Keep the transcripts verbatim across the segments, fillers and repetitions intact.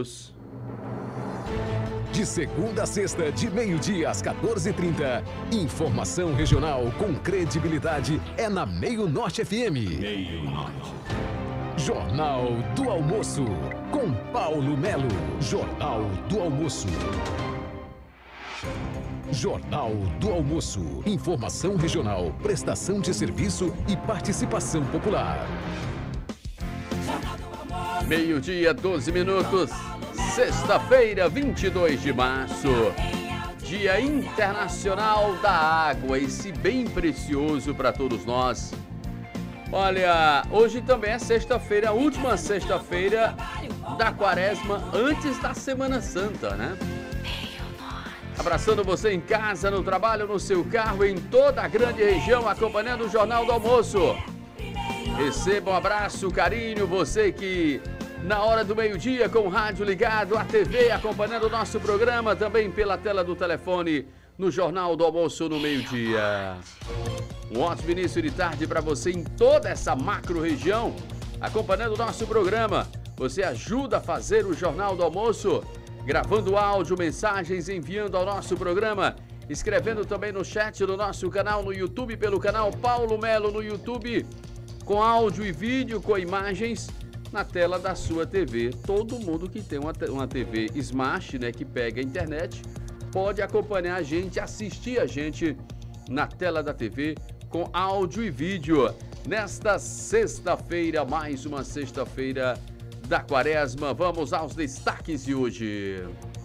News. De segunda a sexta, de meio-dia às quatorze e trinta, informação regional com credibilidade é na Meio Norte F M. Meio Norte. Jornal do Almoço, com Paulo Melo. Jornal do Almoço. Jornal do Almoço. Informação regional, prestação de serviço e participação popular. Meio-dia, doze minutos. Sexta-feira, vinte e dois de março. Dia Internacional da Água, esse bem precioso para todos nós. Olha, hoje também é sexta-feira, a última sexta-feira da quaresma antes da Semana Santa, né? Abraçando você em casa, no trabalho, no seu carro, em toda a grande região, acompanhando o Jornal do Almoço. Receba um abraço, carinho, você que na hora do meio-dia com o rádio ligado, a T V acompanhando o nosso programa, também pela tela do telefone no Jornal do Almoço no meio-dia. Um ótimo início de tarde para você em toda essa macro região, acompanhando o nosso programa. Você ajuda a fazer o Jornal do Almoço, gravando áudio, mensagens, enviando ao nosso programa, escrevendo também no chat do nosso canal no YouTube, pelo canal Paulo Melo no YouTube, com áudio e vídeo, com imagens na tela da sua T V. Todo mundo que tem uma, uma T V Smart, né, que pega a internet, pode acompanhar a gente, assistir a gente na tela da T V com áudio e vídeo. Nesta sexta-feira, mais uma sexta-feira da quaresma, vamos aos destaques de hoje.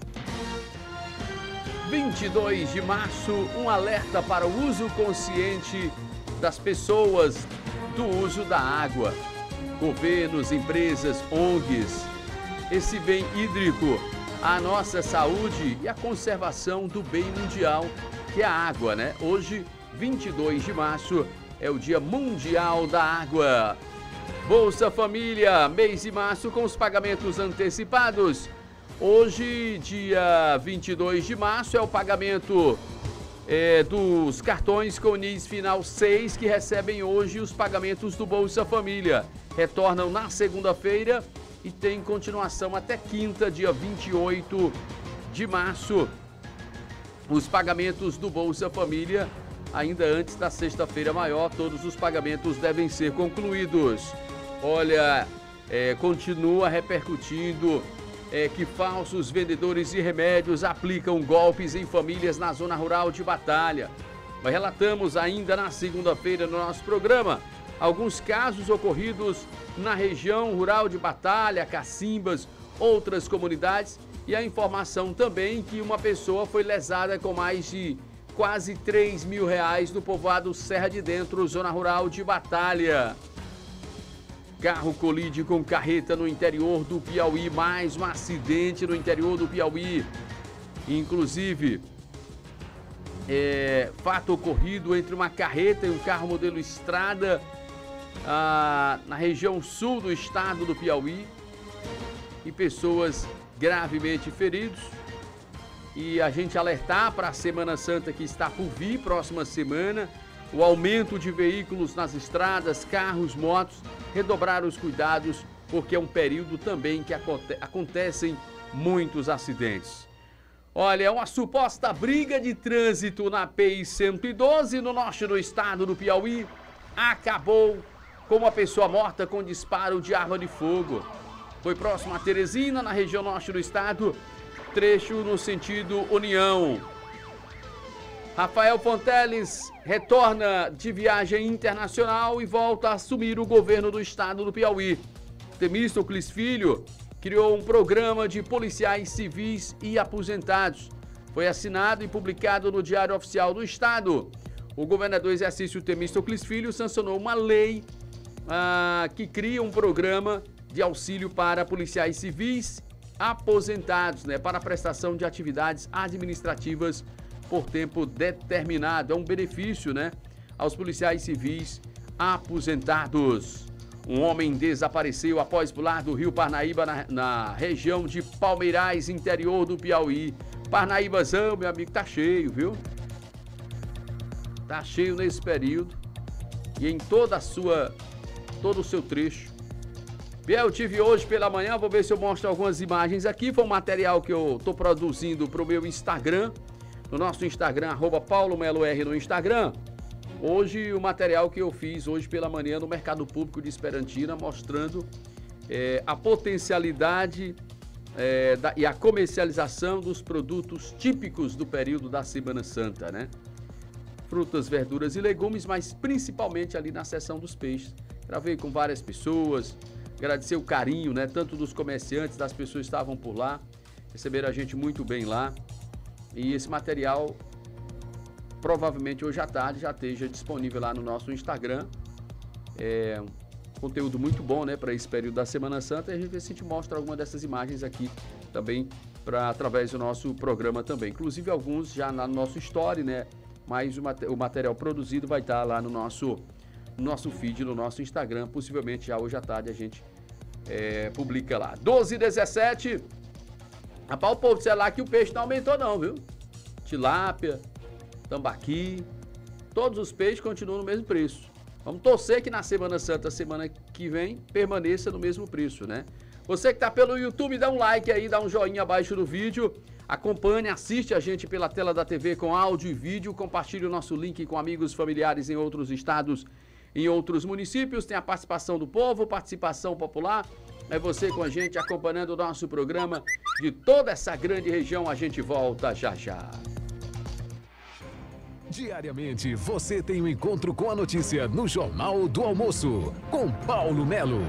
vinte e dois de março, um alerta para o uso consciente das pessoas do uso da água. Governos, empresas, O N Gs, esse bem hídrico, a nossa saúde e a conservação do bem mundial, que é a água, né? Hoje, vinte e dois de março, é o Dia Mundial da Água. Bolsa Família, mês de março com os pagamentos antecipados. Hoje, dia vinte e dois de março, é o pagamento é, dos cartões com N I S final seis que recebem hoje os pagamentos do Bolsa Família. Retornam na segunda-feira e tem continuação até quinta, dia vinte e oito de março. Os pagamentos do Bolsa Família, ainda antes da sexta-feira maior, todos os pagamentos devem ser concluídos. Olha, é, continua repercutindo é, que falsos vendedores de remédios aplicam golpes em famílias na zona rural de Batalha. Mas relatamos ainda na segunda-feira no nosso programa alguns casos ocorridos na região rural de Batalha, Cacimbas, outras comunidades, e a informação também que uma pessoa foi lesada com mais de quase três mil reais no povoado Serra de Dentro, zona rural de Batalha. Carro colide com carreta no interior do Piauí, mais um acidente no interior do Piauí. Inclusive, é, fato ocorrido entre uma carreta e um carro modelo Estrada, ah, na região sul do estado do Piauí, e pessoas gravemente feridas. E a gente alertar para a Semana Santa que está por vir, próxima semana, o aumento de veículos nas estradas, carros, motos, redobrar os cuidados, porque é um período também que aconte- acontecem muitos acidentes. Olha, uma suposta briga de trânsito na P I cento e doze, no norte do estado do Piauí, acabou com uma pessoa morta com disparo de arma de fogo. Foi próximo a Teresina, na região norte do estado, trecho no sentido União. Rafael Fonteles retorna de viagem internacional e volta a assumir o governo do estado do Piauí. Temístocles Filho criou um programa de policiais civis e aposentados. Foi assinado e publicado no Diário Oficial do Estado. O governador Exercício Temístocles Filho sancionou uma lei ah, que cria um programa de auxílio para policiais civis aposentados, né, para a prestação de atividades administrativas por tempo determinado. É um benefício, né, aos policiais civis aposentados. Um homem desapareceu após pular do rio Parnaíba na, na região de Palmeirais, interior do Piauí. Parnaíbazão, meu amigo, tá cheio, viu? Tá cheio nesse período e em toda a sua, todo o seu trecho Biel, eu tive hoje pela manhã, vou ver se eu mostro algumas imagens aqui. Foi um material que eu tô produzindo pro meu Instagram, no nosso Instagram, arroba Paulo Melo R no Instagram. Hoje, o material que eu fiz hoje pela manhã no Mercado Público de Esperantina, mostrando é, a potencialidade é, da, e a comercialização dos produtos típicos do período da Semana Santa, né? Frutas, verduras e legumes, mas principalmente ali na seção dos peixes. Gravei com várias pessoas, agradecer o carinho, né? Tanto dos comerciantes, das pessoas que estavam por lá, receberam a gente muito bem lá. E esse material, provavelmente hoje à tarde, já esteja disponível lá no nosso Instagram. É um conteúdo muito bom, né? Para esse período da Semana Santa. E a gente vê se a gente mostra alguma dessas imagens aqui também, pra, através do nosso programa também. Inclusive alguns já no nosso story, né? Mas o, mat- o material produzido vai estar lá no nosso, no nosso feed, no nosso Instagram. Possivelmente já hoje à tarde a gente é, publica lá. doze e dezessete. Rapaz, o povo disser lá que o peixe não aumentou não, viu? Tilápia, tambaqui, todos os peixes continuam no mesmo preço. Vamos torcer que na Semana Santa, semana que vem, permaneça no mesmo preço, né? Você que está pelo YouTube, dá um like aí, dá um joinha abaixo do vídeo. Acompanhe, assiste a gente pela tela da T V com áudio e vídeo. Compartilhe o nosso link com amigos, familiares em outros estados, em outros municípios. Tem a participação do povo, participação popular. É você com a gente acompanhando o nosso programa de toda essa grande região. A gente volta já já. Diariamente você tem um encontro com a notícia no Jornal do Almoço, com Paulo Melo.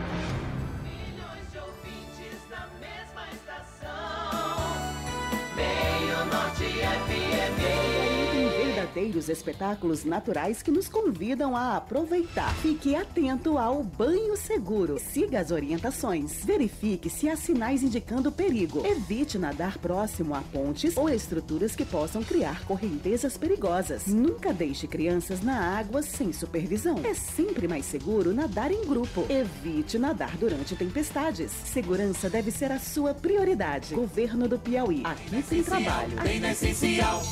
Verdadeiros espetáculos naturais que nos convidam a aproveitar. Fique atento ao banho seguro. Siga as orientações. Verifique se há sinais indicando perigo. Evite nadar próximo a pontes ou estruturas que possam criar correntezas perigosas. Nunca deixe crianças na água sem supervisão. É sempre mais seguro nadar em grupo. Evite nadar durante tempestades. Segurança deve ser a sua prioridade. Governo do Piauí. Aqui tem trabalho. Tem na Essencial.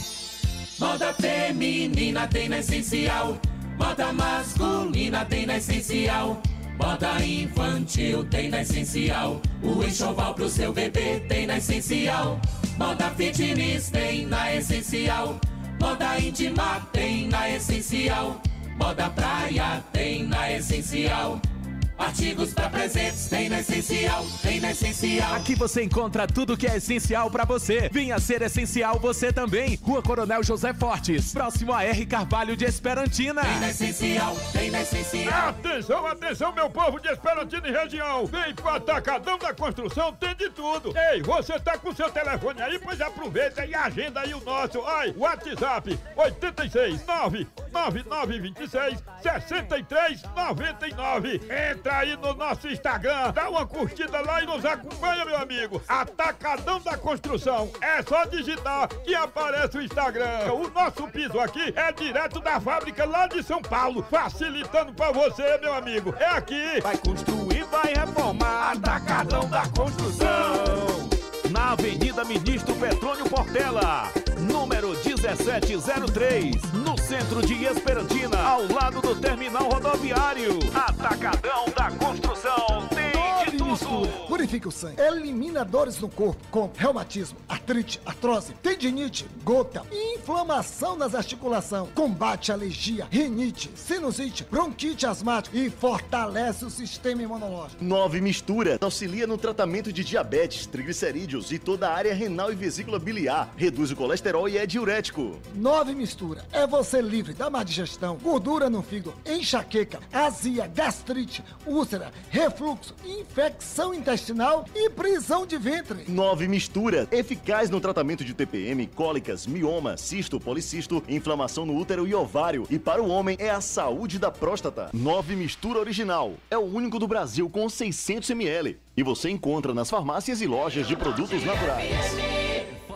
Moda feminina tem na Essencial. Moda masculina tem na Essencial. Moda infantil tem na Essencial. O enxoval pro seu bebê tem na Essencial. Moda fitness tem na Essencial. Moda íntima tem na Essencial. Moda praia tem na Essencial. Artigos para presentes tem na Essencial, tem na Essencial. Aqui você encontra tudo que é essencial para você. Venha ser essencial você também. Rua Coronel José Fortes, próximo a R. Carvalho de Esperantina. Tem na Essencial, tem na Essencial. Atenção, atenção, meu povo de Esperantina e região. Vem pro Atacadão da Construção, tem de tudo. Ei, você tá com seu telefone aí? Pois aproveita e agenda aí o nosso. Ai, WhatsApp oito seis nove nove nove dois seis seis três nove nove. Entra aí no nosso Instagram, dá uma curtida lá e nos acompanha, meu amigo. Atacadão da Construção. É só digitar que aparece o Instagram. O nosso piso aqui é direto da fábrica lá de São Paulo, facilitando pra você, meu amigo. É aqui. Vai construir, vai reformar. Atacadão da Construção. Na Avenida Ministro Petrônio Portela, número dezessete zero três, no centro de Esperantina, ao lado do terminal rodoviário. Atacadão da Construção tem de tudo. Purifica o sangue, elimina dores no corpo, como reumatismo, artrite, artrose, tendinite, gota, inflamação nas articulações, combate alergia, rinite, sinusite, bronquite asmática e fortalece o sistema imunológico. Nove Mistura auxilia no tratamento de diabetes, triglicerídeos e toda a área renal e vesícula biliar, reduz o colesterol e é diurético. Nove Mistura é você livre da má digestão, gordura no fígado, enxaqueca, azia, gastrite, úlcera, refluxo, infecção intestinal e prisão de ventre. Nove Mistura, eficaz no tratamento de T P M, cólicas, mioma, cisto, policisto, inflamação no útero e ovário. E para o homem é a saúde da próstata. Nove Mistura Original, é o único do Brasil com seiscentos mililitros. E você encontra nas farmácias e lojas de produtos naturais.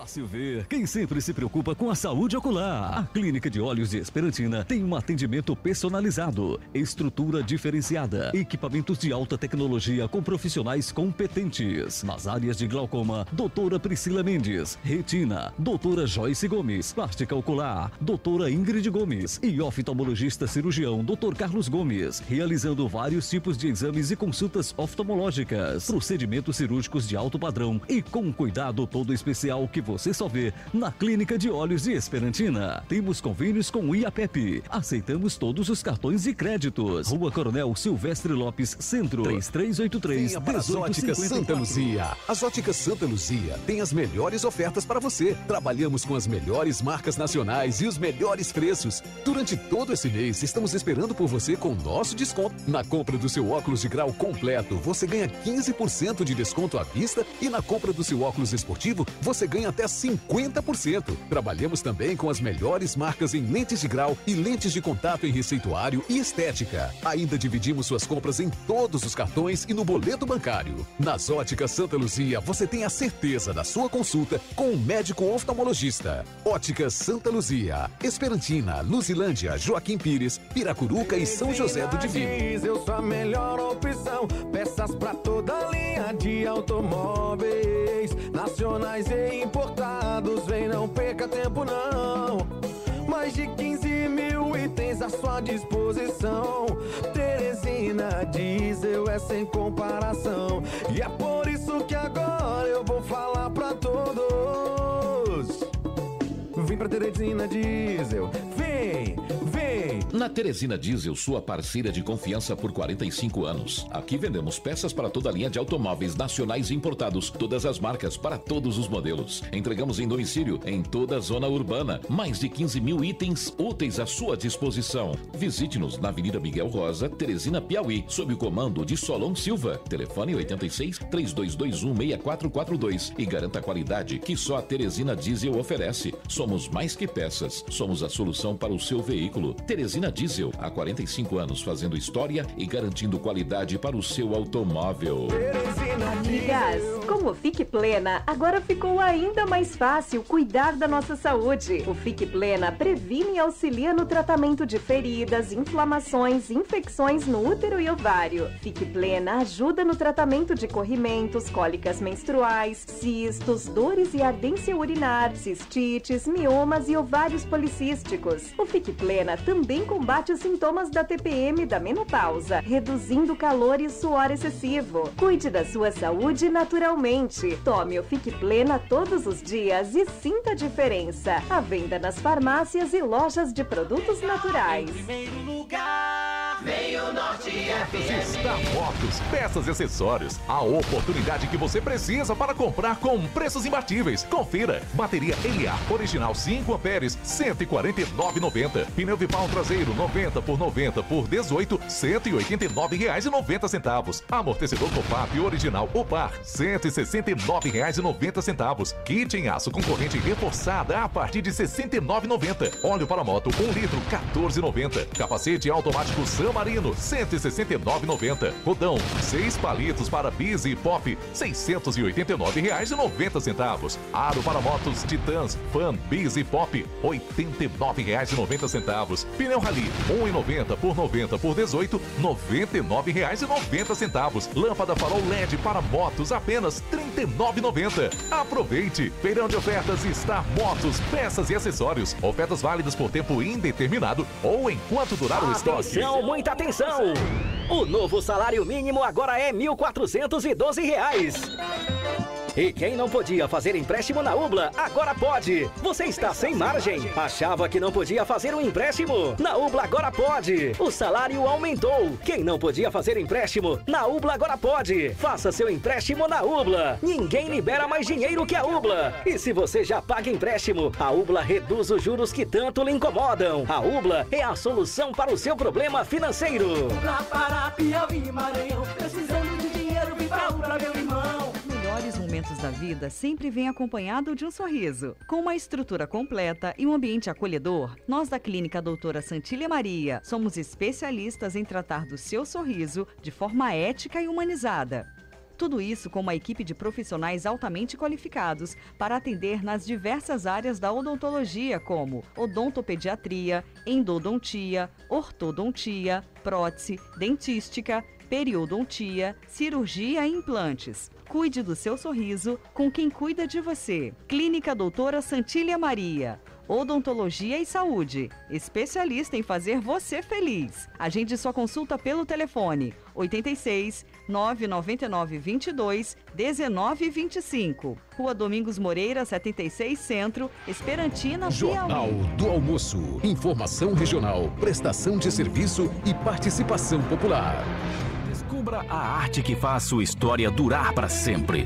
Fácil ver quem sempre se preocupa com a saúde ocular. A Clínica de Olhos de Esperantina tem um atendimento personalizado, estrutura diferenciada, equipamentos de alta tecnologia com profissionais competentes. Nas áreas de glaucoma, doutora Priscila Mendes, retina, doutora Joyce Gomes, plástica ocular, doutora Ingrid Gomes e oftalmologista cirurgião doutor Carlos Gomes, realizando vários tipos de exames e consultas oftalmológicas, procedimentos cirúrgicos de alto padrão e com um cuidado todo especial que você só vê na Clínica de Olhos de Esperantina. Temos convênios com o I A P E P. Aceitamos todos os cartões e créditos. Rua Coronel Silvestre Lopes, Centro, três três oito três, Venha para as Óticas Santa Luzia. As Óticas Santa Luzia têm as melhores ofertas para você. Trabalhamos com as melhores marcas nacionais e os melhores preços. Durante todo esse mês, estamos esperando por você com nosso desconto. Na compra do seu óculos de grau completo, você ganha quinze por cento de desconto à vista e na compra do seu óculos esportivo, você ganha até cinquenta por cento. Trabalhamos também com as melhores marcas em lentes de grau e lentes de contato em receituário e estética. Ainda dividimos suas compras em todos os cartões e no boleto bancário. Nas Óticas Santa Luzia, você tem a certeza da sua consulta com um médico oftalmologista. Óticas Santa Luzia, Esperantina, Luzilândia, Joaquim Pires, Piracuruca e São José do Divino. Eu sou a melhor opção, peças pra toda linha de automóveis, nacionais e importados, vem, não perca tempo não. Mais de quinze mil itens à sua disposição. Teresina Diesel é sem comparação, e é por isso que agora eu vou falar pra todos. Vem pra Teresina Diesel, vem, vem. Na Teresina Diesel, sua parceira de confiança por quarenta e cinco anos. Aqui vendemos peças para toda a linha de automóveis nacionais e importados, todas as marcas, para todos os modelos. Entregamos em domicílio em toda a zona urbana. Mais de quinze mil itens úteis à sua disposição. Visite-nos na Avenida Miguel Rosa, Teresina, Piauí, sob o comando de Solon Silva. Telefone oito seis, três dois dois um, seis quatro quatro dois e garanta a qualidade que só a Teresina Diesel oferece. Somos mais que peças, somos a solução para o seu veículo. Teresina Diesel, há quarenta e cinco anos fazendo história e garantindo qualidade para o seu automóvel. Amigas, com o Fique Plena, agora ficou ainda mais fácil cuidar da nossa saúde. O Fique Plena previne e auxilia no tratamento de feridas, inflamações, infecções no útero e ovário. Fique Plena ajuda no tratamento de corrimentos, cólicas menstruais, cistos, dores e ardência urinar, cistites, miomas e ovários policísticos. O Fique Plena também combate os sintomas da T P M e da menopausa, reduzindo calor e suor excessivo. Cuide da sua saúde naturalmente. Tome o Fique Plena todos os dias e sinta a diferença. À venda nas farmácias e lojas de produtos naturais. Em primeiro lugar, Meio Norte F M. Star Motos, peças e acessórios. A oportunidade que você precisa para comprar com preços imbatíveis. Confira. Bateria Eliar original cinco amperes, cento e quarenta e nove reais e noventa centavos. Pneu Vipal traseiro noventa por noventa por dezoito, cento e oitenta e nove reais e noventa centavos. Amortecedor Copap original Opar, cento e sessenta e nove reais e noventa centavos. Kit em aço com corrente reforçada a partir de sessenta e nove reais e noventa centavos. Óleo para moto um litro, quatorze reais e noventa centavos. Capacete automático San Marino, cento e sessenta e nove reais e noventa centavos. Rodão, seis palitos para bis e pop, seiscentos e oitenta e nove reais e noventa centavos. Aro para motos Titãs, Fan, bis e pop, oitenta e nove reais e noventa centavos. Pneu Rally, um real e noventa centavos por noventa por dezoito, noventa e nove reais e noventa centavos. Lâmpada farol L E D para motos, apenas trinta e nove reais e noventa centavos. Aproveite! Feirão de ofertas Star Motos, peças e acessórios. Ofertas válidas por tempo indeterminado ou enquanto durar o estoque. Atenção, muita atenção! O novo salário mínimo agora é mil quatrocentos e doze reais. E quem não podia fazer empréstimo na Ubla, agora pode. Você está sem margem. Achava que não podia fazer um empréstimo? Na Ubla agora pode. O salário aumentou. Quem não podia fazer empréstimo? Na Ubla agora pode. Faça seu empréstimo na Ubla. Ninguém libera mais dinheiro que a Ubla. E se você já paga empréstimo, a Ubla reduz os juros que tanto lhe incomodam. A Ubla é a solução para o seu problema financeiro. Ubla para Piauí, Maranhão. Precisando de dinheiro, vem pra Ubla, meu irmão. Melhores momentos da vida sempre vem acompanhado de um sorriso. Com uma estrutura completa e um ambiente acolhedor, nós da Clínica Doutora Santília Maria somos especialistas em tratar do seu sorriso de forma ética e humanizada. Tudo isso com uma equipe de profissionais altamente qualificados para atender nas diversas áreas da odontologia, como odontopediatria, endodontia, ortodontia, prótese, dentística, periodontia, cirurgia e implantes. Cuide do seu sorriso com quem cuida de você. Clínica Doutora Santília Maria. Odontologia e Saúde. Especialista em fazer você feliz. Agende sua consulta pelo telefone oito seis, nove nove nove, dois dois, um nove dois cinco. Rua Domingos Moreira, setenta e seis Centro, Esperantina, Jornal Piauí. do Almoço. Informação regional, prestação de serviço e participação popular. Descubra a arte que faz sua história durar para sempre.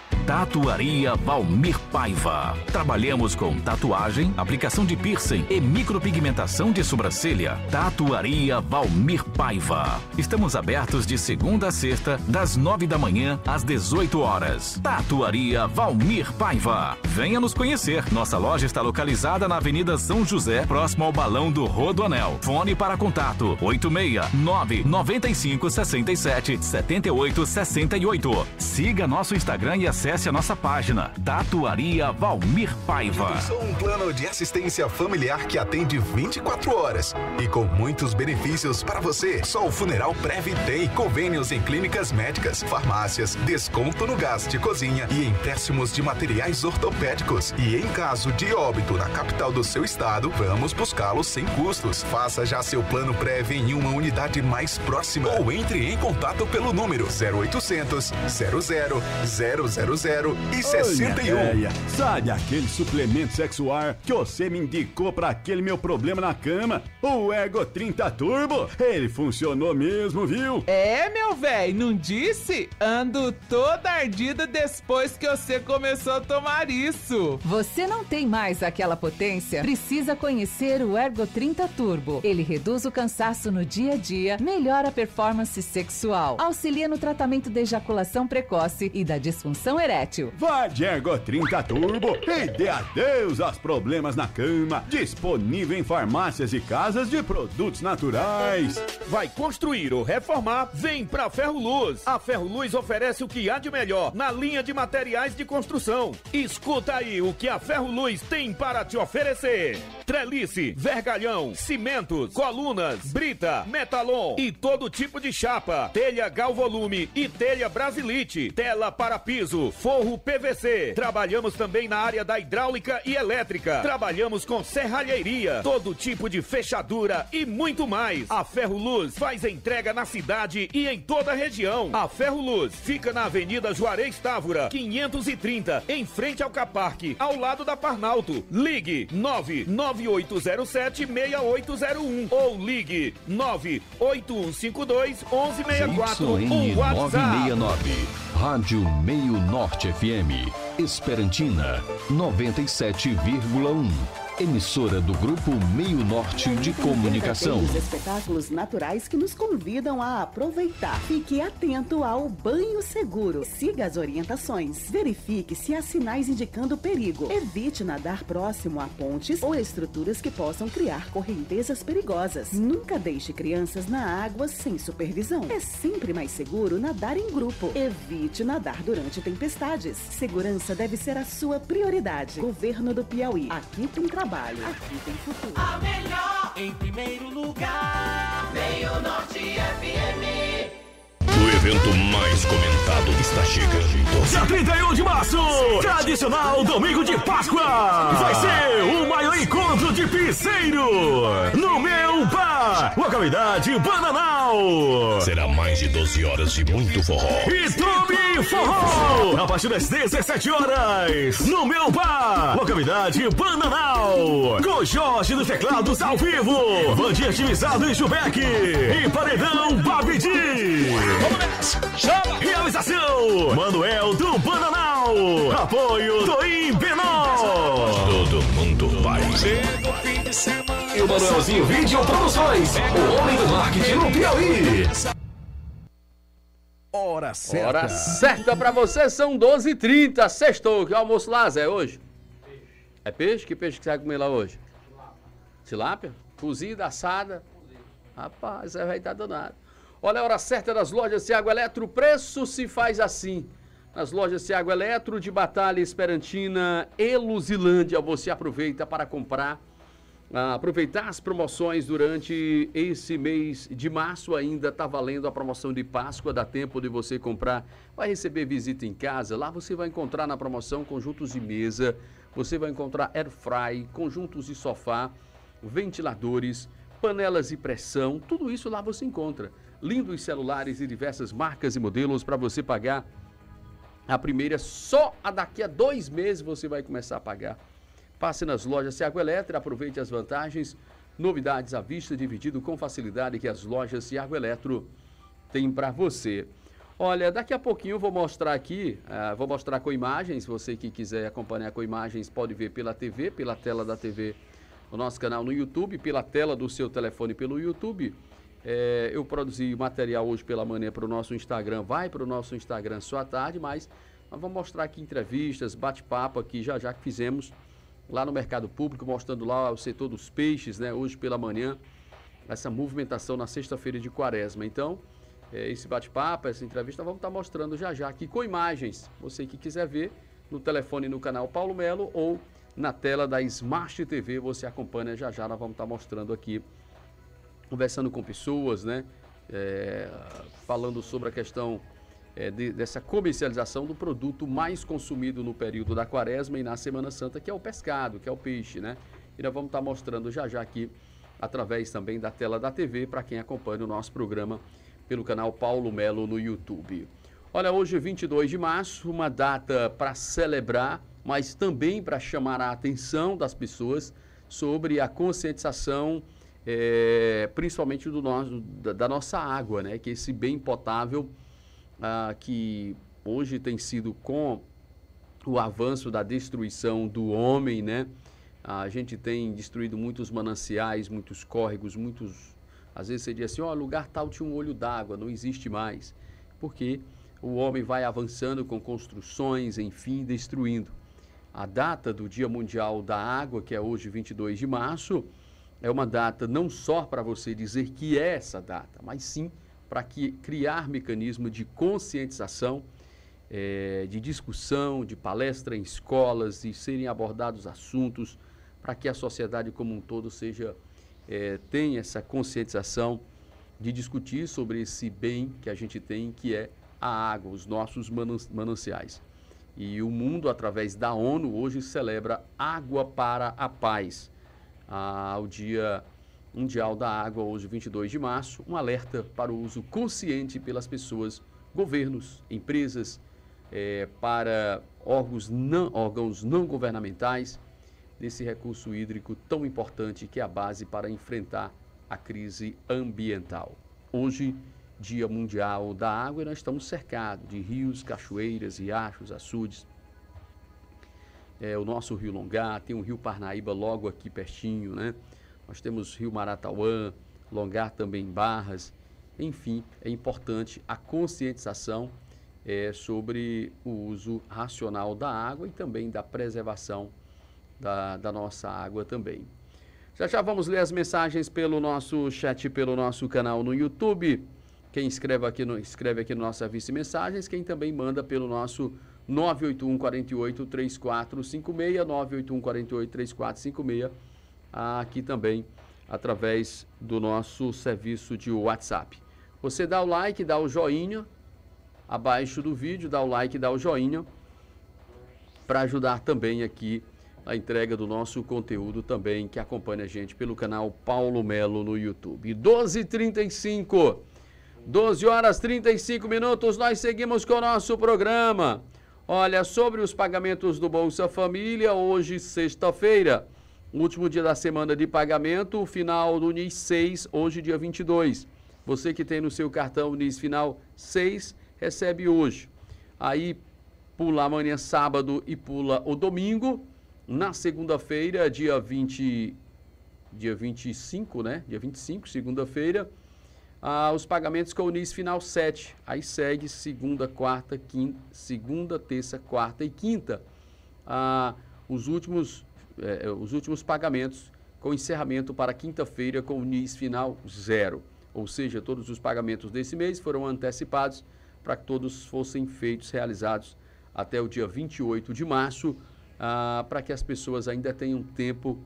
Tatuaria Valmir Paiva. Trabalhamos com tatuagem, aplicação de piercing e micropigmentação de sobrancelha. Tatuaria Valmir Paiva. Estamos abertos de segunda a sexta, das nove da manhã às dezoito horas. Tatuaria Valmir Paiva. Venha nos conhecer. Nossa loja está localizada na Avenida São José, próximo ao Balão do Rodoanel. Fone para contato oito seis nove nove cinco seis sete sete oito seis oito. Siga nosso Instagram e acesse a nossa página, Tatuaria Valmir Paiva. Sou um plano de assistência familiar que atende vinte e quatro horas e com muitos benefícios para você. Só o Funeral Prev tem convênios em clínicas médicas, farmácias, desconto no gás de cozinha e empréstimos de materiais ortopédicos. E em caso de óbito na capital do seu estado, vamos buscá-lo sem custos. Faça já seu plano Prev em uma unidade mais próxima ou entre em contato pelo número zero oitocentos, zero zero, zero zero zero e sessenta e um. Véia, sabe aquele suplemento sexual que você me indicou para aquele meu problema na cama? O Ergo trinta Turbo? Ele funcionou mesmo, viu? É, meu velho, não disse? Ando toda ardida depois que você começou a tomar isso. Você não tem mais aquela potência? Precisa conhecer o Ergo trinta Turbo. Ele reduz o cansaço no dia a dia, melhora a performance sexual, auxilia no tratamento da ejaculação precoce e da disfunção erétil. Vai de Ergo trinta Turbo e dê adeus aos problemas na cama. Disponível em farmácias e casas de produtos naturais. Vai construir ou reformar? Vem pra Ferroluz. A Ferroluz oferece o que há de melhor na linha de materiais de construção. Escuta aí o que a Ferroluz tem para te oferecer: trelice, vergalhão, cimentos, colunas, brita, metalon e todo tipo de chapa, telha galvolume e telha brasilite, tela para piso, forro P V C. Trabalhamos também na área da hidráulica e elétrica. Trabalhamos com serralheria, todo tipo de fechadura e muito mais. A Ferroluz faz entrega na cidade e em toda a região. A Ferroluz fica na Avenida Juarez Távora, quinhentos e trinta, em frente ao Caparque, ao lado da Parnalto. Ligue nove nove oito zero sete, seis oito zero um ou ligue nove oito um cinco dois, um um seis quatro. Y N novecentos e sessenta e nove, Rádio Meio Norte F M, Esperantina, noventa e sete vírgula um. Emissora do Grupo Meio Norte de Comunicação. Os espetáculos naturais que nos convidam a aproveitar. Fique atento ao banho seguro. Siga as orientações. Verifique se há sinais indicando perigo. Evite nadar próximo a pontes ou estruturas que possam criar correntezas perigosas. Nunca deixe crianças na água sem supervisão. É sempre mais seguro nadar em grupo. Evite nadar durante tempestades. Segurança deve ser a sua prioridade. Governo do Piauí. Aqui tem trabalho. Aqui tem futuro. A melhor em primeiro lugar. Meio Norte F M. O evento mais comentado está chegando. Dia trinta e um de março, tradicional domingo de Páscoa. Vai ser o maior encontro de piseiro no meu bar, localidade Bananal. Será mais de doze horas de muito forró. E Tome Forró, a partir das dezessete horas, no meu bar, localidade Bananal. Com Jorge dos Teclados ao vivo, bandinha otimizado em Jubeck e paredão Babidi. Chama! Realização Manuel do Bananal. Apoio Toim Benó. Todo mundo vai. E o Manuelzinho Vídeo Produções, o homem do marketing no Piauí. Hora certa. Hora certa pra você, são doze e trinta. Sextou. Que almoço lá, Zé, hoje? É peixe? Que peixe que você vai comer lá hoje? Tilápia? Cozida, assada? Rapaz, Zé vai estar danado. Olha a hora certa das lojas Ciago Eletro, preço se faz assim. Nas lojas Ciago Eletro, de Batalha, Esperantina e Luzilândia, você aproveita para comprar, ah, aproveitar as promoções durante esse mês de março. Ainda está valendo a promoção de Páscoa, dá tempo de você comprar, vai receber visita em casa, lá você vai encontrar na promoção conjuntos de mesa, você vai encontrar air fry, conjuntos de sofá, ventiladores, panelas de pressão, tudo isso lá você encontra. Lindos celulares de diversas marcas e modelos para você pagar a primeira, só a daqui a dois meses você vai começar a pagar. Passe nas lojas Ciago Eletro, aproveite as vantagens, novidades à vista, dividido com facilidade que as lojas Ciago Eletro têm para você. Olha, daqui a pouquinho eu vou mostrar aqui, uh, vou mostrar com imagens, você que quiser acompanhar com imagens pode ver pela T V, pela tela da T V, no nosso canal no YouTube, pela tela do seu telefone pelo YouTube. É, eu produzi material hoje pela manhã para o nosso Instagram, vai para o nosso Instagram só à tarde, mas nós vamos mostrar aqui entrevistas, bate-papo aqui já já que fizemos lá no Mercado Público, mostrando lá o setor dos peixes, né, hoje pela manhã, essa movimentação na sexta-feira de Quaresma. Então, é, esse bate-papo, essa entrevista, vamos estar mostrando já já aqui com imagens. Você que quiser ver no telefone no canal Paulo Melo ou na tela da Smart T V, você acompanha já já, nós vamos estar mostrando aqui, conversando com pessoas, né, é, falando sobre a questão é, de, dessa comercialização do produto mais consumido no período da Quaresma e na Semana Santa, que é o pescado, que é o peixe, né? E nós vamos estar mostrando já já aqui, através também da tela da T V, para quem acompanha o nosso programa pelo canal Paulo Melo no YouTube. Olha, hoje é vinte e dois de março, uma data para celebrar, mas também para chamar a atenção das pessoas sobre a conscientização, É, principalmente do nosso, da, da nossa água, né? Que esse bem potável ah, que hoje tem sido, com o avanço da destruição do homem, né? A gente tem destruído muitos mananciais, muitos córregos, muitos... Às vezes você diz assim, ó, oh, lugar tal tinha um olho d'água, não existe mais. Porque o homem vai avançando com construções, enfim, destruindo. A data do Dia Mundial da Água, que é hoje vinte e dois de março, é uma data não só para você dizer que é essa data, mas sim para que criar mecanismo de conscientização, é, de discussão, de palestra em escolas, de serem abordados assuntos, para que a sociedade como um todo seja, é, tenha essa conscientização de discutir sobre esse bem que a gente tem, que é a água, os nossos mananciais. E o mundo, através da ONU, hoje celebra Água para a Paz. Ah, o Dia Mundial da Água, hoje vinte e dois de março, um alerta para o uso consciente pelas pessoas, governos, empresas, é, para órgãos não, órgãos não governamentais, desse recurso hídrico tão importante que é a base para enfrentar a crise ambiental. Hoje, Dia Mundial da Água, e nós estamos cercados de rios, cachoeiras, riachos, açudes. É, o nosso Rio Longar, tem o Rio Parnaíba logo aqui pertinho, né? Nós temos Rio Maratauã, Longar também em Barras. Enfim, é importante a conscientização é, sobre o uso racional da água e também da preservação da, da nossa água também. Já já vamos ler as mensagens pelo nosso chat, pelo nosso canal no YouTube. Quem escreve aqui no, escreve aqui no nosso serviço de mensagens, quem também manda pelo nosso nove oito um, quatro oito, três quatro cinco seis, nove oito um, quatro oito, três quatro cinco seis, aqui também através do nosso serviço de WhatsApp. Você dá o like, dá o joinha abaixo do vídeo, dá o like, dá o joinha, para ajudar também aqui a entrega do nosso conteúdo também, que acompanha a gente pelo canal Paulo Melo no YouTube. doze e trinta e cinco, doze horas e trinta e cinco minutos, nós seguimos com o nosso programa. Olha, sobre os pagamentos do Bolsa Família, hoje, sexta-feira, último dia da semana de pagamento, final do N I S seis, hoje, dia vinte e dois. Você que tem no seu cartão N I S final seis, recebe hoje. Aí, pula amanhã, sábado, e pula o domingo. Na segunda-feira, dia vinte, dia vinte e cinco, né? Dia vinte e cinco, segunda-feira, Ah, os pagamentos com o N I S final sete, aí segue segunda, quarta, quinta, segunda, terça, quarta e quinta. Ah, os, últimos, eh, os últimos pagamentos com encerramento para quinta-feira com o N I S final zero. ou seja, todos os pagamentos desse mês foram antecipados para que todos fossem feitos, realizados até o dia vinte e oito de março, ah, para que as pessoas ainda tenham tempo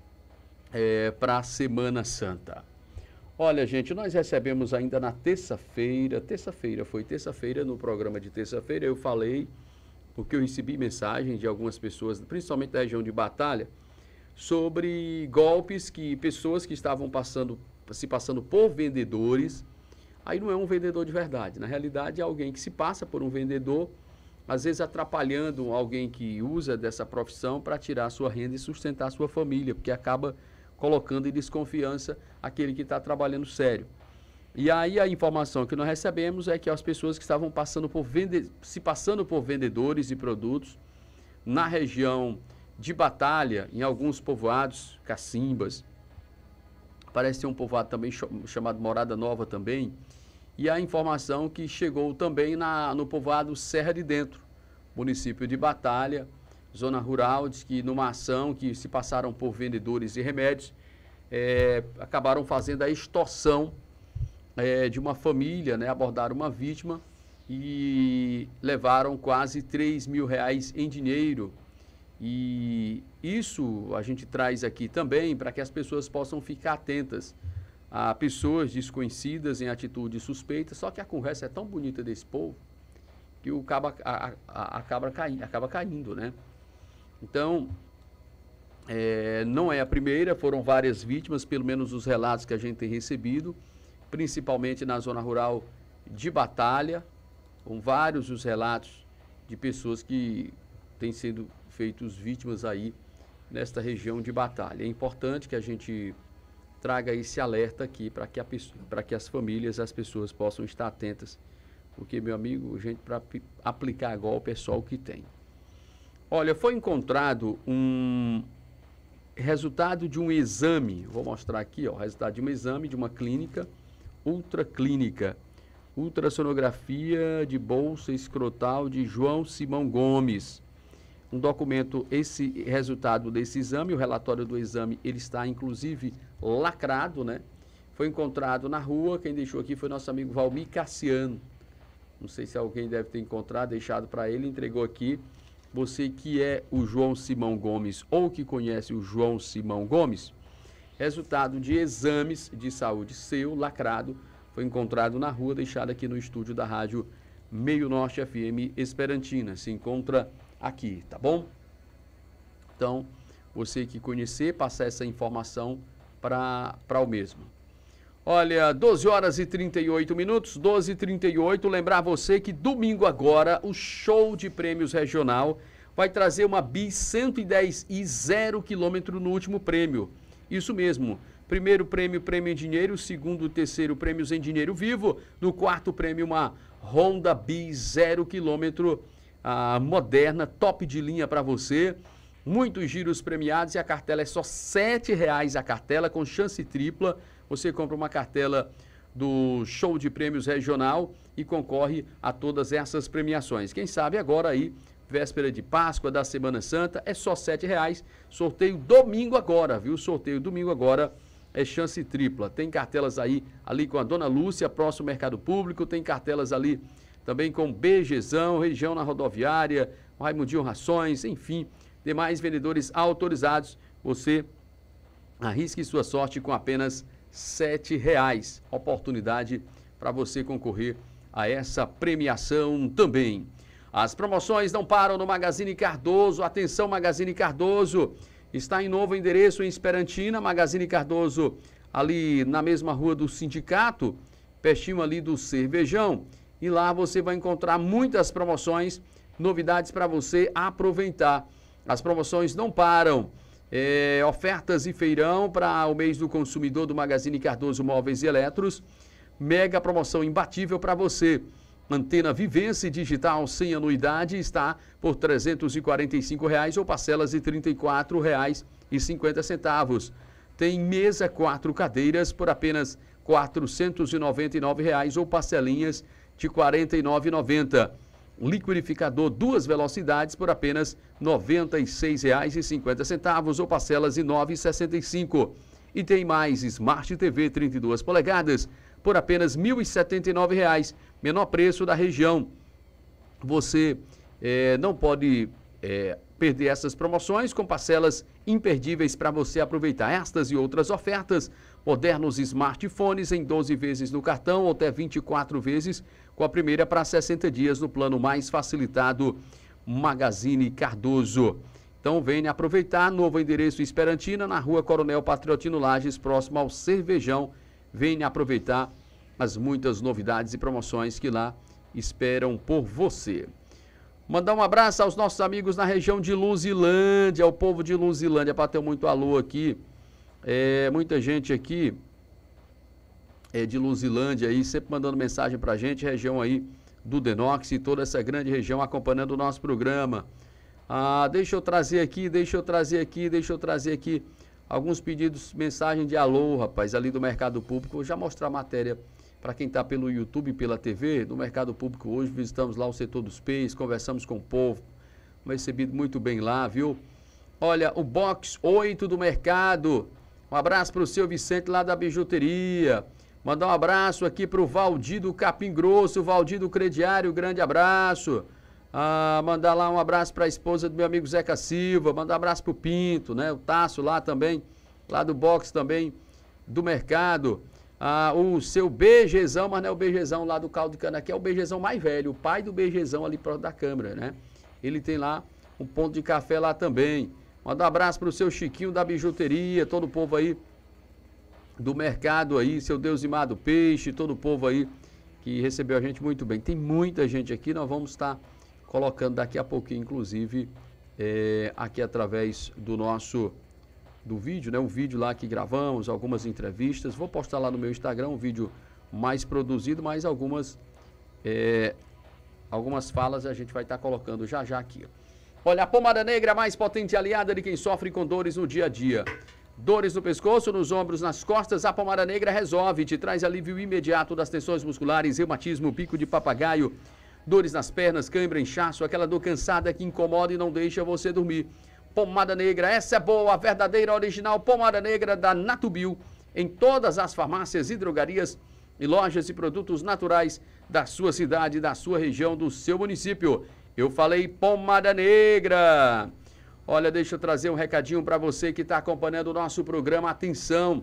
é, para a Semana Santa. Olha, gente, nós recebemos ainda na terça-feira, terça-feira, foi terça-feira, no programa de terça-feira, eu falei, porque eu recebi mensagem de algumas pessoas, principalmente da região de Batalha, sobre golpes que pessoas que estavam passando, se passando por vendedores, aí não é um vendedor de verdade, na realidade é alguém que se passa por um vendedor, às vezes atrapalhando alguém que usa dessa profissão para tirar a sua renda e sustentar a sua família, porque acaba colocando em desconfiança aquele que está trabalhando sério. E aí a informação que nós recebemos é que as pessoas que estavam passando por vende... se passando por vendedores de produtos na região de Batalha, em alguns povoados, Cacimbas, parece ter um povoado também chamado Morada Nova também, e a informação que chegou também na, no povoado Serra de Dentro, município de Batalha, zona rural, diz que numa ação que se passaram por vendedores de remédios, é, acabaram fazendo a extorsão é, de uma família, né, abordaram uma vítima e levaram quase três mil reais em dinheiro. E isso a gente traz aqui também para que as pessoas possam ficar atentas a pessoas desconhecidas em atitudes suspeitas, só que a conversa é tão bonita desse povo que o acaba, a, a, acaba, caindo, acaba caindo, né? Então, é, não é a primeira, foram várias vítimas, pelo menos os relatos que a gente tem recebido, principalmente na zona rural de Batalha, com vários os relatos de pessoas que têm sido feitos vítimas aí nesta região de Batalha. É importante que a gente traga esse alerta aqui para que, para que as famílias, as pessoas possam estar atentas, porque, meu amigo, gente, para aplicar golpe é só o que tem. Olha, foi encontrado um resultado de um exame, vou mostrar aqui, ó, o resultado de um exame de uma clínica, ultraclínica, ultrassonografia de bolsa escrotal de João Simão Gomes. Um documento, esse resultado desse exame, o relatório do exame, ele está inclusive lacrado, né? Foi encontrado na rua, quem deixou aqui foi nosso amigo Valmir Cassiano. Não sei se alguém deve ter encontrado, deixado para ele, entregou aqui. Você que é o João Simão Gomes ou que conhece o João Simão Gomes, resultado de exames de saúde seu, lacrado, foi encontrado na rua, deixado aqui no estúdio da rádio Meio Norte F M Esperantina. Se encontra aqui, tá bom? Então, você que conhecer, passa essa informação para o mesmo. Olha, doze horas e trinta e oito minutos, doze e trinta e oito. Lembrar você que domingo agora o show de prêmios regional vai trazer uma Bis cento e dez e zero quilômetro no último prêmio. Isso mesmo. Primeiro prêmio, prêmio em dinheiro. Segundo, terceiro, prêmios em dinheiro vivo. No quarto prêmio, uma Honda Bis zero quilômetro ah, moderna, top de linha para você. Muitos giros premiados e a cartela é só sete reais a cartela com chance tripla. Você compra uma cartela do show de prêmios regional e concorre a todas essas premiações. Quem sabe agora aí, véspera de Páscoa, da Semana Santa, é só sete reais. Sorteio domingo agora, viu? Sorteio domingo agora é chance tripla. Tem cartelas aí, ali com a Dona Lúcia, próximo Mercado Público. Tem cartelas ali também com BGzão, região na rodoviária, Raimundinho Rações, enfim, demais vendedores autorizados. Você arrisque sua sorte com apenas sete reais. Oportunidade para você concorrer a essa premiação também. As promoções não param no Magazine Cardoso. Atenção, Magazine Cardoso. Está em novo endereço em Esperantina. Magazine Cardoso, ali na mesma rua do Sindicato, pertinho ali do Cervejão. E lá você vai encontrar muitas promoções, novidades para você aproveitar. As promoções não param. É, ofertas e feirão para o mês do consumidor do Magazine Cardoso Móveis e Eletros. Mega promoção imbatível para você. Antena Vivência digital sem anuidade está por trezentos e quarenta e cinco reais ou parcelas de trinta e quatro reais e cinquenta centavos. Tem mesa quatro cadeiras por apenas quatrocentos e noventa e nove reais ou parcelinhas de quarenta e nove reais e noventa centavos. Liquidificador duas velocidades por apenas noventa e seis reais e cinquenta centavos ou parcelas de nove reais e sessenta e cinco centavos. E tem mais Smart T V trinta e duas polegadas por apenas mil e setenta e nove reais, menor preço da região. Você é, não pode é, perder essas promoções com parcelas imperdíveis para você aproveitar estas e outras ofertas. Modernos smartphones em doze vezes no cartão ou até vinte e quatro vezes, com a primeira para sessenta dias no plano mais facilitado Magazine Cardoso. Então venha aproveitar, novo endereço Esperantina, na rua Coronel Patriotino Lages, próximo ao Cervejão. Venha aproveitar as muitas novidades e promoções que lá esperam por você. Mandar um abraço aos nossos amigos na região de Luzilândia, ao povo de Luzilândia, bateu muito alô aqui. É, muita gente aqui é, de Luzilândia aí, sempre mandando mensagem pra gente, região aí do Denox e toda essa grande região acompanhando o nosso programa. Ah, deixa eu trazer aqui, deixa eu trazer aqui, deixa eu trazer aqui alguns pedidos, mensagem de alô, rapaz, ali do Mercado Público. Vou já mostrar a matéria para quem está pelo YouTube e pela T V. No Mercado Público hoje visitamos lá o setor dos peixes, conversamos com o povo, recebido muito bem lá, viu? Olha, o box oito do mercado. Um abraço para o seu Vicente lá da bijuteria. Mandar um abraço aqui para o Valdir do Capim Grosso, Valdir do Crediário, grande abraço. Ah, mandar lá um abraço para a esposa do meu amigo Zeca Silva. Mandar um abraço para o Pinto, né? O Tasso lá também, lá do box também, do mercado. Ah, o seu BGzão, mas não é o BGzão lá do caldo de cana, aqui é o BGzão mais velho, o pai do BGzão ali próximo da câmera, né? Ele tem lá um ponto de café lá também. Manda um abraço para o seu Chiquinho da bijuteria, todo o povo aí do mercado aí, seu Deusimar do Peixe, todo o povo aí que recebeu a gente muito bem. Tem muita gente aqui, nós vamos estar colocando daqui a pouquinho, inclusive, é, aqui através do nosso, do vídeo, né? Um vídeo lá que gravamos, algumas entrevistas. Vou postar lá no meu Instagram um vídeo mais produzido, mas algumas, é, algumas falas a gente vai estar colocando já já aqui. Olha, a pomada negra, a mais potente aliada de quem sofre com dores no dia a dia. Dores no pescoço, nos ombros, nas costas, a pomada negra resolve, te traz alívio imediato das tensões musculares, reumatismo, bico de papagaio, dores nas pernas, cãibra, inchaço, aquela dor cansada que incomoda e não deixa você dormir. Pomada negra, essa é boa, a verdadeira original pomada negra da Natubio, em todas as farmácias e drogarias e lojas de produtos naturais da sua cidade, da sua região, do seu município. Eu falei pomada negra. Olha, deixa eu trazer um recadinho para você que está acompanhando o nosso programa. Atenção,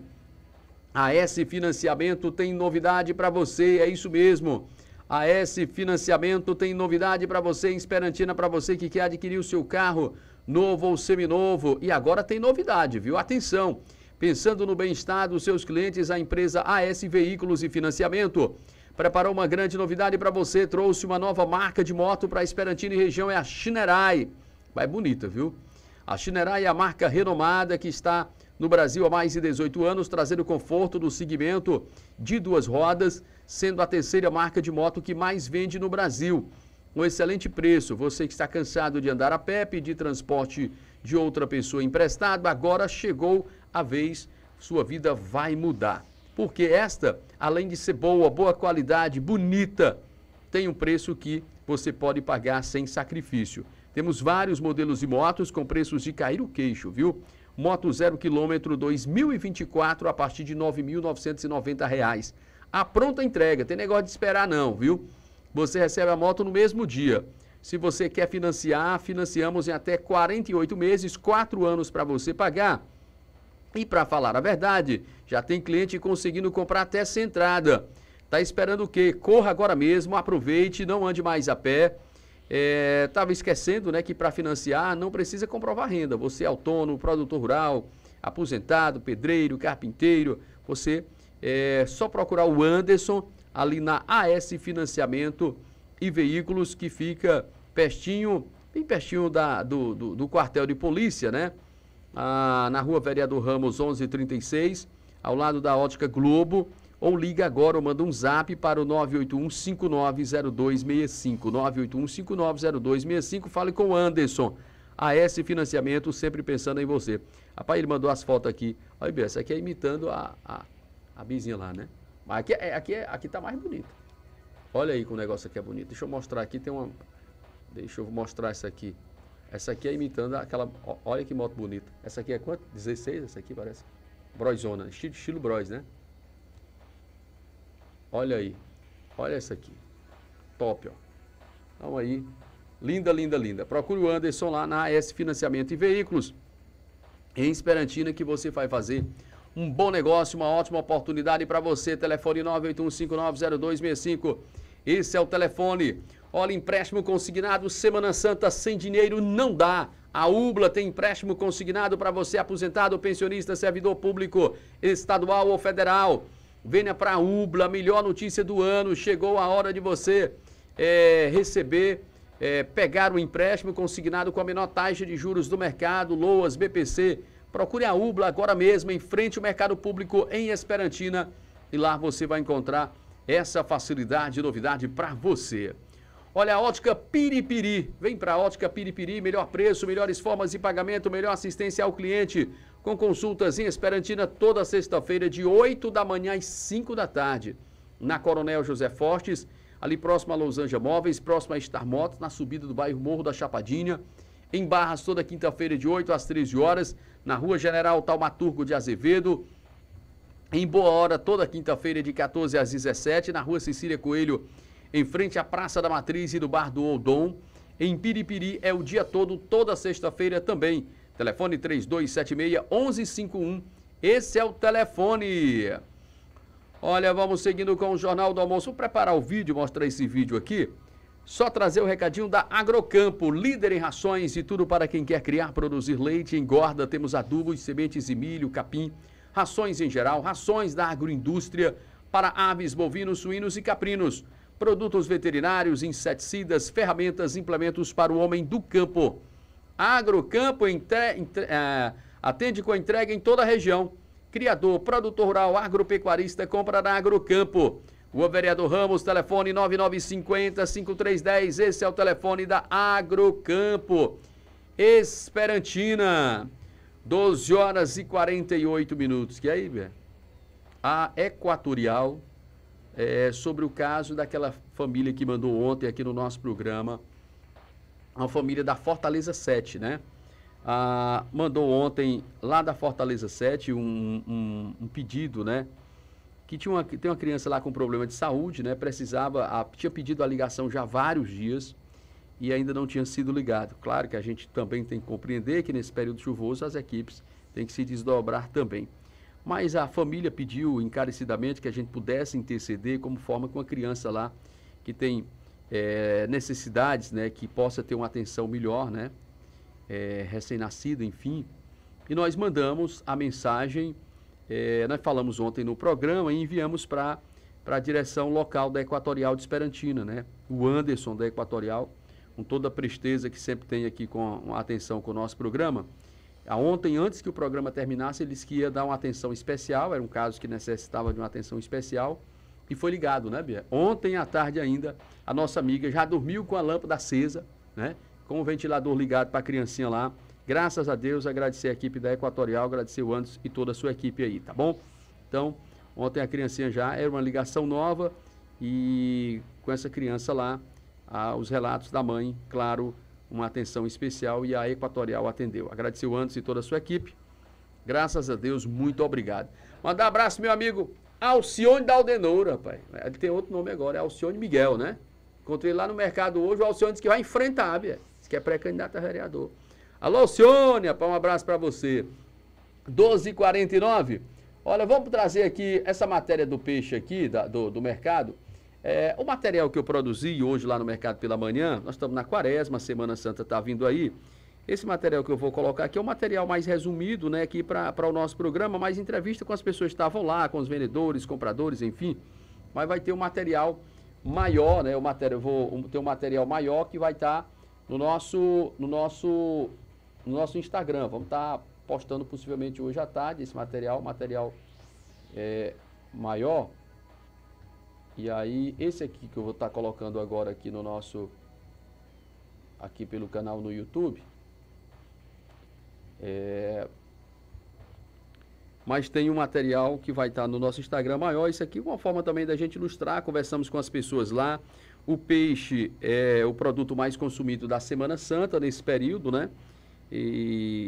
a S Financiamento tem novidade para você, é isso mesmo. A S Financiamento tem novidade para você em Esperantina, para você que quer adquirir o seu carro novo ou seminovo. E agora tem novidade, viu? Atenção, pensando no bem-estar dos seus clientes, a empresa A S Veículos e Financiamento preparou uma grande novidade para você, trouxe uma nova marca de moto para Esperantina e região, é a Shinerai. Vai bonita, viu? A Shinerai é a marca renomada que está no Brasil há mais de dezoito anos, trazendo conforto do segmento de duas rodas, sendo a terceira marca de moto que mais vende no Brasil. Um excelente preço. Você que está cansado de andar a pé, pedir transporte de outra pessoa emprestado, agora chegou a vez, sua vida vai mudar. Porque esta, além de ser boa, boa qualidade, bonita, tem um preço que você pode pagar sem sacrifício. Temos vários modelos de motos com preços de cair o queixo, viu? Moto zero quilômetro dois mil e vinte e quatro a partir de nove mil novecentos e noventa reais. A pronta entrega, tem negócio de esperar não, viu? Você recebe a moto no mesmo dia. Se você quer financiar, financiamos em até quarenta e oito meses, quatro anos para você pagar. E para falar a verdade, já tem cliente conseguindo comprar até sem entrada. Tá esperando o quê? Corra agora mesmo, aproveite, não ande mais a pé. É, tava esquecendo, né, que para financiar não precisa comprovar renda. Você é autônomo, produtor rural, aposentado, pedreiro, carpinteiro. Você é só procurar o Anderson ali na A S Financiamento e Veículos, que fica pertinho, bem pertinho da, do, do, do quartel de polícia, né? Ah, na rua Vereador Ramos onze trinta e seis, ao lado da Ótica Globo, ou liga agora ou manda um zap para o nove oito um, cinco nove zero dois seis cinco, nove oito um, cinco nove zero dois seis cinco, fale com o Anderson, A S Financiamento, sempre pensando em você. Rapaz, ele mandou as fotos aqui, olha bem, essa aqui é imitando a, a, a vizinha lá, né? Mas aqui, é, aqui, é, aqui tá mais bonito. Olha aí como o negócio aqui é bonito, deixa eu mostrar aqui, tem uma, deixa eu mostrar essa aqui. Essa aqui é imitando aquela... Olha que moto bonita. Essa aqui é quanto? dezesseis? Essa aqui parece. Broizona. Estilo, estilo Broz, né? Olha aí. Olha essa aqui. Top, ó. Então aí, linda, linda, linda. Procure o Anderson lá na A S Financiamento e Veículos, em Esperantina, que você vai fazer um bom negócio, uma ótima oportunidade para você. Telefone nove oito um cinco nove zero dois seis cinco. Esse é o telefone. Olha, empréstimo consignado, Semana Santa sem dinheiro não dá. A UBLA tem empréstimo consignado para você, aposentado, pensionista, servidor público, estadual ou federal. Venha para a UBLA, a melhor notícia do ano. Chegou a hora de você é, receber, é, pegar o empréstimo consignado com a menor taxa de juros do mercado, Loas, B P C. Procure a UBLA agora mesmo, em frente ao mercado público em Esperantina. E lá você vai encontrar essa facilidade e novidade para você. Olha, a Ótica Piripiri. Vem para a Ótica Piripiri, melhor preço, melhores formas de pagamento, melhor assistência ao cliente. Com consultas em Esperantina toda sexta-feira, de oito da manhã às cinco da tarde. Na Coronel José Fortes, ali próximo a Los Angeles Móveis, próximo a Star Motos, na subida do bairro Morro da Chapadinha. Em Barras, toda quinta-feira, de oito às treze horas. Na Rua General Taumaturgo de Azevedo. Em Boa Hora, toda quinta-feira, de quatorze às dezessete. Na Rua Cecília Coelho, em frente à Praça da Matriz e do Bar do Oldom. Em Piripiri é o dia todo, toda sexta-feira também. Telefone três dois sete seis, um um cinco um. Esse é o telefone. Olha, vamos seguindo com o Jornal do Almoço. Vou preparar o vídeo, mostrar esse vídeo aqui. Só trazer o recadinho da Agrocampo, líder em rações e tudo para quem quer criar, produzir leite, engorda. Temos adubos, sementes de milho, capim, rações em geral, rações da agroindústria para aves, bovinos, suínos e caprinos. Produtos veterinários, inseticidas, ferramentas, implementos para o homem do campo. Agrocampo entre, entre, uh, atende com entrega em toda a região. Criador, produtor rural, agropecuarista, compra na Agrocampo. O vereador Ramos, telefone nove nove cinco zero, cinco três um zero. Esse é o telefone da Agrocampo. Esperantina, doze horas e quarenta e oito minutos. Que aí, Bé? A Equatorial... É, sobre o caso daquela família que mandou ontem aqui no nosso programa, uma família da Fortaleza sete, né? Ah, mandou ontem lá da Fortaleza sete um, um, um pedido, né? Que tinha uma, tem uma criança lá com problema de saúde, né? Precisava, a, tinha pedido a ligação já há vários dias e ainda não tinha sido ligado. Claro que a gente também tem que compreender que nesse período chuvoso as equipes têm que se desdobrar também. Mas a família pediu encarecidamente que a gente pudesse interceder como forma com a criança lá que tem é, necessidades, né, que possa ter uma atenção melhor, né, é, recém-nascida, enfim. E nós mandamos a mensagem, é, nós falamos ontem no programa e enviamos para a direção local da Equatorial de Esperantina, né, o Anderson da Equatorial, com toda a presteza que sempre tem aqui com a atenção com o nosso programa. Ontem, antes que o programa terminasse, ele disse que ia dar uma atenção especial, era um caso que necessitava de uma atenção especial, e foi ligado, né, Bia? Ontem à tarde ainda, a nossa amiga já dormiu com a lâmpada acesa, né, com o ventilador ligado para a criancinha lá. Graças a Deus, agradecer a equipe da Equatorial, agradecer o Anderson e toda a sua equipe aí, tá bom? Então, ontem a criancinha já era uma ligação nova, e com essa criança lá, ah, os relatos da mãe, claro, uma atenção especial, e a Equatorial atendeu. Agradecer o Anderson e toda a sua equipe. Graças a Deus, muito obrigado. Mandar um abraço, meu amigo Alcione da Aldenora, rapaz. Ele tem outro nome agora, é Alcione Miguel, né? Encontrei lá no mercado hoje, o Alcione disse que vai enfrentar, Bia. Diz que é pré-candidato a vereador. Alô, Alcione, rapaz, um abraço para você. doze e quarenta e nove. Olha, vamos trazer aqui essa matéria do peixe aqui, da, do, do mercado. É, o material que eu produzi hoje lá no Mercado pela Manhã, nós estamos na quaresma, a Semana Santa está vindo aí. Esse material que eu vou colocar aqui é um material mais resumido, né, aqui para o nosso programa, mais entrevista com as pessoas que estavam lá, com os vendedores, compradores, enfim. Mas vai ter um material maior, né, o material, vou ter um material maior que vai estar tá no, nosso, no, nosso, no nosso Instagram. Vamos estar tá postando possivelmente hoje à tarde esse material, material é, maior. E aí, esse aqui que eu vou estar colocando agora aqui no nosso, aqui pelo canal no YouTube, é, mas tem um material que vai estar no nosso Instagram maior. Isso aqui é uma forma também da gente ilustrar, conversamos com as pessoas lá. O peixe é o produto mais consumido da Semana Santa nesse período, né? E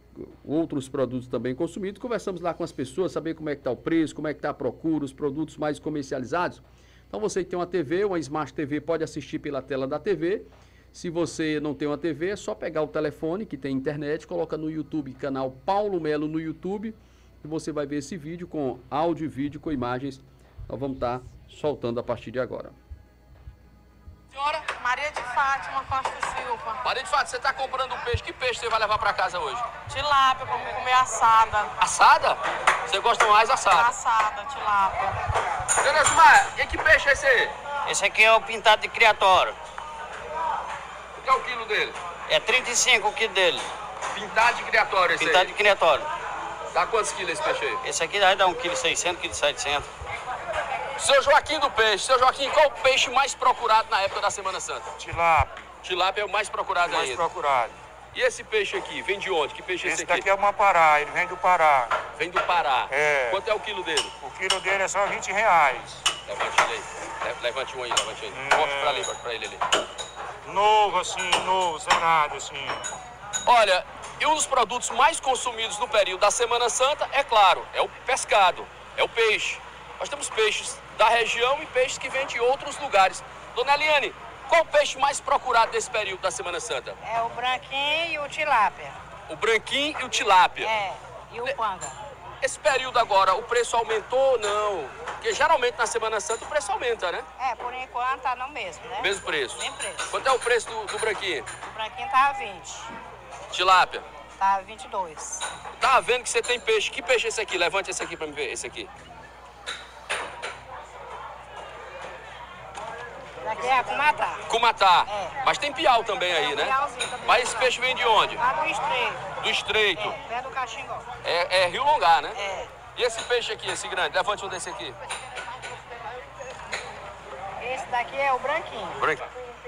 outros produtos também consumidos. Conversamos lá com as pessoas, saber como é que está o preço, como é que está a procura, os produtos mais comercializados. Então você que tem uma T V, uma Smart T V, pode assistir pela tela da T V. Se você não tem uma T V, é só pegar o telefone que tem internet, coloca no YouTube, canal Paulo Melo no YouTube, e você vai ver esse vídeo com áudio e vídeo com imagens. Nós vamos estar soltando a partir de agora. Senhora Maria de Fátima Costa Silva. Maria de Fátima, você está comprando um peixe. Que peixe você vai levar para casa hoje? Tilápia, para comer assada. Assada? Você gosta mais assada? Assada, tilápia. Dona Osmar, e que peixe é esse aí? Esse aqui é o pintado de criatório. O que é o quilo dele? É trinta e cinco o quilo dele. Pintado de criatório esse Pintado aí? de criatório. Dá quantos quilos esse peixe aí? Esse aqui vai dar um quilo e seiscentos, um quilo e setecentos. Seu Joaquim do Peixe, seu Joaquim, qual o peixe mais procurado na época da Semana Santa? Tilápia. Tilápia é o mais procurado mais ainda. Mais procurado. E esse peixe aqui, vem de onde? Que peixe é esse, esse aqui? Esse daqui é uma Pará, ele vem do Pará. Vem do Pará. É. Quanto é o quilo dele? O quilo dele é só vinte reais. Levante ele aí. Levante um aí, levante ele. É. Mostra pra ali, mostra pra ele ali. Novo assim, novo, zerado assim. Olha, e um dos produtos mais consumidos no período da Semana Santa, é claro, é o pescado, é o peixe. Nós temos peixes da região e peixes que vêm de outros lugares. Dona Eliane, qual o peixe mais procurado nesse período da Semana Santa? É o branquinho e o tilápia. O branquinho e o tilápia. É, e o panga. Esse período agora, o preço aumentou ou não? Porque geralmente na Semana Santa o preço aumenta, né? É, por enquanto tá no mesmo, né? Mesmo preço. Mesmo preço. Quanto é o preço do, do branquinho? O branquinho tá a vinte. Tilápia? Tá a vinte e dois. Tá vendo que você tem peixe. Que peixe é esse aqui? Levante esse aqui pra me ver, esse aqui. Daqui é Cumatá. Cumatá. É. Mas tem piau também aí, né? Também. Mas esse peixe vem de onde? Lá do Estreito. Do Estreito. É, perto do Caxingó. É, é Rio Longar, né? É. E esse peixe aqui, esse grande? Levante um desse aqui. Esse daqui é o branquinho. Branquinho.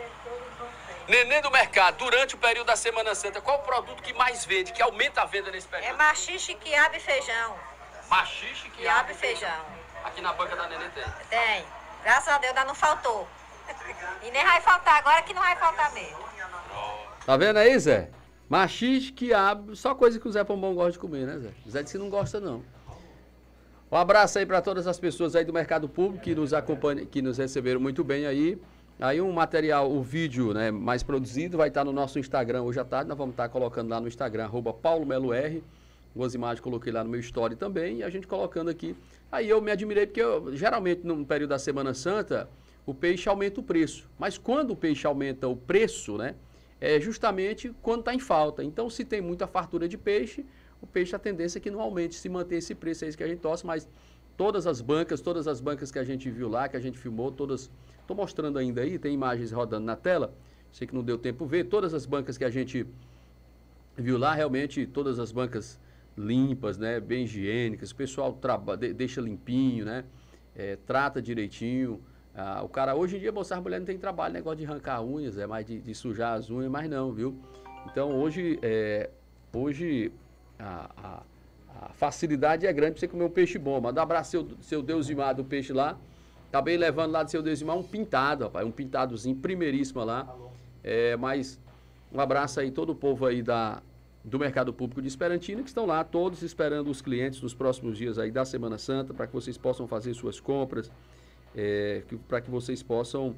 Neném do mercado, durante o período da Semana Santa, qual o produto que mais vende, que aumenta a venda nesse período? É machixe, quiabo e feijão. Machixe, quiabo, quiabo e feijão. Aqui na banca da Neném tem? Tem. Graças a Deus ainda não faltou. E nem vai faltar agora, que não vai faltar mesmo. Tá vendo aí, Zé? Machixe, quiabo, só coisa que o Zé Pombom gosta de comer, né, Zé? O Zé disse que não gosta, não. Um abraço aí para todas as pessoas aí do mercado público que nos acompanham, que nos receberam muito bem aí. Aí um material, o vídeo, né, mais produzido vai estar no nosso Instagram hoje à tarde. Nós vamos estar colocando lá no Instagram, arroba Paulo Melo R. Algumas imagens coloquei lá no meu story também. E a gente colocando aqui. Aí eu me admirei, porque eu, geralmente no período da Semana Santa, o peixe aumenta o preço. Mas quando o peixe aumenta o preço, né, é justamente quando está em falta. Então, se tem muita fartura de peixe, o peixe, a tendência é que não aumente, se manter esse preço, é isso que a gente torce, mas todas as bancas, todas as bancas que a gente viu lá, que a gente filmou, todas, estou mostrando ainda aí, tem imagens rodando na tela, sei que não deu tempo ver, todas as bancas que a gente viu lá, realmente, todas as bancas limpas, né, bem higiênicas, o pessoal traba, de, deixa limpinho, né, é, trata direitinho. Ah, o cara, hoje em dia, moça, as mulheres não tem trabalho, negócio de arrancar unhas, é mais de, de sujar as unhas, mas não, viu? Então, hoje, é, hoje a, a, a facilidade é grande para você comer um peixe bom. Manda um abraço seu, seu Deusimar do peixe lá. Acabei levando lá do seu Deusimar um pintado, rapaz, um pintadozinho primeiríssimo lá. É, mas um abraço aí todo o povo aí da, do Mercado Público de Esperantina, que estão lá todos esperando os clientes nos próximos dias aí da Semana Santa, para que vocês possam fazer suas compras. É, para que vocês possam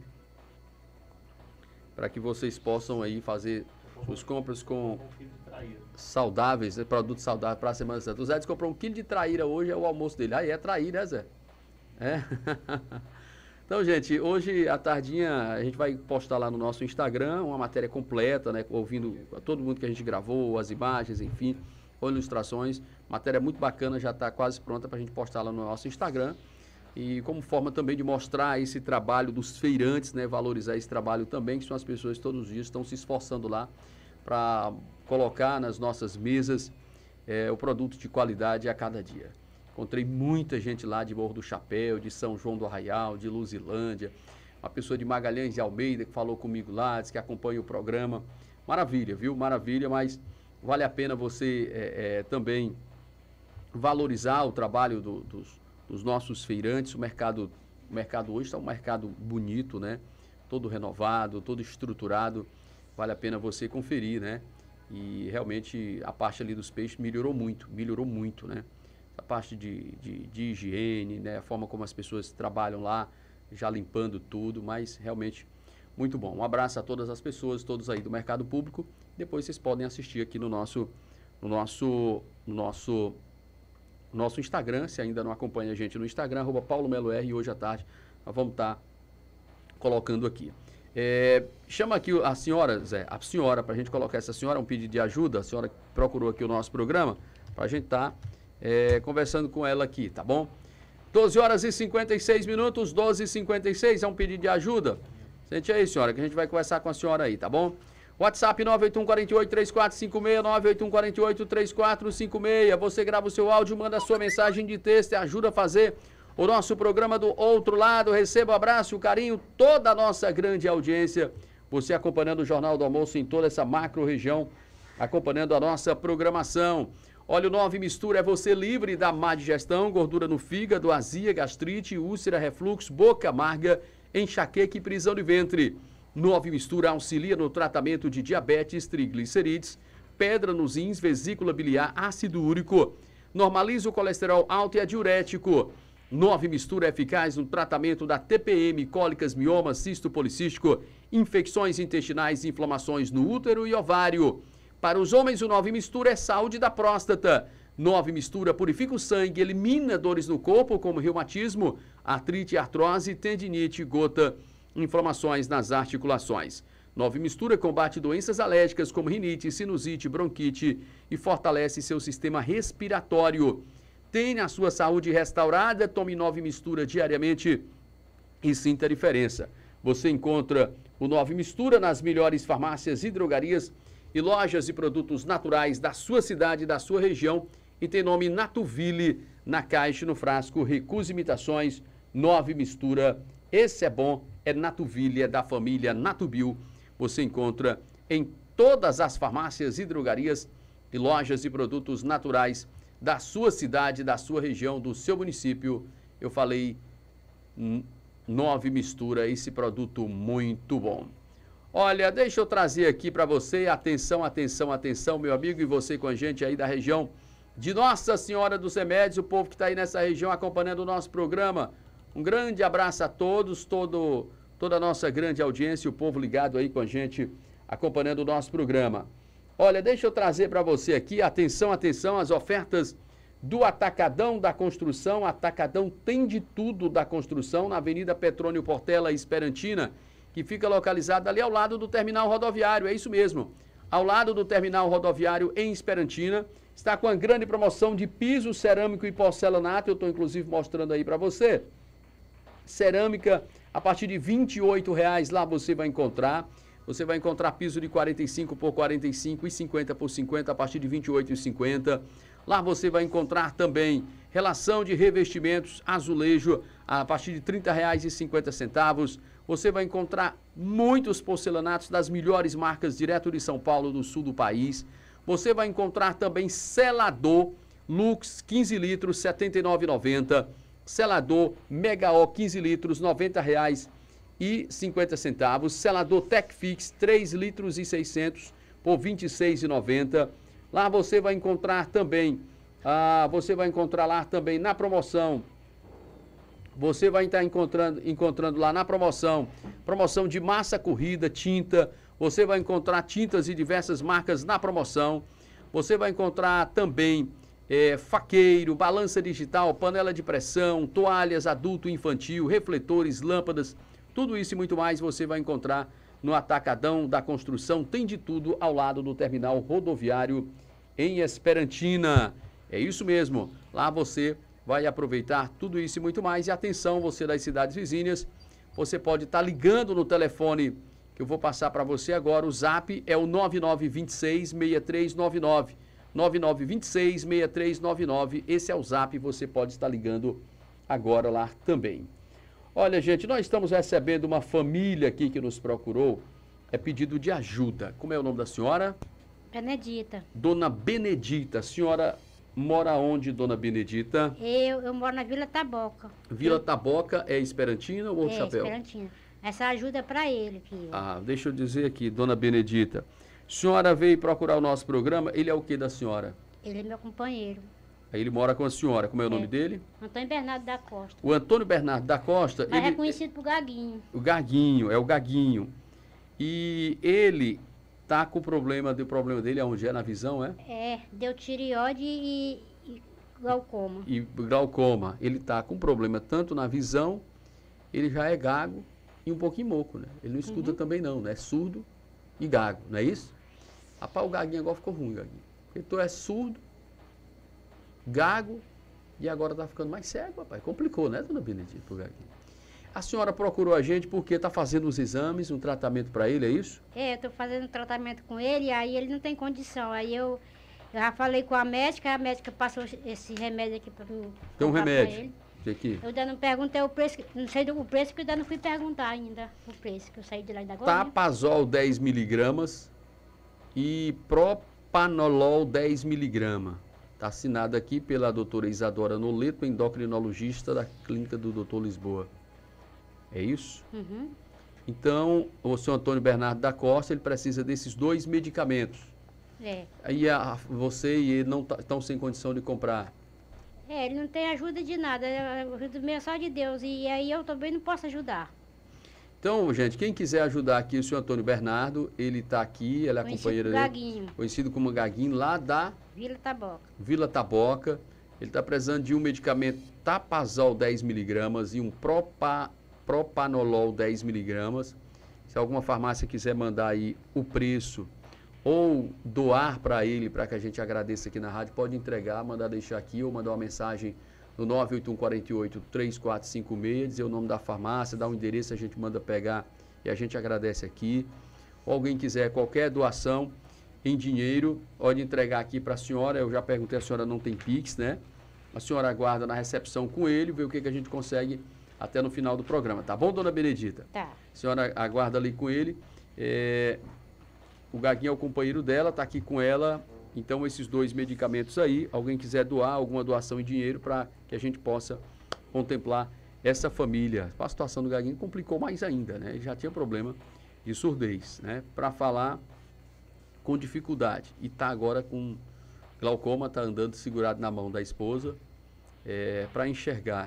para que vocês possam aí fazer suas compras com saudáveis, né, produtos saudáveis para a Semana Santa. O Zé disse que comprou um quilo de traíra hoje, é o almoço dele. Aí é traíra, né, Zé? É. Então, gente, hoje à tardinha a gente vai postar lá no nosso Instagram uma matéria completa, né, ouvindo todo mundo que a gente gravou, as imagens, enfim, ou ilustrações. Matéria muito bacana, já está quase pronta para a gente postar lá no nosso Instagram. E como forma também de mostrar esse trabalho dos feirantes, né, valorizar esse trabalho também, que são as pessoas que todos os dias estão se esforçando lá para colocar nas nossas mesas é, o produto de qualidade a cada dia. Encontrei muita gente lá de Morro do Chapéu, de São João do Arraial, de Luzilândia, uma pessoa de Magalhães de Almeida que falou comigo lá, disse que acompanha o programa. Maravilha, viu? Maravilha, mas vale a pena você é, é, também valorizar o trabalho do, dos dos nossos feirantes. O mercado, o mercado hoje está um mercado bonito, né? Todo renovado, todo estruturado. Vale a pena você conferir, né? E realmente a parte ali dos peixes melhorou muito, melhorou muito, né? A parte de, de, de higiene, né? A forma como as pessoas trabalham lá, já limpando tudo, mas realmente muito bom. Um abraço a todas as pessoas, todos aí do mercado público. Depois vocês podem assistir aqui no nosso, no nosso, no nosso, nosso Instagram, se ainda não acompanha a gente no Instagram, arroba Paulo Melo R, e hoje à tarde nós vamos estar colocando aqui. É, chama aqui a senhora, Zé, a senhora, para a gente colocar essa senhora, um pedido de ajuda, a senhora procurou aqui o nosso programa, para a gente estar tá, é, conversando com ela aqui, tá bom? doze horas e cinquenta e seis minutos, doze e cinquenta e seis, é um pedido de ajuda. Sente aí, senhora, que a gente vai conversar com a senhora aí, tá bom? WhatsApp nove oito um quatro oito, três quatro cinco seis, nove oito um quatro oito, três quatro cinco seis. Você grava o seu áudio, manda a sua mensagem de texto e ajuda a fazer o nosso programa do outro lado. Receba o abraço, o carinho, toda a nossa grande audiência. Você acompanhando o Jornal do Almoço em toda essa macro região, acompanhando a nossa programação. Óleo nove Mistura é você livre da má digestão, gordura no fígado, azia, gastrite, úlcera, refluxo, boca amarga, enxaqueca e prisão de ventre. nove Mistura auxilia no tratamento de diabetes, triglicerídeos, pedra nos rins, vesícula biliar, ácido úrico. Normaliza o colesterol alto e é diurético. nove Mistura é eficaz no tratamento da T P M, cólicas, mioma, cisto policístico, infecções intestinais, inflamações no útero e ovário. Para os homens, o nove Mistura é saúde da próstata. nove Mistura purifica o sangue, elimina dores no corpo, como reumatismo, artrite, artrose, tendinite, gota, inflamações nas articulações. nove Mistura combate doenças alérgicas, como rinite, sinusite, bronquite e fortalece seu sistema respiratório. Tenha a sua saúde restaurada, tome nove Mistura diariamente e sinta a diferença. Você encontra o nove Mistura nas melhores farmácias e drogarias e lojas de produtos naturais da sua cidade, da sua região, e tem nome Natuville na caixa e no frasco. Recuse imitações, nove Mistura. Esse é bom, é Natuville, é da família Natubio. Você encontra em todas as farmácias e drogarias e lojas de produtos naturais da sua cidade, da sua região, do seu município. Eu falei nove Mistura, esse produto muito bom. Olha, deixa eu trazer aqui para você, atenção, atenção, atenção, meu amigo, e você com a gente aí da região de Nossa Senhora dos Remédios, o povo que está aí nessa região acompanhando o nosso programa. Um grande abraço a todos, todo, toda a nossa grande audiência, o povo ligado aí com a gente, acompanhando o nosso programa. Olha, deixa eu trazer para você aqui, atenção, atenção, as ofertas do Atacadão da Construção. Atacadão tem de tudo da construção, na Avenida Petrônio Portela, Esperantina, que fica localizada ali ao lado do terminal rodoviário, é isso mesmo, ao lado do terminal rodoviário em Esperantina. Está com uma grande promoção de piso cerâmico e porcelanato, eu estou inclusive mostrando aí para você. Cerâmica a partir de vinte e oito reais, lá você vai encontrar. Você vai encontrar piso de quarenta e cinco por quarenta e cinco e cinquenta por cinquenta a partir de vinte e oito reais e cinquenta centavos. Lá você vai encontrar também relação de revestimentos, azulejo a partir de trinta reais e cinquenta centavos. Você vai encontrar muitos porcelanatos das melhores marcas direto de São Paulo, do sul do país. Você vai encontrar também selador Lux quinze litros, setenta e nove reais e noventa centavos. Selador Mega O quinze litros, noventa reais e cinquenta centavos. Selador Tecfix três litros e seiscentos por vinte e seis reais e noventa centavos. Lá você vai encontrar também, ah, você vai encontrar lá também na promoção. Você vai estar encontrando, encontrando lá na promoção, promoção de massa corrida, tinta. Você vai encontrar tintas de diversas marcas na promoção. Você vai encontrar também é, faqueiro, balança digital, panela de pressão, toalhas adulto e infantil, refletores, lâmpadas. Tudo isso e muito mais você vai encontrar no Atacadão da Construção. Tem de tudo ao lado do terminal rodoviário em Esperantina. É isso mesmo, lá você vai aproveitar tudo isso e muito mais. E atenção, você das cidades vizinhas, você pode estar ligando no telefone que eu vou passar para você agora. O zap é o nove nove dois seis, seis três nove nove. nove nove dois seis, seis três nove nove. Esse é o zap, você pode estar ligando agora lá também. Olha, gente, nós estamos recebendo uma família aqui que nos procurou. É pedido de ajuda. Como é o nome da senhora? Benedita. Dona Benedita. A senhora mora onde, Dona Benedita? Eu, eu moro na Vila Taboca. Vila Taboca é Esperantina ou Outro é, Chapéu? Esperantina. Essa ajuda é para ele, filho. Ah, deixa eu dizer aqui, Dona Benedita. A senhora veio procurar o nosso programa, ele é o que da senhora? Ele é meu companheiro. Aí ele mora com a senhora, como é o nome É. dele? Antônio Bernardo da Costa. O Antônio Bernardo da Costa, Mas ele, é conhecido por Gaguinho. o Gaguinho, é o Gaguinho. E ele tá com o problema, o problema dele aonde é? Na visão, é? É, deu tireoide e, e glaucoma. E glaucoma. Ele tá com problema tanto na visão, ele já é gago e um pouquinho moco, né? Ele não escuta Uhum. também não, né? É surdo e gago, não é isso? Rapaz, o Gaguinho agora ficou ruim, Gaguinho. Porque tu é surdo, gago e agora tá ficando mais cego, rapaz. Complicou, né, dona Benedita, pro Gaguinho? A senhora procurou a gente porque tá fazendo os exames, um tratamento para ele, é isso? É, eu tô fazendo tratamento com ele, aí ele não tem condição. Aí eu, eu já falei com a médica, a médica passou esse remédio aqui para mim. Tem um comprar pra remédio. ele. Esse aqui. Eu ainda não perguntei o preço, não sei do o preço, que eu ainda não fui perguntar ainda o preço, que eu saí de lá ainda agora. né? Tapazol dez miligramas e propanolol dez miligramas. Está assinado aqui pela doutora Isadora Noleto, endocrinologista da clínica do doutor Lisboa. É isso? Uhum. Então, o senhor Antônio Bernardo da Costa, ele precisa desses dois medicamentos. É. Aí a, você e ele não estão sem condição de comprar. É, ele não tem ajuda de nada, a ajuda minha é só de Deus, e aí eu também não posso ajudar. Então, gente, quem quiser ajudar aqui, o senhor Antônio Bernardo, ele está aqui, ele é a Conhecido companheira como dele. Gaguinho. Conhecido como Gaguinho, lá da Vila Taboca. Vila Taboca. Ele está precisando de um medicamento Tapazol dez miligramas e um propa, Propanolol dez miligramas. Se alguma farmácia quiser mandar aí o preço ou doar para ele, para que a gente agradeça aqui na rádio, pode entregar, mandar deixar aqui ou mandar uma mensagem no nove oito um quatro oito, três quatro cinco seis, dizer o nome da farmácia, dar um endereço, a gente manda pegar e a gente agradece aqui. Ou alguém quiser qualquer doação em dinheiro, pode entregar aqui para a senhora. Eu já perguntei, a senhora não tem Pix, né? A senhora aguarda na recepção com ele, vê o que, que a gente consegue até no final do programa. Tá bom, dona Benedita? Tá. A senhora aguarda ali com ele. É, o Gaguinho é o companheiro dela, tá aqui com ela. Então, esses dois medicamentos aí, alguém quiser doar alguma doação em dinheiro para que a gente possa contemplar essa família. A situação do Gaguinho complicou mais ainda, né? Ele já tinha problema de surdez, né? Para falar com dificuldade. E tá agora com glaucoma, tá andando segurado na mão da esposa é, para enxergar.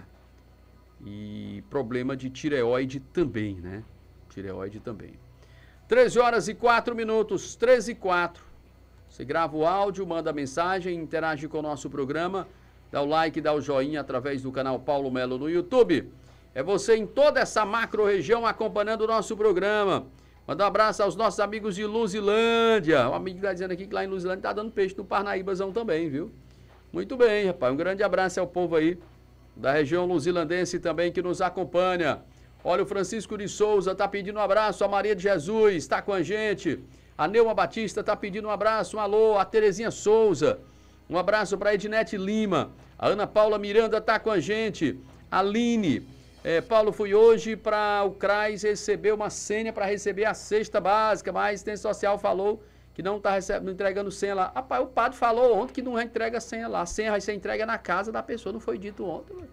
E problema de tireoide também, né? Tireoide também. treze horas e quatro minutos, treze e quatro. Você grava o áudio, manda mensagem, interage com o nosso programa, dá o like, dá o joinha através do canal Paulo Melo no YouTube. É você em toda essa macro-região acompanhando o nosso programa. Manda um abraço aos nossos amigos de Luzilândia. O amigo está dizendo aqui que lá em Luzilândia está dando peixe no Parnaíbazão também, viu? Muito bem, rapaz. Um grande abraço ao povo aí da região luzilandense também que nos acompanha. Olha, o Francisco de Souza está pedindo um abraço. A Maria de Jesus está com a gente. A Neuma Batista está pedindo um abraço, um alô. A Terezinha Souza, um abraço para a Ednete Lima. A Ana Paula Miranda está com a gente. A Aline, é, Paulo, fui hoje para o CRAS receber uma senha para receber a cesta básica, mas a assistência social falou que não está entregando senha lá. Rapaz, o padre falou ontem que não entrega senha lá. A senha vai ser entregue na casa da pessoa, não foi dito ontem. Mano.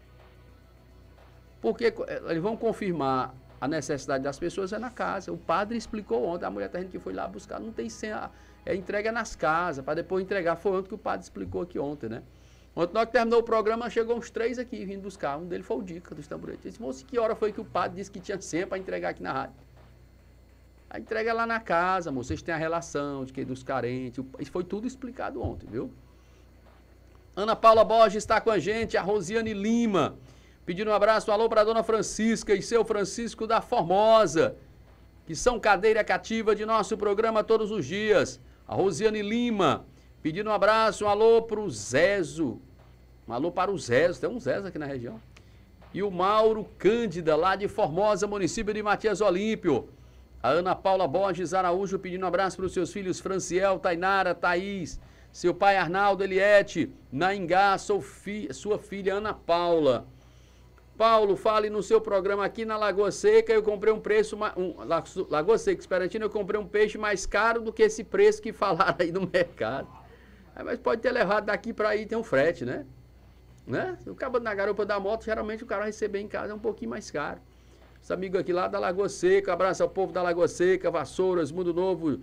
Porque eles vão confirmar a necessidade das pessoas é na casa. O padre explicou ontem, a mulher tá dizendo que foi lá buscar, não tem senha, é entrega nas casas, para depois entregar. Foi ontem que o padre explicou aqui ontem, né? Ontem nós que terminou o programa, chegou uns três aqui vindo buscar. Um deles foi o Dica dos Tamboretes. Disse, moço, que hora foi que o padre disse que tinha senha para entregar aqui na rádio? A entrega lá na casa, moço, vocês têm a relação de que dos carentes. Isso foi tudo explicado ontem, viu? Ana Paula Borges está com a gente, a Rosiane Lima, pedindo um abraço, um alô para a dona Francisca e seu Francisco da Formosa, que são cadeira cativa de nosso programa todos os dias. A Rosiane Lima, pedindo um abraço, um alô para o Zezo, um alô para o Zezo, tem um Zezo aqui na região. E o Mauro Cândida, lá de Formosa, município de Matias Olímpio. A Ana Paula Borges Araújo pedindo um abraço para os seus filhos Franciel, Tainara, Thaís, seu pai Arnaldo Eliette, Naingá, fi, sua filha Ana Paula. Paulo, fale no seu programa aqui na Lagoa Seca, eu comprei um preço, um, Lagoa Seca, Esperantina, eu comprei um peixe mais caro do que esse preço que falaram aí no mercado. Aí, mas pode ter levado daqui para aí, tem um frete, né? né? O cabo na garupa da moto, geralmente o cara receber em casa é um pouquinho mais caro. Esse amigo aqui lá da Lagoa Seca, abraço ao povo da Lagoa Seca, Vassouras, Mundo Novo,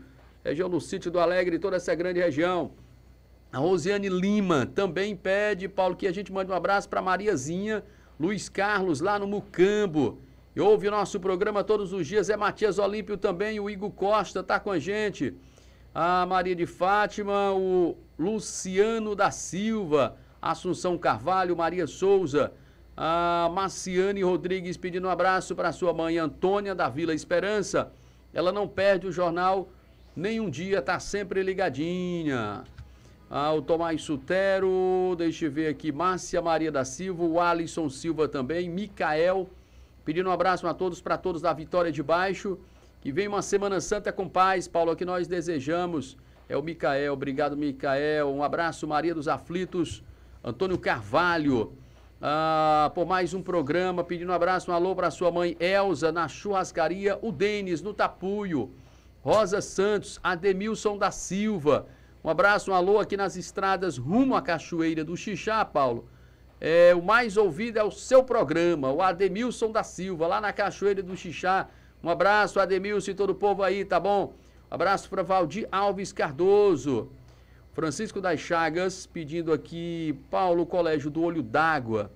região do Sítio do Alegre, toda essa grande região. A Rosiane Lima também pede, Paulo, que a gente mande um abraço para Mariazinha, Luiz Carlos, lá no Mucambo. E ouve o nosso programa todos os dias. É Matias Olímpio também, o Igor Costa tá com a gente. A Maria de Fátima, o Luciano da Silva, Assunção Carvalho, Maria Souza, a Marciane Rodrigues pedindo um abraço para sua mãe Antônia da Vila Esperança. Ela não perde o jornal nenhum dia, tá sempre ligadinha. Ah, o Tomás Sutero, deixa eu ver aqui, Márcia Maria da Silva, o Alisson Silva também, Micael, pedindo um abraço a todos, para todos da Vitória de Baixo, que vem uma Semana Santa com paz, Paulo, é o que nós desejamos, é o Micael, obrigado Micael, um abraço Maria dos Aflitos, Antônio Carvalho, ah, por mais um programa, pedindo um abraço, um alô para sua mãe Elza, na churrascaria, o Denis, no Tapuio, Rosa Santos, Ademilson da Silva, um abraço, um alô aqui nas estradas rumo à Cachoeira do Xixá, Paulo. É, o mais ouvido é o seu programa, o Ademilson da Silva, lá na Cachoeira do Xixá. Um abraço, Ademilson e todo o povo aí, tá bom? Um abraço para Valdir Alves Cardoso. Francisco das Chagas pedindo aqui, Paulo, Colégio do Olho d'Água.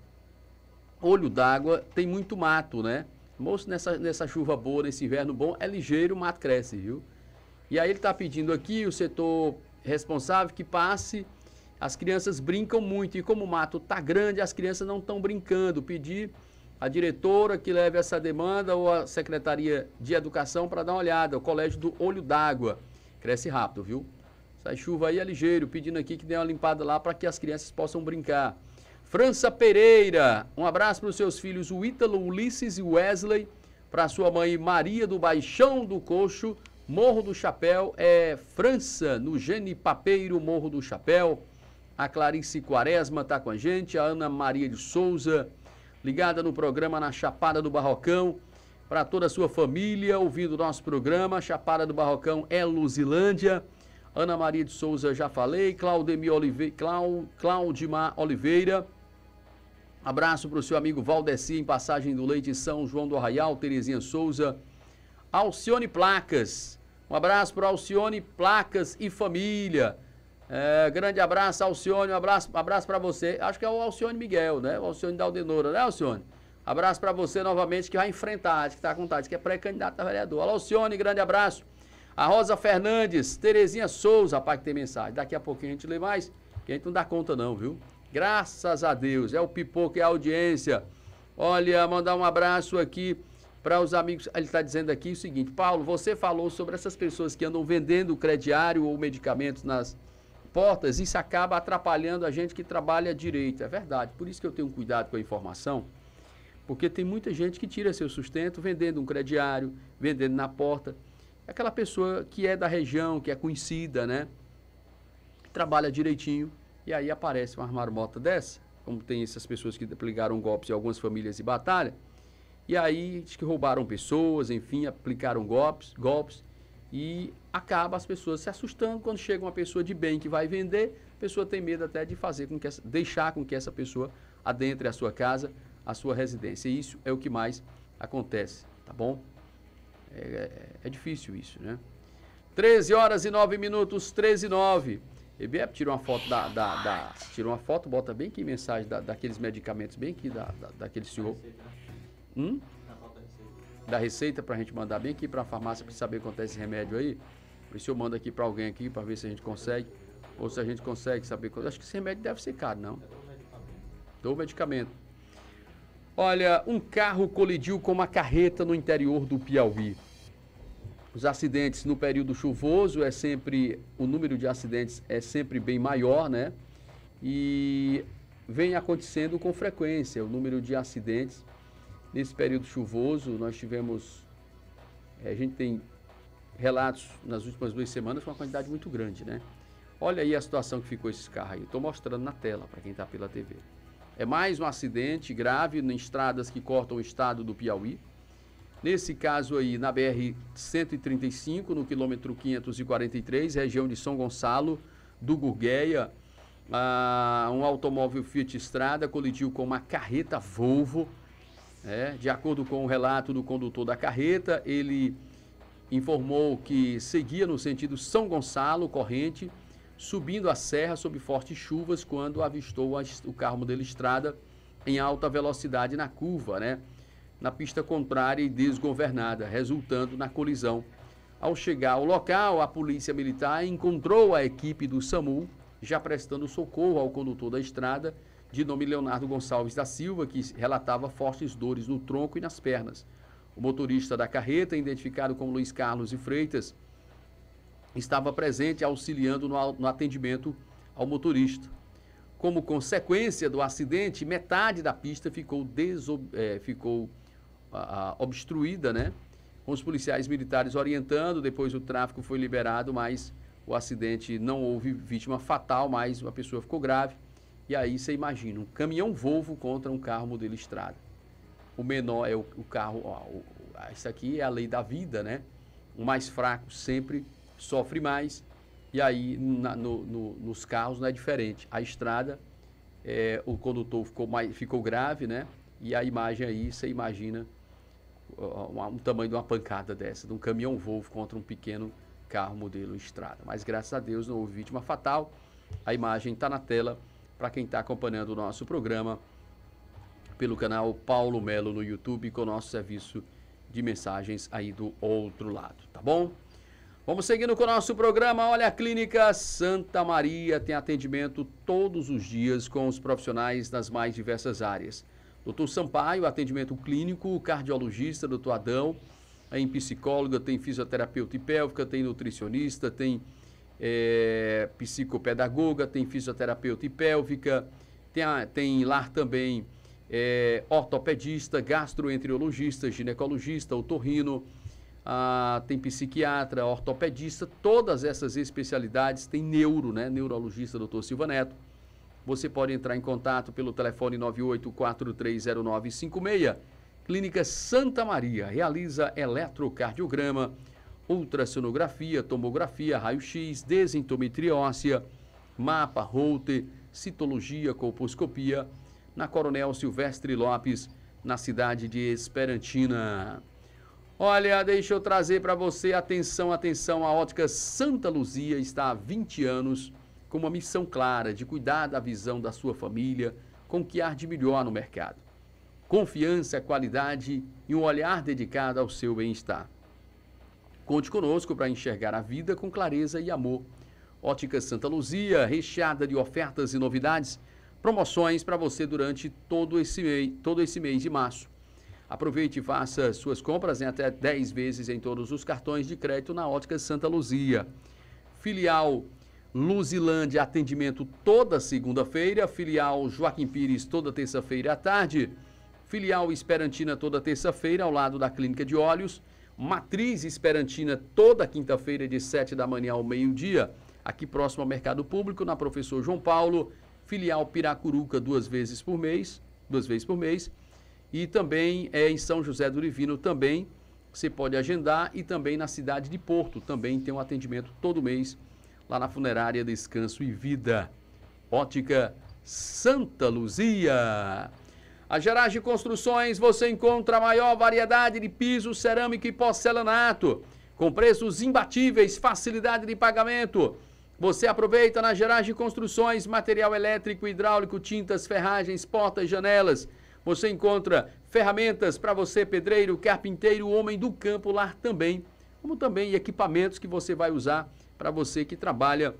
Olho d'Água tem muito mato, né? Moço, nessa, nessa chuva boa, nesse inverno bom, é ligeiro, o mato cresce, viu? E aí ele tá pedindo aqui, o setor responsável que passe, as crianças brincam muito e como o mato tá grande, as crianças não estão brincando, pedir a diretora que leve essa demanda ou a Secretaria de Educação para dar uma olhada, o Colégio do Olho d'Água, cresce rápido, viu? Essa chuva aí é ligeiro, pedindo aqui que dê uma limpada lá para que as crianças possam brincar. França Pereira, um abraço para os seus filhos, o Ítalo, Ulisses e Wesley, para sua mãe Maria do Baixão do Coxo, Morro do Chapéu, é França, no Genipapeiro, Morro do Chapéu. A Clarice Quaresma está com a gente, a Ana Maria de Souza, ligada no programa na Chapada do Barrocão. Para toda a sua família, ouvindo o nosso programa, Chapada do Barrocão é Luzilândia. Ana Maria de Souza, já falei. Claudemir Oliveira, Clau, Claudimar Oliveira. Abraço para o seu amigo Valdeci, em Passagem do Leite, São João do Arraial, Terezinha Souza. Alcione Placas. Um abraço para Alcione Placas e família. É, grande abraço, Alcione. Um abraço, um abraço para você. Acho que é o Alcione Miguel, né? O Alcione da Aldenora, né, Alcione? Abraço para você novamente, que vai enfrentar, que está com vontade, que é pré-candidato a vereador. Alô, Alcione, grande abraço. A Rosa Fernandes, Terezinha Souza, rapaz, que tem mensagem. Daqui a pouquinho a gente lê mais, que a gente não dá conta não, viu? Graças a Deus. É o pipoco, é a audiência. Olha, mandar um abraço aqui para os amigos. Ele está dizendo aqui o seguinte, Paulo, você falou sobre essas pessoas que andam vendendo crediário ou medicamentos nas portas, isso acaba atrapalhando a gente que trabalha direito. É verdade, por isso que eu tenho cuidado com a informação, porque tem muita gente que tira seu sustento vendendo um crediário, vendendo na porta. Aquela pessoa que é da região, que é conhecida, né? Que trabalha direitinho, e aí aparece uma marmota dessa, como tem essas pessoas que aplicaram golpes em algumas famílias de batalha, e aí diz que roubaram pessoas, enfim, aplicaram golpes, golpes, e acaba as pessoas se assustando quando chega uma pessoa de bem que vai vender, a pessoa tem medo até de fazer com que essa, deixar com que essa pessoa adentre a sua casa, a sua residência. E isso é o que mais acontece, tá bom? É, é, é difícil isso, né? treze horas e nove minutos, treze e nove. E B F tira uma foto da, da, da. Tira uma foto, bota bem aqui mensagem da, daqueles medicamentos, bem aqui da, da, daquele senhor. Hum? Da receita pra gente mandar bem aqui pra farmácia pra saber quanto é esse remédio aí. Por isso eu mando aqui pra alguém aqui pra ver se a gente consegue. Ou se a gente consegue saber quanto. Acho que esse remédio deve ser caro, não? Do medicamento. Olha, um carro colidiu com uma carreta no interior do Piauí. Os acidentes no período chuvoso é sempre, o número de acidentes é sempre bem maior, né? E vem acontecendo com frequência o número de acidentes. Nesse período chuvoso, nós tivemos, a gente tem relatos nas últimas duas semanas com uma quantidade muito grande, né? Olha aí a situação que ficou esses carros aí. Estou mostrando na tela para quem está pela T V. É mais um acidente grave em estradas que cortam o estado do Piauí. Nesse caso aí, na B R cento e trinta e cinco, no quilômetro quinhentos e quarenta e três, região de São Gonçalo do Gurgueia, ah, um automóvel Fiat Strada colidiu com uma carreta Volvo. É, de acordo com o relato do condutor da carreta, ele informou que seguia no sentido São Gonçalo, corrente, subindo a serra sob fortes chuvas quando avistou o carro modelo Estrada em alta velocidade na curva, né? Na pista contrária e desgovernada, resultando na colisão. Ao chegar ao local, a polícia militar encontrou a equipe do SAMU já prestando socorro ao condutor da estrada, de nome Leonardo Gonçalves da Silva, que relatava fortes dores no tronco e nas pernas. O motorista da carreta, identificado como Luiz Carlos de Freitas, estava presente auxiliando no, no atendimento ao motorista. Como consequência do acidente, metade da pista ficou, desob, é, ficou a, a, obstruída, né? Com os policiais militares orientando, depois o tráfego foi liberado, mas o acidente não houve vítima fatal, mas uma pessoa ficou grave. E aí você imagina, um caminhão Volvo contra um carro modelo Estrada. O menor é o, o carro, ó, o, isso aqui é a lei da vida, né? O mais fraco sempre sofre mais. E aí na, no, no, nos carros não é diferente. A estrada, é, o condutor ficou, mais, ficou grave, né? E a imagem aí, você imagina o um, um tamanho de uma pancada dessa, de um caminhão Volvo contra um pequeno carro modelo Estrada. Mas graças a Deus não houve vítima fatal. A imagem está na tela para quem está acompanhando o nosso programa pelo canal Paulo Melo no YouTube, com o nosso serviço de mensagens aí do outro lado, tá bom? Vamos seguindo com o nosso programa. Olha, a Clínica Santa Maria tem atendimento todos os dias com os profissionais das mais diversas áreas. doutor Sampaio, atendimento clínico, cardiologista, doutor Adão, em psicóloga, tem fisioterapeuta e pélvica, tem nutricionista, tem é, psicopedagoga, tem fisioterapeuta e pélvica, tem, a, tem lá também é, ortopedista, gastroenterologista, ginecologista, otorrino, ah, tem psiquiatra, ortopedista, todas essas especialidades, tem neuro, né, neurologista, doutor Silva Neto. Você pode entrar em contato pelo telefone nove oito quatro três zero nove cinco seis. Clínica Santa Maria realiza eletrocardiograma, ultrassonografia, tomografia, raio-x, desintometria óssea, mapa Holter, citologia, colposcopia, na Coronel Silvestre Lopes, na cidade de Esperantina. Olha, deixa eu trazer para você, atenção, atenção, a Ótica Santa Luzia está há vinte anos com uma missão clara de cuidar da visão da sua família com o que há de melhor no mercado. Confiança, qualidade e um olhar dedicado ao seu bem-estar. Conte conosco para enxergar a vida com clareza e amor. Ótica Santa Luzia, recheada de ofertas e novidades, promoções para você durante todo esse mês, todo esse mês de março. Aproveite e faça suas compras em até dez vezes em todos os cartões de crédito na Ótica Santa Luzia. Filial Luzilândia, atendimento toda segunda-feira. Filial Joaquim Pires, toda terça-feira à tarde. Filial Esperantina, toda terça-feira, ao lado da Clínica de Olhos. Matriz Esperantina, toda quinta-feira, de sete da manhã ao meio-dia, aqui próximo ao Mercado Público, na Professor João Paulo. Filial Piracuruca, duas vezes por mês, duas vezes por mês. E também é em São José do Divino, também você pode agendar. E também na cidade de Porto, também tem um atendimento todo mês, lá na Funerária Descanso e Vida. Ótica Santa Luzia. A Gerage Construções, você encontra a maior variedade de piso, cerâmica e porcelanato, com preços imbatíveis, facilidade de pagamento. Você aproveita na Gerage Construções, material elétrico, hidráulico, tintas, ferragens, portas, janelas. Você encontra ferramentas para você, pedreiro, carpinteiro, homem do campo, lá também, como também equipamentos que você vai usar para você que trabalha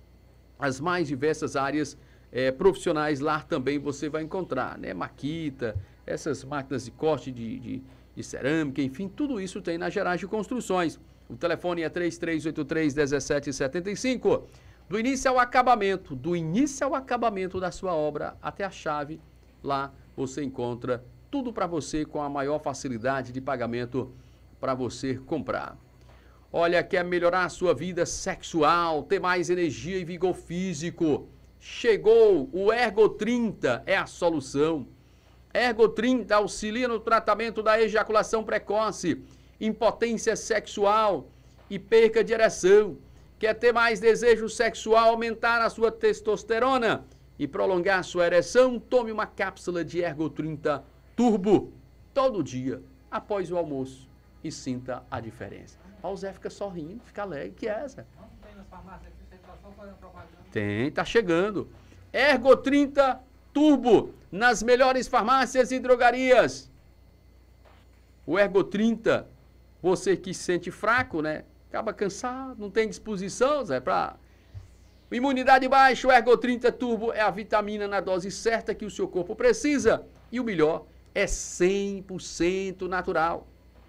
as mais diversas áreas É, profissionais. Lá também você vai encontrar, né? Maquita, essas máquinas de corte de, de, de cerâmica, enfim, tudo isso tem na Gerage Construções. O telefone é três três oito três, um sete sete cinco. Do início ao acabamento, do início ao acabamento da sua obra até a chave, lá você encontra tudo para você com a maior facilidade de pagamento para você comprar. Olha, quer melhorar a sua vida sexual, ter mais energia e vigor físico? Chegou, o Ergo trinta é a solução. Ergo trinta auxilia no tratamento da ejaculação precoce, impotência sexual e perca de ereção. Quer ter mais desejo sexual, aumentar a sua testosterona e prolongar sua ereção? Tome uma cápsula de Ergo trinta Turbo todo dia, após o almoço. e sinta a diferença. Ó, o Zé fica sorrindo, fica alegre, que é, Zé? Não tem nas farmácias aqui, você tá só fazendo propaganda. Tem, tá chegando. Ergo trinta Turbo, nas melhores farmácias e drogarias. O Ergo trinta, você que se sente fraco, né? Acaba cansado, não tem disposição, Zé, pra... Imunidade baixa, o Ergo trinta Turbo é a vitamina na dose certa que o seu corpo precisa. E o melhor, é cem por cento natural.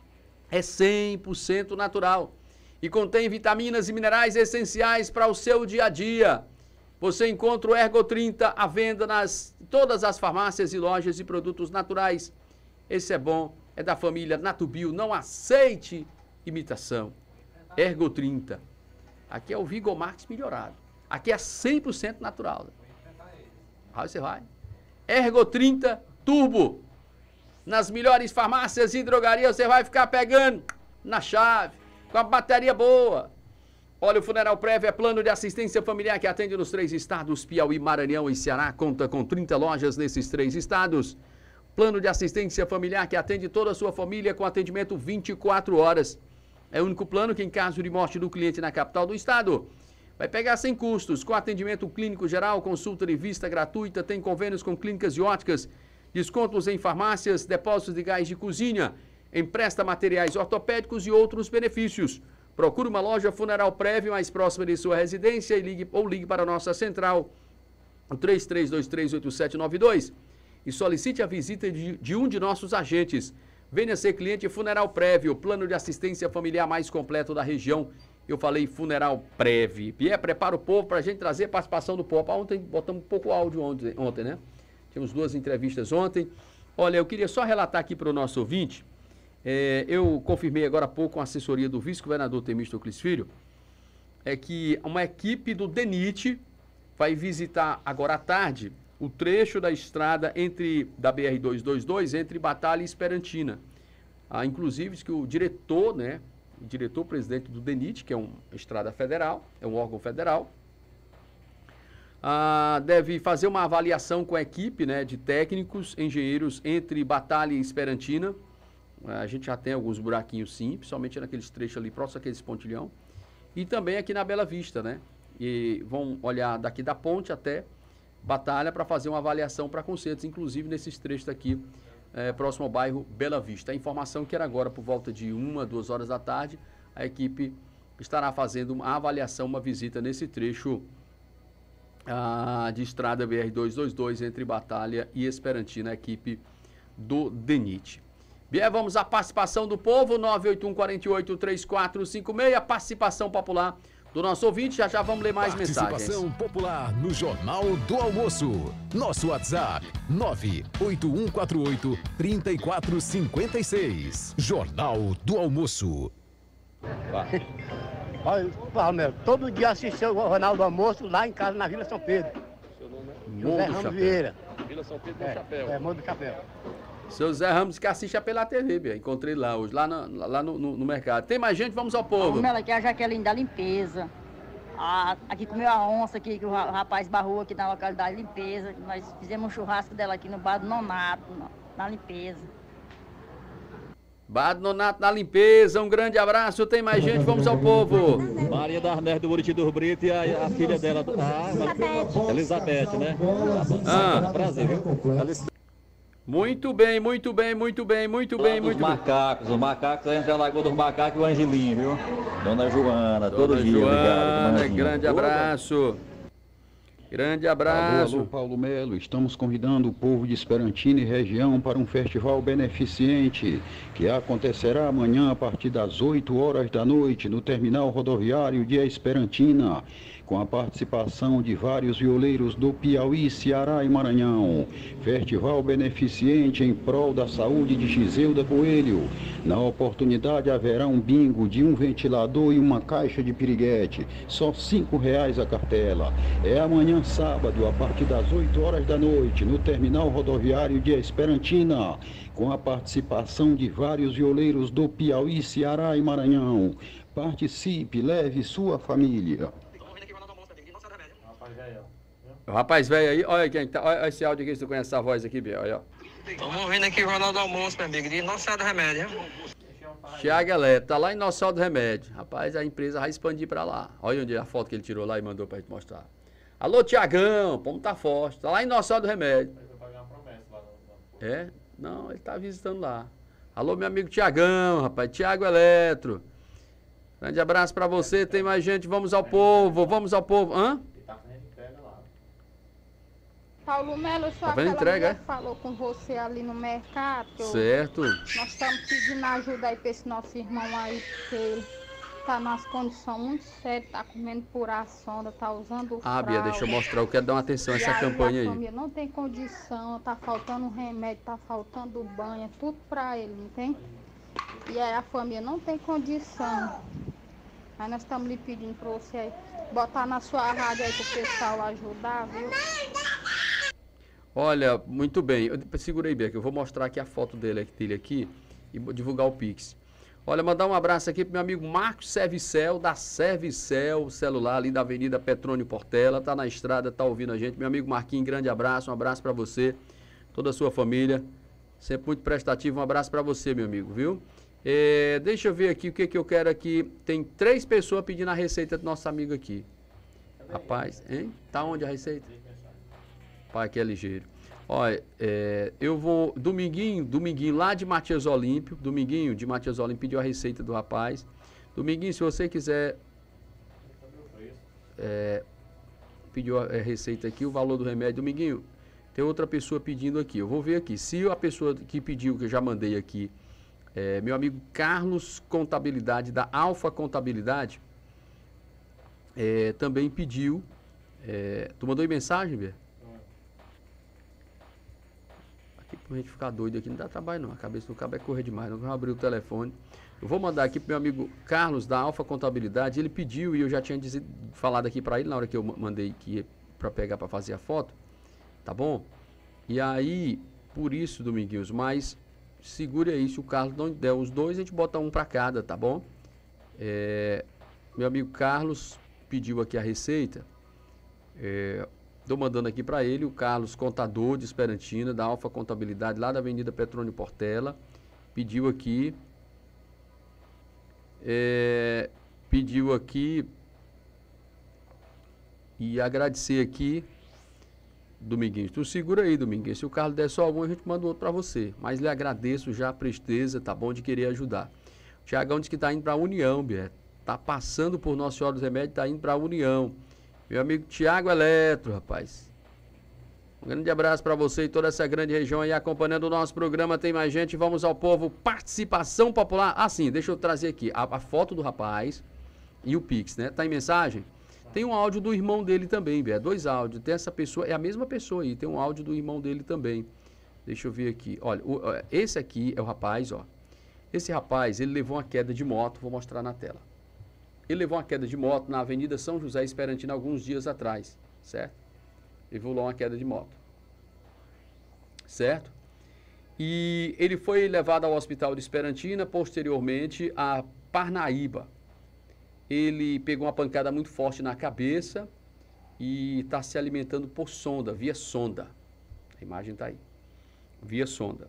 É cem por cento natural. E contém vitaminas e minerais essenciais para o seu dia a dia. Você encontra o Ergo trinta à venda nas todas as farmácias e lojas de produtos naturais. Esse é bom, é da família Natubio, não aceite imitação. Ergo trinta. Aqui é o Vigomax melhorado. Aqui é cem por cento natural. Aí você vai. Ergo trinta Turbo. Nas melhores farmácias e drogarias você vai ficar pegando na chave, com a bateria boa. Olha, o Funeral Prévio é plano de assistência familiar que atende nos três estados, Piauí, Maranhão e Ceará. Conta com trinta lojas nesses três estados. Plano de assistência familiar que atende toda a sua família com atendimento vinte e quatro horas. É o único plano que, em caso de morte do cliente na capital do estado, vai pegar sem custos, com atendimento clínico geral, consulta de vista gratuita, tem convênios com clínicas e óticas, descontos em farmácias, depósitos de gás de cozinha, empresta materiais ortopédicos e outros benefícios. Procure uma loja Funeral Prévio mais próxima de sua residência e ligue, ou ligue para a nossa central, o três três dois três, oito sete nove dois, e solicite a visita de, de um de nossos agentes. Venha ser cliente Funeral Prévio, plano de assistência familiar mais completo da região. Eu falei Funeral Prévio. Pierre, prepara o povo para a gente trazer a participação do povo. Ontem botamos um pouco áudio ontem, ontem, né? Tivemos duas entrevistas ontem. Olha, eu queria só relatar aqui para o nosso ouvinte. É, eu confirmei agora há pouco com a assessoria do vice-governador Temístocles Filho, é que uma equipe do DENIT vai visitar agora à tarde o trecho da estrada entre da B R duzentos e vinte e dois entre Batalha e Esperantina. Ah, inclusive, diz que o diretor, né, o diretor-presidente do DENIT, que é uma estrada federal, é um órgão federal, ah, deve fazer uma avaliação com a equipe, né, de técnicos, engenheiros entre Batalha e Esperantina. A gente já tem alguns buraquinhos sim, principalmente naqueles trechos ali próximo àqueles pontilhão. E também aqui na Bela Vista, né? E vão olhar daqui da ponte até Batalha para fazer uma avaliação para concertos, inclusive nesses trechos aqui, é, próximo ao bairro Bela Vista. A informação que era agora por volta de uma, duas horas da tarde, a equipe estará fazendo uma avaliação, uma visita nesse trecho ah, de estrada B R duzentos e vinte e dois entre Batalha e Esperantina, a equipe do DENIT. Bem, vamos à participação do povo, nove oito um, quatro oito, três quatro cinco seis, participação popular do nosso ouvinte, já já vamos ler mais Participação mensagens. Participação popular no Jornal do Almoço. Nosso WhatsApp, nove oito um quatro oito, três quatro cinco seis. Jornal do Almoço. Olha, Palmeiras, todo dia assistiu o Jornal do Almoço lá em casa, na Vila São Pedro. Seu nome é? José Ramos Vieira. Vila São Pedro do É, Chapéu. é, Morro do Chapéu. Seu Zé Ramos que assiste pela T V, Bia. Encontrei lá hoje, lá, na, lá no, no, no mercado. Tem mais gente? Vamos ao povo. Como ela aqui é a Jaqueline da limpeza. A, aqui comeu a onça aqui, que o ra- rapaz barrou aqui na localidade de limpeza. Nós fizemos um churrasco dela aqui no bar do Nonato, na, na limpeza. Bar do Nonato na limpeza, um grande abraço. Tem mais gente? Vamos ao povo. Maria das Neves do Buriti do Brito e a, a filha dela, ah, Elizabeth, né? Ah. Prazer, viu? Muito bem, muito bem, muito bem, muito bem, Os muito bem. macacos, os macacos, a gente é a Lagoa dos Macacos e o Angelinho, viu? Dona Joana, todo Dona dia, Joana, obrigado. Dona grande abraço. Grande abraço. Alô, alô, Paulo Melo, estamos convidando o povo de Esperantina e região para um festival beneficente que acontecerá amanhã a partir das oito horas da noite no terminal rodoviário de Esperantina, com a participação de vários violeiros do Piauí, Ceará e Maranhão. Festival beneficente em prol da saúde de Giseuda Coelho. Na oportunidade haverá um bingo de um ventilador e uma caixa de piriguete. Só cinco reais a cartela. É amanhã sábado, a partir das oito horas da noite, no terminal rodoviário de Esperantina, com a participação de vários violeiros do Piauí, Ceará e Maranhão. Participe, leve sua família. O rapaz velho aí, olha quem tá, olha esse áudio aqui, se tu conhece essa voz aqui, Bia, olha. Estamos ouvindo aqui o Jornal do Almoço, meu amigo, de Nossa Senhora do Remédio. Tiago Eletro, tá lá em Nossa Senhora do Remédio. Rapaz, a empresa vai expandir pra lá. Olha onde a foto que ele tirou lá e mandou pra gente mostrar. Alô, Tiagão, o povo tá forte. Tá lá em Nossa Senhora do Remédio. É? Não, ele tá visitando lá. Alô, meu amigo Tiagão, rapaz. Tiago Eletro. Grande abraço pra você. Tem mais gente. Vamos ao povo. Vamos ao povo. Hã? Paulo Melo, eu sou Tá aquela entrega, mulher que falou com você ali no mercado. que eu- Certo. Nós estamos pedindo ajuda aí pra esse nosso irmão aí, porque ele tá nas condições muito sérias, tá comendo pura sonda, tá usando Ah, Bia, deixa eu mostrar. Eu quero dar uma atenção a essa campanha A aí. família não tem condição, tá faltando remédio, tá faltando banho, é tudo pra ele, não tem? E aí a família não tem condição. Aí nós estamos lhe pedindo pra você aí, botar na sua rádio aí pro pessoal ajudar, viu? Olha, muito bem. Eu, segura aí, Bia, que eu vou mostrar aqui a foto dele, dele aqui e vou divulgar o Pix. Olha, mandar um abraço aqui pro meu amigo Marcos Servicel, da Servicel Celular, ali da Avenida Petrônio Portela. Tá na estrada, tá ouvindo a gente. Meu amigo Marquinhos, grande abraço. Um abraço pra você, toda a sua família. Sempre muito prestativo. Um abraço pra você, meu amigo, viu? É, deixa eu ver aqui o que, que eu quero aqui. Tem três pessoas pedindo a receita do nosso amigo aqui. Rapaz, hein? Tá onde a receita? Pai, que é ligeiro. Olha, é, eu vou... Dominguinho, Dominguinho lá de Matias Olímpio. Dominguinho de Matias Olímpio pediu a receita do rapaz. Dominguinho, se você quiser... É, pediu a receita aqui, o valor do remédio. Dominguinho, tem outra pessoa pedindo aqui. Eu vou ver aqui. Se a pessoa que pediu, que eu já mandei aqui, é, meu amigo Carlos Contabilidade, da Alfa Contabilidade, é, também pediu... É, tu mandou aí mensagem, Bia? Aqui pra gente ficar doido aqui não dá trabalho não. A cabeça do cabo é correr demais. Não vou abrir o telefone. Eu vou mandar aqui pro meu amigo Carlos da Alfa Contabilidade. Ele pediu e eu já tinha dizido, falado aqui para ele na hora que eu mandei aqui para pegar para fazer a foto. Tá bom? E aí, por isso, Dominguinhos, mas segure aí. Se o Carlos não der os dois, a gente bota um para cada, tá bom? É, meu amigo Carlos pediu aqui a receita. É, Estou mandando aqui para ele, o Carlos, contador de Esperantina, da Alfa Contabilidade, lá da Avenida Petrônio Portela, pediu aqui, é, pediu aqui, e agradecer aqui, Dominguinhos. Tu segura aí, Dominguinhos, se o Carlos der só algum, a gente manda outro para você, mas lhe agradeço já a presteza, tá bom, de querer ajudar. O Tiagão disse que está indo para a União, Bier, tá passando por Nossa Senhora dos Remédios, está indo para a União. Meu amigo Tiago Eletro, rapaz. Um grande abraço para você e toda essa grande região aí acompanhando o nosso programa. Tem mais gente, vamos ao povo. Participação popular. Ah, sim, deixa eu trazer aqui a, a foto do rapaz e o Pix, né? Tá em mensagem? Tem um áudio do irmão dele também, é dois áudios. Tem essa pessoa, é a mesma pessoa aí, tem um áudio do irmão dele também. Deixa eu ver aqui. Olha, o, esse aqui é o rapaz, ó. Esse rapaz, ele levou uma queda de moto, vou mostrar na tela. Ele levou uma queda de moto na Avenida São José Esperantina alguns dias atrás, certo? Levou lá uma queda de moto, certo? E ele foi levado ao Hospital de Esperantina, posteriormente a Parnaíba. Ele pegou uma pancada muito forte na cabeça e está se alimentando por sonda, via sonda. A imagem está aí, via sonda.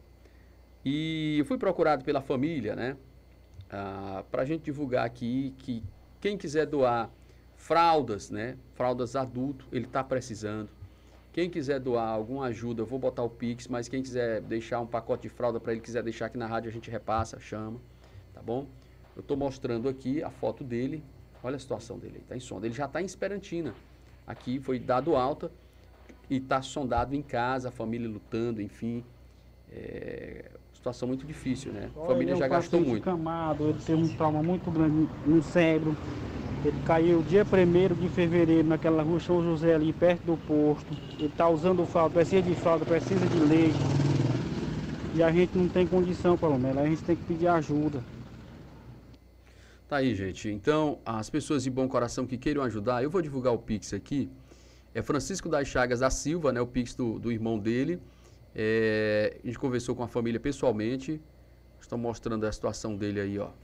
E eu fui procurado pela família, né? Ah, para a gente divulgar aqui que quem quiser doar fraldas, né? Fraldas adulto, ele está precisando. Quem quiser doar alguma ajuda, eu vou botar o Pix, mas quem quiser deixar um pacote de fralda para ele, quiser deixar aqui na rádio, a gente repassa, chama, tá bom? Eu estou mostrando aqui a foto dele, olha a situação dele, ele está em sonda. Ele já está em Esperantina, aqui foi dado alta e está sondado em casa, a família lutando, enfim. É... situação muito difícil, né? A família já gastou muito. Camado, ele teve um trauma muito grande no cérebro. Ele caiu dia primeiro de fevereiro naquela rua São José ali, perto do posto. Ele está usando fralda, precisa de fralda, precisa de leite. E a gente não tem condição, Paulo Melo, a gente tem que pedir ajuda. Tá aí, gente. Então, as pessoas de bom coração que queiram ajudar, eu vou divulgar o Pix aqui. É Francisco das Chagas da Silva, né? O Pix do, do irmão dele. É, a gente conversou com a família pessoalmente. Estão mostrando a situação dele aí, ó.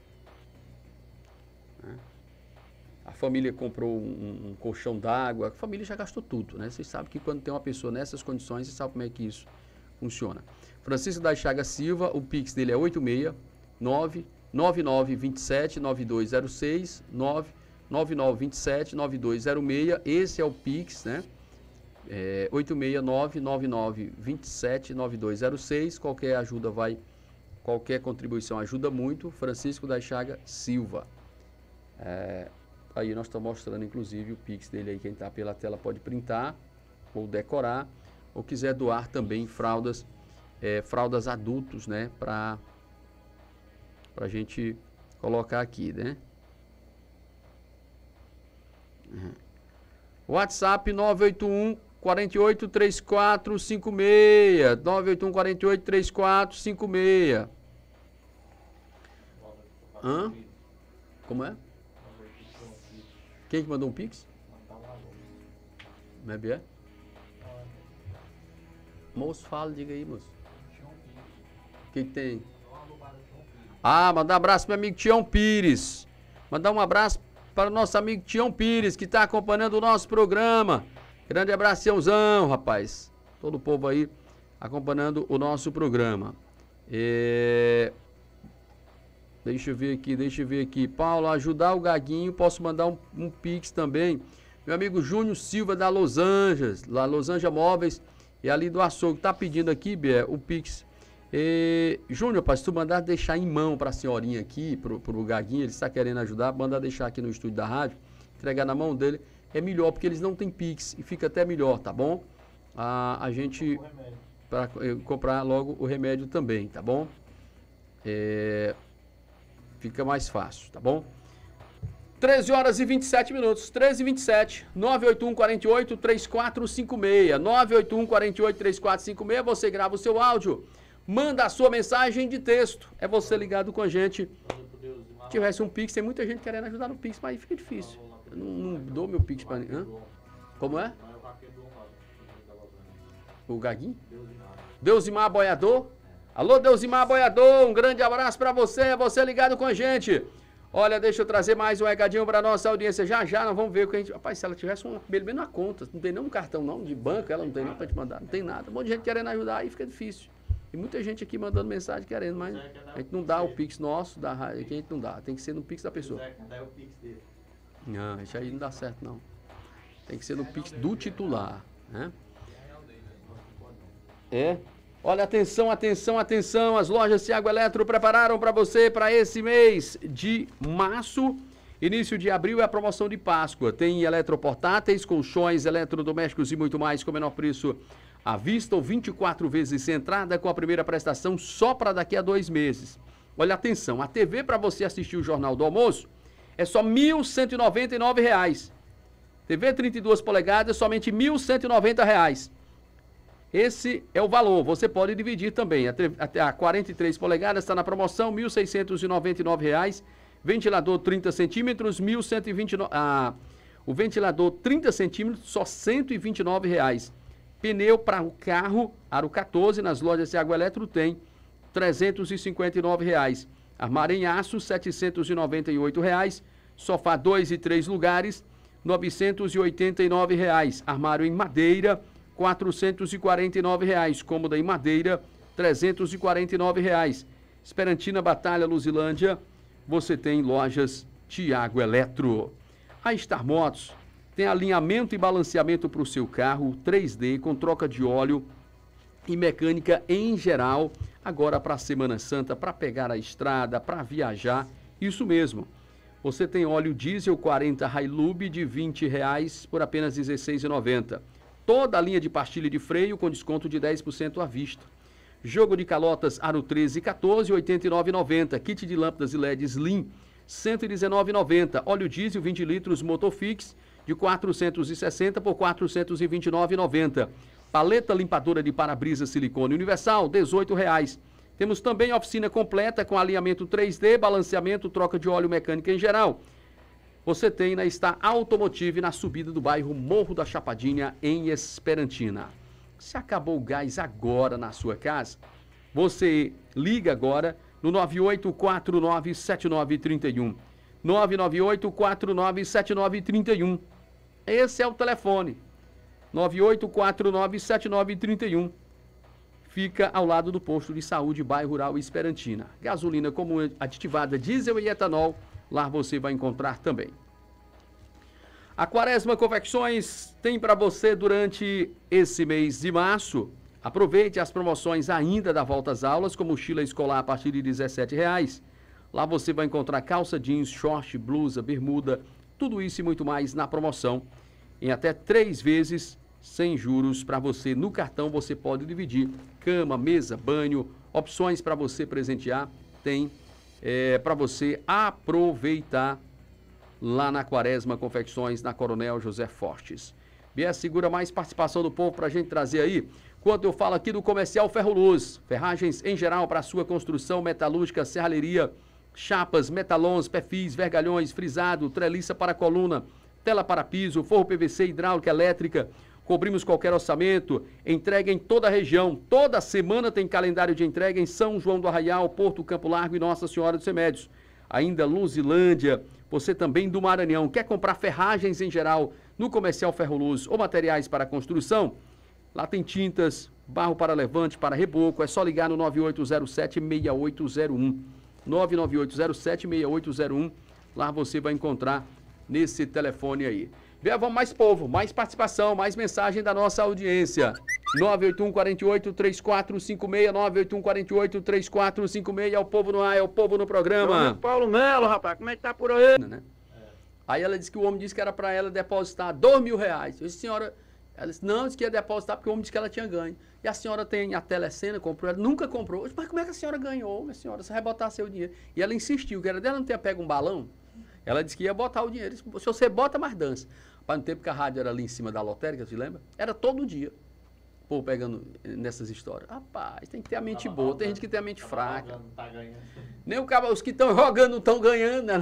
A família comprou um, um colchão d'água. A família já gastou tudo, né? Vocês sabem que quando tem uma pessoa nessas condições, vocês sabem como é que isso funciona. Francisco das Chagas Silva, o Pix dele é oito seis nove nove nove dois sete nove dois zero seis, nove nove dois sete nove dois zero seis, esse é o Pix, né? É, oito seis nove nove nove dois sete nove dois zero seis, qualquer ajuda vai, qualquer contribuição ajuda muito. Francisco da Chaga Silva. É, aí nós estamos mostrando inclusive o Pix dele aí, quem está pela tela pode printar ou decorar, ou quiser doar também fraldas, é, fraldas adultos, né, para a gente colocar aqui, né? Uhum. WhatsApp nove oito um, quatro oito três quatro cinco seis, nove oito um, quatro oito três quatro cinco seis. Hã? Como é? Quem que mandou um Pix? Não é Bié? Moço, fala, diga aí, moço. O que, que tem? Ah, mandar um abraço para meu amigo Tião Pires. Mandar um abraço para o nosso amigo Tião Pires, que está acompanhando o nosso programa. Grande abraçãozão, rapaz. Todo o povo aí acompanhando o nosso programa. É... Deixa eu ver aqui, deixa eu ver aqui. Paulo, ajudar o Gaguinho, posso mandar um, um Pix também. Meu amigo Júnior Silva da Los Angeles, lá Los Angeles Móveis, e ali do Açougue, tá pedindo aqui, Bé, o Pix. E, Júnior, pai, se tu mandar deixar em mão para a senhorinha aqui, pro, pro Gaguinho, ele está querendo ajudar, mandar deixar aqui no estúdio da rádio, entregar na mão dele, é melhor, porque eles não têm Pix, e fica até melhor, tá bom? A, a gente, para comprar logo o remédio também, tá bom? É, fica mais fácil, tá bom? treze horas e vinte e sete minutos, treze e vinte e sete, nove oito um, quatro oito três quatro cinco seis, nove oito um, quatro oito três quatro cinco seis, você grava o seu áudio, manda a sua mensagem de texto, é você ligado com a gente. Se tivesse um Pix, tem muita gente querendo ajudar no Pix, mas aí fica difícil. Eu não, não dou meu Pix para ninguém. Como é? O Gaguinho? Deusimar Boiador. Alô, Deusimar Boiador, um grande abraço para você, você ligado com a gente. Olha, deixa eu trazer mais um recadinho para nossa audiência. Já, já, nós vamos ver o que a gente... Rapaz, se ela tivesse um pelo menos uma conta, não tem nenhum cartão não, de banco, ela não tem nem para te mandar, não tem nada. Um monte de gente querendo ajudar, aí fica difícil. E muita gente aqui mandando mensagem querendo, mas a gente não dá o Pix nosso, da rádio, aqui a gente não dá. Tem que ser no Pix da pessoa. Não, isso aí não dá certo, não. Tem que ser no Pix do titular, né? É... Olha, atenção, atenção, atenção, as lojas Thiago Eletro prepararam para você para esse mês de março, início de abril é a promoção de Páscoa. Tem eletroportáteis, colchões, eletrodomésticos e muito mais com menor preço à vista ou vinte e quatro vezes sem entrada com a primeira prestação só para daqui a dois meses. Olha, atenção, a T V para você assistir o Jornal do Almoço é só mil cento e noventa e nove reais. T V trinta e duas polegadas, somente mil cento e noventa reais. Esse é o valor, você pode dividir também, até a quarenta e três polegadas está na promoção, mil seiscentos e noventa e nove reais, ventilador trinta centímetros, mil cento e vinte e nove, ah, o ventilador trinta centímetros, só cento e vinte e nove reais, pneu para o carro, aro quatorze, nas lojas Thiago Eletro tem trezentos e cinquenta e nove reais, armário em aço, setecentos e noventa e oito reais, sofá dois e três lugares, novecentos e oitenta e nove reais, armário em madeira, quatrocentos e quarenta e nove reais, cômoda em madeira, trezentos e quarenta e nove reais. Esperantina, Batalha, Luzilândia, você tem lojas Thiago Eletro. A Star Motos tem alinhamento e balanceamento para o seu carro, três D, com troca de óleo e mecânica em geral, agora para a Semana Santa, para pegar a estrada, para viajar, isso mesmo. Você tem óleo diesel quarenta Hilux de vinte reais por apenas dezesseis reais e noventa centavos. Toda a linha de pastilha de freio com desconto de dez por cento à vista. Jogo de calotas aro treze e quatorze, oitenta e nove reais e noventa centavos. Kit de lâmpadas e L E D Slim, cento e dezenove reais e noventa centavos. Óleo diesel vinte litros Motofix de quatrocentos e sessenta por quatrocentos e vinte e nove reais e noventa centavos. Paleta limpadora de para-brisa silicone universal, dezoito reais. Temos também oficina completa com alinhamento três D, balanceamento, troca de óleo mecânica em geral. Você tem na Star Automotive, na subida do bairro Morro da Chapadinha, em Esperantina. Se acabou o gás agora na sua casa, você liga agora no nove oito quatro nove sete nove três um. nove nove oito quatro nove sete nove três um. Esse é o telefone. nove oito quatro nove sete nove três um. fica ao lado do posto de saúde Bairro Rural Esperantina. Gasolina comum aditivada, diesel e etanol, lá você vai encontrar também. A Quaresma Confecções tem para você durante esse mês de março. Aproveite as promoções ainda da volta às aulas, com mochila escolar a partir de dezessete reais. Lá você vai encontrar calça jeans, short, blusa, bermuda, tudo isso e muito mais na promoção. Em até três vezes, sem juros para você. No cartão você pode dividir cama, mesa, banho, opções para você presentear. Tem é, para você aproveitar lá na Quaresma Confecções, na Coronel José Fortes. Bier, segura mais participação do povo para a gente trazer aí. Enquanto eu falo aqui do Comercial Ferroluz, ferragens em geral para sua construção, metalúrgica, serralheria, chapas, metalons, perfis, vergalhões, frisado, treliça para coluna, tela para piso, forro P V C, hidráulica, elétrica. Cobrimos qualquer orçamento, entrega em toda a região. Toda semana tem calendário de entrega em São João do Arraial, Porto Campo Largo e Nossa Senhora dos Remédios. Ainda Luzilândia, você também do Maranhão. Quer comprar ferragens em geral no Comercial Ferroluz ou materiais para construção? Lá tem tintas, barro para levante, para reboco. É só ligar no nove oito zero sete, seis oito zero um. nove nove oito zero sete, seis oito zero um. Lá você vai encontrar nesse telefone aí. Vê, vamos mais povo, mais participação, mais mensagem da nossa audiência. nove oito um, quatro oito, três quatro cinco seis, nove oito um, quatro oito, três quatro cinco seis, é o povo no ar, é o povo no programa. Paulo Melo, rapaz, como é que tá por aí? Né? Aí ela disse que o homem disse que era para ela depositar dois mil reais. Eu disse, senhora, ela disse, não, disse que ia depositar porque o homem disse que ela tinha ganho. E a senhora tem a telecena, comprou, ela nunca comprou. Eu disse, mas como é que a senhora ganhou, minha senhora, você vai botar seu dinheiro? E ela insistiu, que era dela não ter pego um balão. Ela disse que ia botar o dinheiro. Se você bota, mais dança. Para no tempo que a rádio era ali em cima da lotérica, você lembra? Era todo dia. Pô, pegando nessas histórias. Rapaz, tem que ter a mente boa. Tem gente que tem a mente fraca. Nem o cara, os que estão jogando não estão ganhando, né?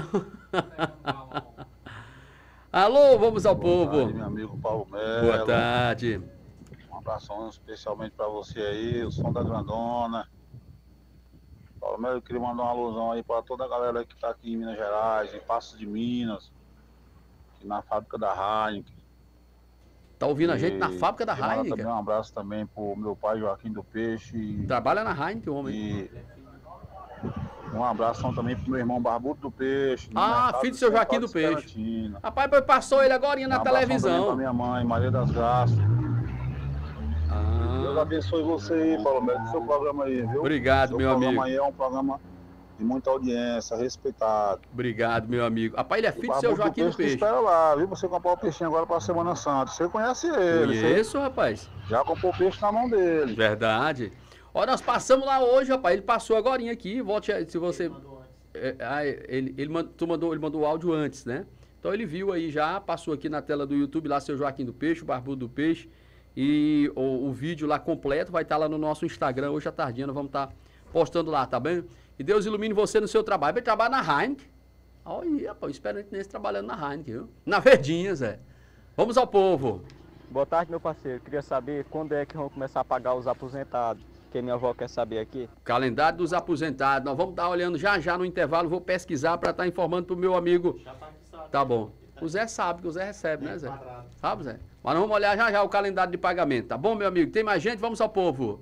Alô, vamos ao povo. Boa tarde, meu amigo Paulo Melo. Boa tarde. Um abração especialmente para você aí, o som da grandona. Paulo Melo, eu queria mandar uma alusão aí para toda a galera que está aqui em Minas Gerais, em Passos de Minas, aqui na fábrica da Heineken. Tá ouvindo e a gente na fábrica da Heineken? Também um abraço também pro meu pai Joaquim do Peixe. Trabalha na Heineken, homem. E um abração também pro meu irmão Barbudo do Peixe. Ah, filho do seu Joaquim do Peixe. Rapaz, passou ele agora na um televisão. Pra minha mãe, Maria das Graças. Ah. Deus abençoe você aí, Paulo Melo, do seu programa aí, viu? Obrigado, seu meu amigo. O programa aí é um programa de muita audiência, respeitado. Obrigado, meu amigo. Rapaz, ele é filho do seu Joaquim do Peixe. Espera lá, viu? Você comprou o peixinho agora para a Semana Santa. Você conhece ele. Conheço, você rapaz. Já comprou o peixe na mão dele. Verdade. Olha, nós passamos lá hoje, rapaz. Ele passou agorinha aqui. Volte, se você... É, ah, ele, ele, mand... tu mandou, ele mandou o áudio antes, né? Então ele viu aí já, passou aqui na tela do YouTube lá, seu Joaquim do Peixe, o Barbudo do Peixe. E o, o vídeo lá completo vai estar lá no nosso Instagram. Hoje à tardinha nós vamos estar postando lá, tá bem? E Deus ilumine você no seu trabalho. Vai trabalhar na Heineken. Olha aí, rapaz, esperando nesse trabalhando na Heineken, viu? Na Verdinha, Zé. Vamos ao povo. Boa tarde, meu parceiro. Queria saber quando é que vão começar a pagar os aposentados. Que minha avó quer saber aqui. Calendário dos aposentados. Nós vamos estar olhando já já no intervalo. Vou pesquisar para estar informando pro meu amigo. Já tá, sabe, tá bom. O Zé sabe que o Zé recebe, né, Zé? Sabe, Zé? Mas nós vamos olhar já já o calendário de pagamento. Tá bom, meu amigo? Tem mais gente? Vamos ao povo.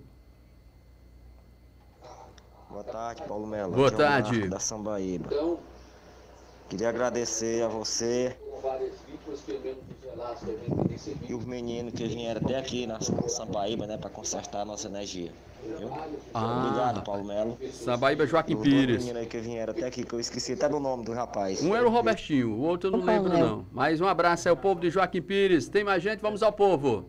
Boa tarde, Paulo Melo. Boa aqui tarde. É o Marco da Sambaíba. Queria agradecer a você e os meninos que vieram até aqui na Sambaíba, né, para consertar a nossa energia. Viu? Ah, obrigado, Paulo Melo. Sambaíba Joaquim os Pires. Os meninos aí que vieram até aqui, que eu esqueci até do nome do rapaz. Um era o Robertinho, o outro eu não lembro não. Mas um abraço aí ao povo de Joaquim Pires. Tem mais gente? Vamos ao povo.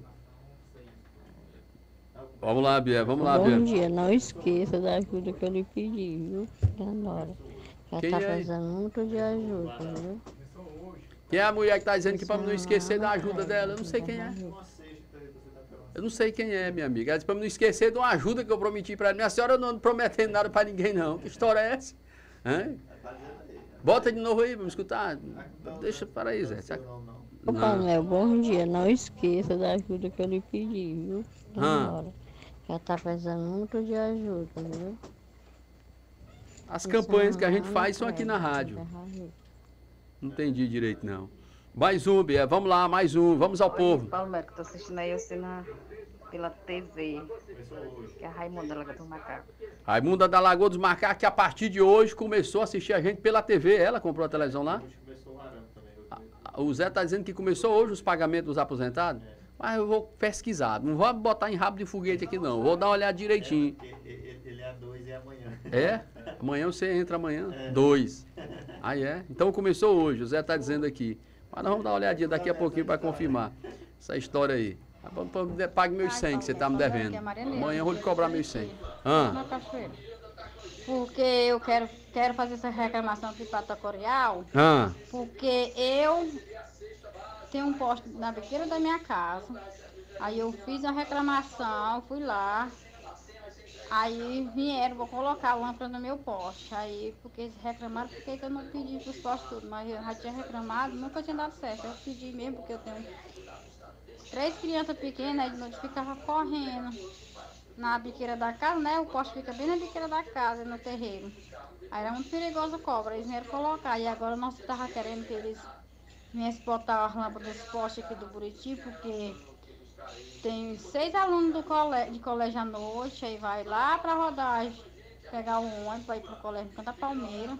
Vamos lá, Bia, vamos lá, Bia. Bom dia, não esqueça da ajuda que eu lhe pedi, viu, Nora? Já Quem tá é? fazendo muito de ajuda, viu? Quem é a mulher que tá dizendo que para não esquecer da ajuda dela? Eu não sei quem é. Eu não sei quem é, minha amiga. Ela disse para não esquecer de uma ajuda que eu prometi para ela. Minha senhora não prometendo nada para ninguém, não. Que história é essa? Hã? Bota de novo aí, vamos escutar. Deixa, para aí, Zé. Ô, Paulo, bom dia, não esqueça da ajuda que eu lhe pedi, viu, Nora? Já tá precisando muito de ajuda, viu? As campanhas que a gente faz são aqui na rádio. Não entendi direito, não. Mais um, Bia. Vamos lá, mais um. Vamos ao Oi, povo. Paulo Melo, que tô assistindo aí você na, pela T V, que é a Raimunda da Lagoa dos Macacos. Raimunda da Lagoa dos Macacos, que a partir de hoje começou a assistir a gente pela T V. Ela comprou a televisão lá? O Zé tá dizendo que começou hoje os pagamentos dos aposentados? É. Mas eu vou pesquisar, não vou botar em rabo de foguete aqui não, vou dar uma olhada direitinho. É, ele, ele é dois e é amanhã. É? Amanhã você entra amanhã? É. Dois. Aí é? Então começou hoje, o Zé tá dizendo aqui. Mas nós vamos dar uma olhadinha daqui a pouquinho para confirmar essa história aí. Pague meus cem que você tá me devendo. Amanhã eu vou lhe cobrar meus cem. Ah. Porque eu quero, quero fazer essa reclamação aqui para Tocorial. Ah. Porque eu tenho um poste na biqueira da minha casa. Aí eu fiz a reclamação, fui lá. Aí vieram, vou colocar a lâmpada no meu poste. Aí, porque eles reclamaram, porque eu não pedi para os postes tudo. Mas eu já tinha reclamado, nunca tinha dado certo. Eu pedi mesmo, porque eu tenho três crianças pequenas, aí de noite ficava correndo na biqueira da casa, né? O poste fica bem na biqueira da casa, no terreiro. Aí era muito perigoso a cobra, eles vieram colocar. E agora nós estávamos querendo que eles viessem botar as lâmpadas desse poste aqui do Buriti, porque tem seis alunos do colégio, de colégio à noite, aí vai lá para Rodagem, pegar um ônibus para ir para o colégio Canta Palmeira.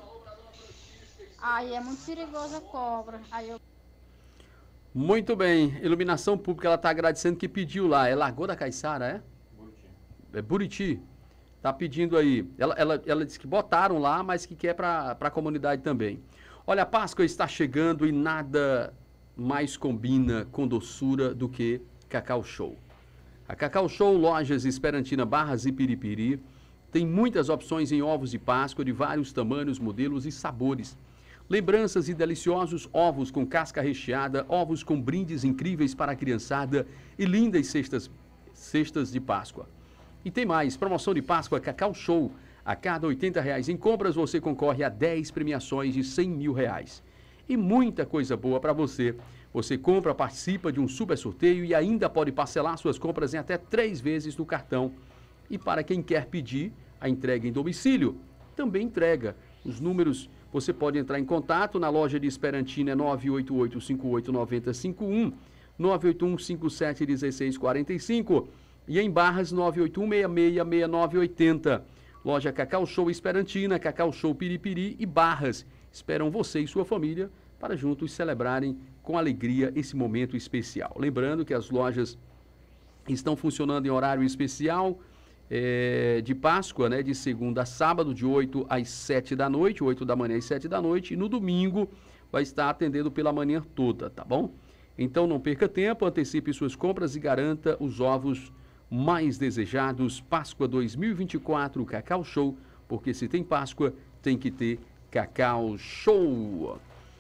Aí é muito perigoso a cobra. Aí eu... Muito bem, Iluminação Pública, ela está agradecendo que pediu lá. É Lagoa da Caiçara, é? Buriti. É Buriti. Tá pedindo aí. Ela, ela, ela disse que botaram lá, mas que quer para a comunidade também. Olha, a Páscoa está chegando e nada mais combina com doçura do que Cacau Show. A Cacau Show, lojas Esperantina Barras e Piripiri, tem muitas opções em ovos de Páscoa de vários tamanhos, modelos e sabores. Lembranças e deliciosos ovos com casca recheada, ovos com brindes incríveis para a criançada e lindas cestas, cestas de Páscoa. E tem mais, promoção de Páscoa Cacau Show. A cada oitenta reais em compras você concorre a dez premiações de cem mil reais. E muita coisa boa para você. Você compra, participa de um super sorteio e ainda pode parcelar suas compras em até três vezes no cartão. E para quem quer pedir a entrega em domicílio, também entrega. Os números... Você pode entrar em contato na loja de Esperantina, é nove oito oito, cinco oito nove zero cinco um, nove oito um, cinco sete um seis quatro cinco e em Barras, nove oito um, seis seis seis nove oito zero. Loja Cacau Show Esperantina, Cacau Show Piripiri e Barras esperam você e sua família para juntos celebrarem com alegria esse momento especial. Lembrando que as lojas estão funcionando em horário especial, É, de Páscoa, né, de segunda a sábado, de oito às sete da noite, oito da manhã às sete da noite, e no domingo vai estar atendendo pela manhã toda, tá bom? Então não perca tempo, antecipe suas compras e garanta os ovos mais desejados. Páscoa dois mil e vinte e quatro, Cacau Show, porque se tem Páscoa, tem que ter Cacau Show.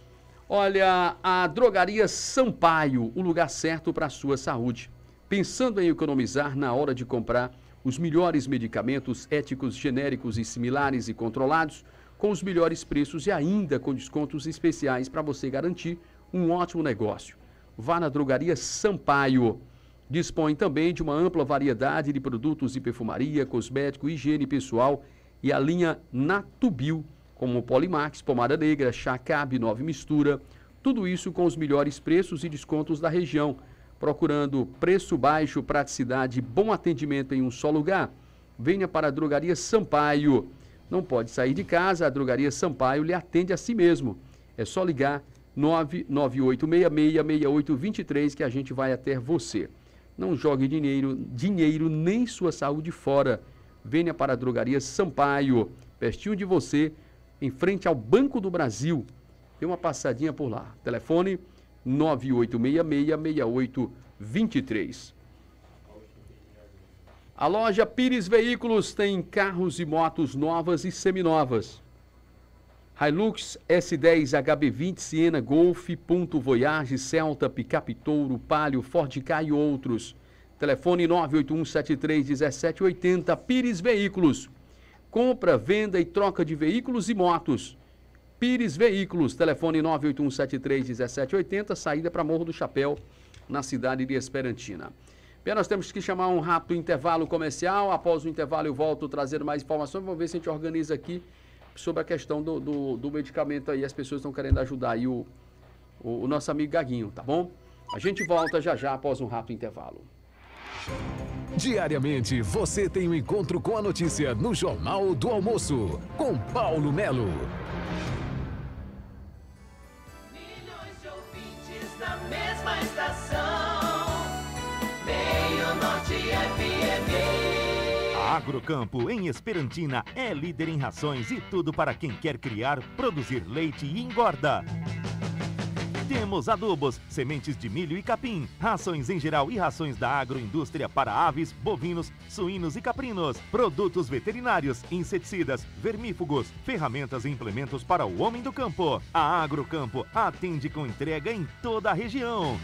Olha, a Drogaria Sampaio, o lugar certo para a sua saúde. Pensando em economizar na hora de comprar os melhores medicamentos éticos, genéricos e similares e controlados, com os melhores preços e ainda com descontos especiais para você garantir um ótimo negócio. Vá na Drogaria Sampaio. Dispõe também de uma ampla variedade de produtos de perfumaria, cosmético, higiene pessoal e a linha Natubio, como Polimax, pomada negra, chá Cabe, nove mistura, tudo isso com os melhores preços e descontos da região. Procurando preço baixo, praticidade e bom atendimento em um só lugar? Venha para a Drogaria Sampaio. Não pode sair de casa, a Drogaria Sampaio lhe atende a si mesmo. É só ligar nove nove oito seis seis, seis oito dois três que a gente vai até você. Não jogue dinheiro, dinheiro nem sua saúde fora. Venha para a Drogaria Sampaio, pertinho de você, em frente ao Banco do Brasil. Dê uma passadinha por lá. Telefone nove oito seis seis, seis oito dois três. A loja Pires Veículos tem carros e motos novas e seminovas. Hilux, S dez, H B vinte, Siena, Golf, Punto, Voyage, Celta, Picape Touro, Palio, Ford Ka e outros. Telefone nove oito um, sete três um sete oito zero, Pires Veículos. Compra, venda e troca de veículos e motos. Pires Veículos, telefone nove oito um, sete três um sete oito zero, saída para Morro do Chapéu, na cidade de Esperantina. Bem, nós temos que chamar um rápido intervalo comercial. Após o intervalo eu volto trazendo mais informações. Vamos ver se a gente organiza aqui sobre a questão do, do, do medicamento aí. As pessoas estão querendo ajudar aí o, o, o nosso amigo Gaguinho, tá bom? A gente volta já já após um rápido intervalo. Diariamente, você tem um encontro com a notícia no Jornal do Almoço, com Paulo Melo. Milhões de ouvintes na mesma estação, Meio Norte F M. A Agrocampo, em Esperantina, é líder em rações e tudo para quem quer criar, produzir leite e engorda. Temos adubos, sementes de milho e capim, rações em geral e rações da agroindústria para aves, bovinos, suínos e caprinos, produtos veterinários, inseticidas, vermífugos, ferramentas e implementos para o homem do campo. A Agrocampo atende com entrega em toda a região.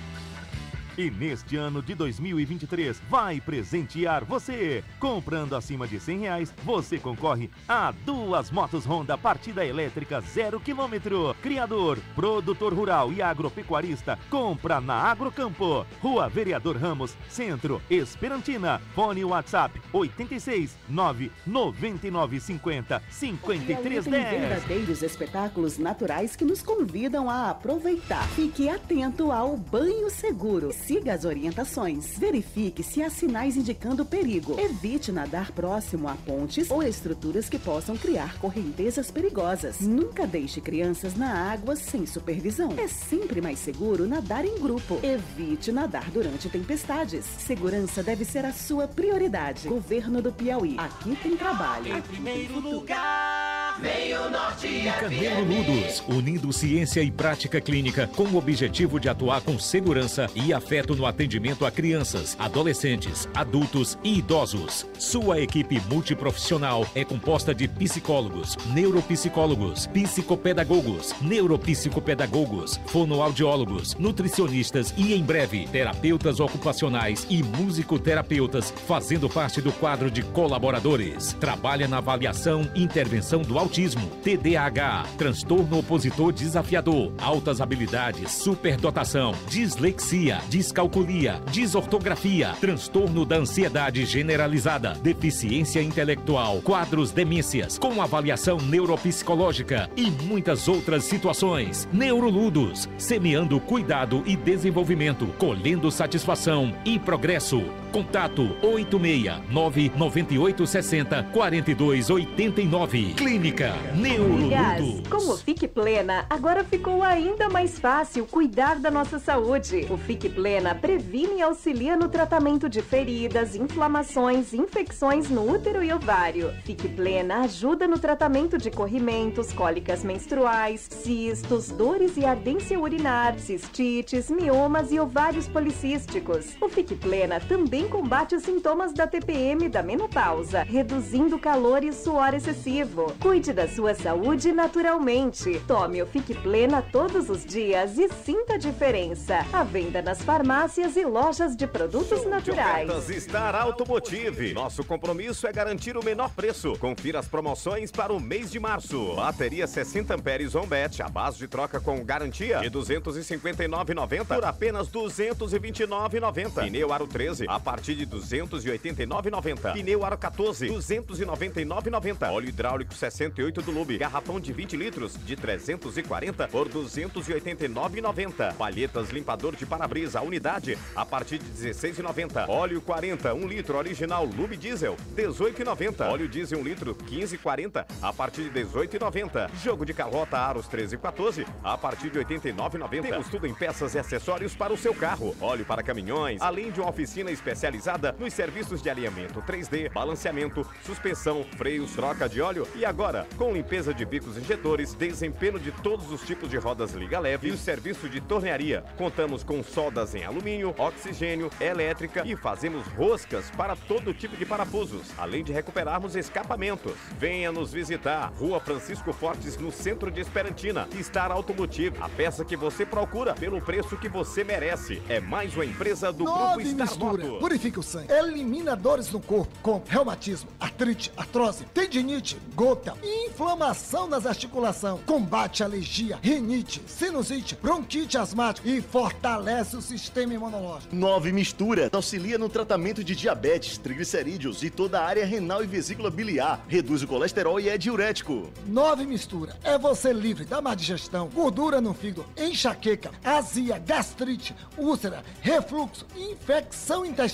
E neste ano de dois mil e vinte e três, vai presentear você. Comprando acima de cem reais, você concorre a duas motos Honda partida elétrica zero quilômetro. Criador, produtor rural e agropecuarista, compra na Agrocampo. Rua Vereador Ramos, Centro, Esperantina. Fone WhatsApp oito seis nove nove nove cinco zero cinco três Tem dez. verdadeiros espetáculos naturais que nos convidam a aproveitar. Fique atento ao banho seguro. Siga as orientações. Verifique se há sinais indicando perigo. Evite nadar próximo a pontes ou estruturas que possam criar correntezas perigosas. Nunca deixe crianças na água sem supervisão. É sempre mais seguro nadar em grupo. Evite nadar durante tempestades. Segurança deve ser a sua prioridade. Governo do Piauí. Aqui tem trabalho. Em primeiro lugar, Meio Norte F Camelo M. Nudos, unindo ciência e prática clínica com o objetivo de atuar com segurança e afeto no atendimento a crianças, adolescentes, adultos e idosos. Sua equipe multiprofissional é composta de psicólogos, neuropsicólogos, psicopedagogos, neuropsicopedagogos, fonoaudiólogos, nutricionistas e, em breve, terapeutas ocupacionais e musicoterapeutas, fazendo parte do quadro de colaboradores. Trabalha na avaliação e intervenção do autismo, T D A H, transtorno opositor desafiador, altas habilidades, superdotação, dislexia, descalculia, desortografia, transtorno da ansiedade generalizada, deficiência intelectual, quadros demências, com avaliação neuropsicológica e muitas outras situações. Neuroludos, semeando cuidado e desenvolvimento, colhendo satisfação e progresso. Contato oito seis nove nove oito seis zero quatro dois oito nove. Clínica Neuroludos. Com o Fique Plena, agora ficou ainda mais fácil cuidar da nossa saúde. O Fique Plena previne e auxilia no tratamento de feridas, inflamações, infecções no útero e ovário. Fique Plena ajuda no tratamento de corrimentos, cólicas menstruais, cistos, dores e ardência urinar, cistites, miomas e ovários policísticos. O Fique Plena também combate os sintomas da T P M e da menopausa, reduzindo calor e suor excessivo. Cuide da sua saúde naturalmente. Tome o Fique Plena todos os dias e sinta a diferença. A venda nas farmácias e lojas de produtos naturais. De ofertas Star Automotive. Nosso compromisso é garantir o menor preço. Confira as promoções para o mês de março. Bateria sessenta amperes Onbet, a base de troca com garantia de duzentos e cinquenta e nove reais e noventa centavos por apenas duzentos e vinte e nove reais e noventa centavos. Pneu Aro treze a partir de duzentos e oitenta e nove reais e noventa centavos. Pneu Aro quatorze, duzentos e noventa e nove reais e noventa centavos. Óleo hidráulico sessenta e oito do Lube, garrafão de vinte litros de trezentos e quarenta por duzentos e oitenta e nove reais e noventa centavos. Palhetas limpador de para-brisa, a unidade a partir de dezesseis reais e noventa centavos. Óleo quarenta, um litro original Lube Diesel, dezoito reais e noventa centavos. Óleo diesel um litro, quinze reais e quarenta centavos a partir de dezoito reais e noventa centavos. Jogo de calota Aros treze e quatorze a partir de oitenta e nove reais e noventa centavos. Temos tudo em peças e acessórios para o seu carro. Óleo para caminhões, além de uma oficina especializada nos serviços de alinhamento três D, balanceamento, suspensão, freios, troca de óleo e agora com limpeza de bicos injetores, desempenho de todos os tipos de rodas liga leve e o serviço de tornearia. Contamos com soldas em alumínio, oxigênio, elétrica e fazemos roscas para todo tipo de parafusos, além de recuperarmos escapamentos. Venha nos visitar. Rua Francisco Fortes, no centro de Esperantina. Star Automotive, a peça que você procura pelo preço que você merece. É mais uma empresa do Nove Grupo Star mistura. Moto. Purifica o sangue. Elimina dores no corpo com reumatismo, artrite, artrose, tendinite, gota, inflamação nas articulações. Combate alergia, rinite, sinusite, bronquite asmática e fortalece o sistema imunológico. Nove Mistura auxilia no tratamento de diabetes, triglicerídeos e toda a área renal e vesícula biliar. Reduz o colesterol e é diurético. Nove Mistura é você livre da má digestão, gordura no fígado, enxaqueca, azia, gastrite, úlcera, refluxo, infecção intestinal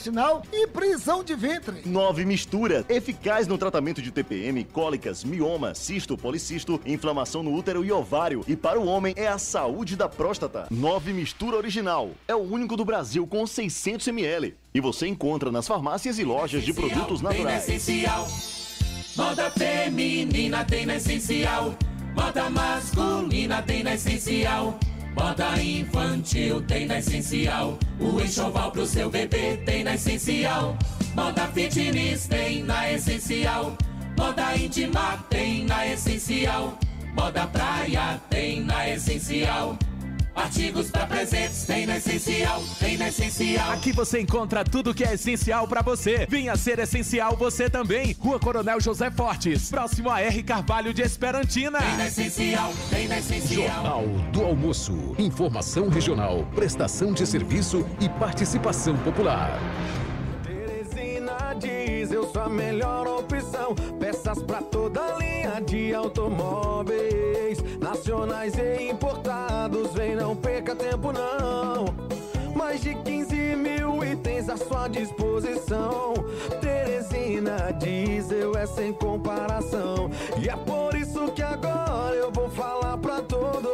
intestinal e prisão de ventre. Nove Mistura, eficaz no tratamento de T P M, cólicas, mioma, cisto, policisto, inflamação no útero e ovário. E para o homem é a saúde da próstata. Nove Mistura Original, é o único do Brasil com seiscentos mililitros. E você encontra nas farmácias e lojas de produtos naturais. Tem na Essencial. Moda feminina tem na Essencial. Moda masculina tem na Essencial. Moda infantil tem na Essencial. O enxoval pro seu bebê tem na Essencial. Moda fitness tem na Essencial. Moda íntima tem na Essencial. Moda praia tem na Essencial. Artigos para presentes tem na Essencial, tem na Essencial. Aqui você encontra tudo que é essencial para você. Venha ser essencial você também. Rua Coronel José Fortes, próximo a R. Carvalho de Esperantina. Tem na Essencial, tem na Essencial. Jornal do Almoço. Informação regional, prestação de serviço e participação popular. Teresina Diesel, sua melhor opção. Peças para toda linha de automóveis, nacionais e importados. Vem, não perca tempo não. Mais de quinze mil itens à sua disposição. Teresina Diesel é sem comparação. E é por isso que agora eu vou falar pra todos.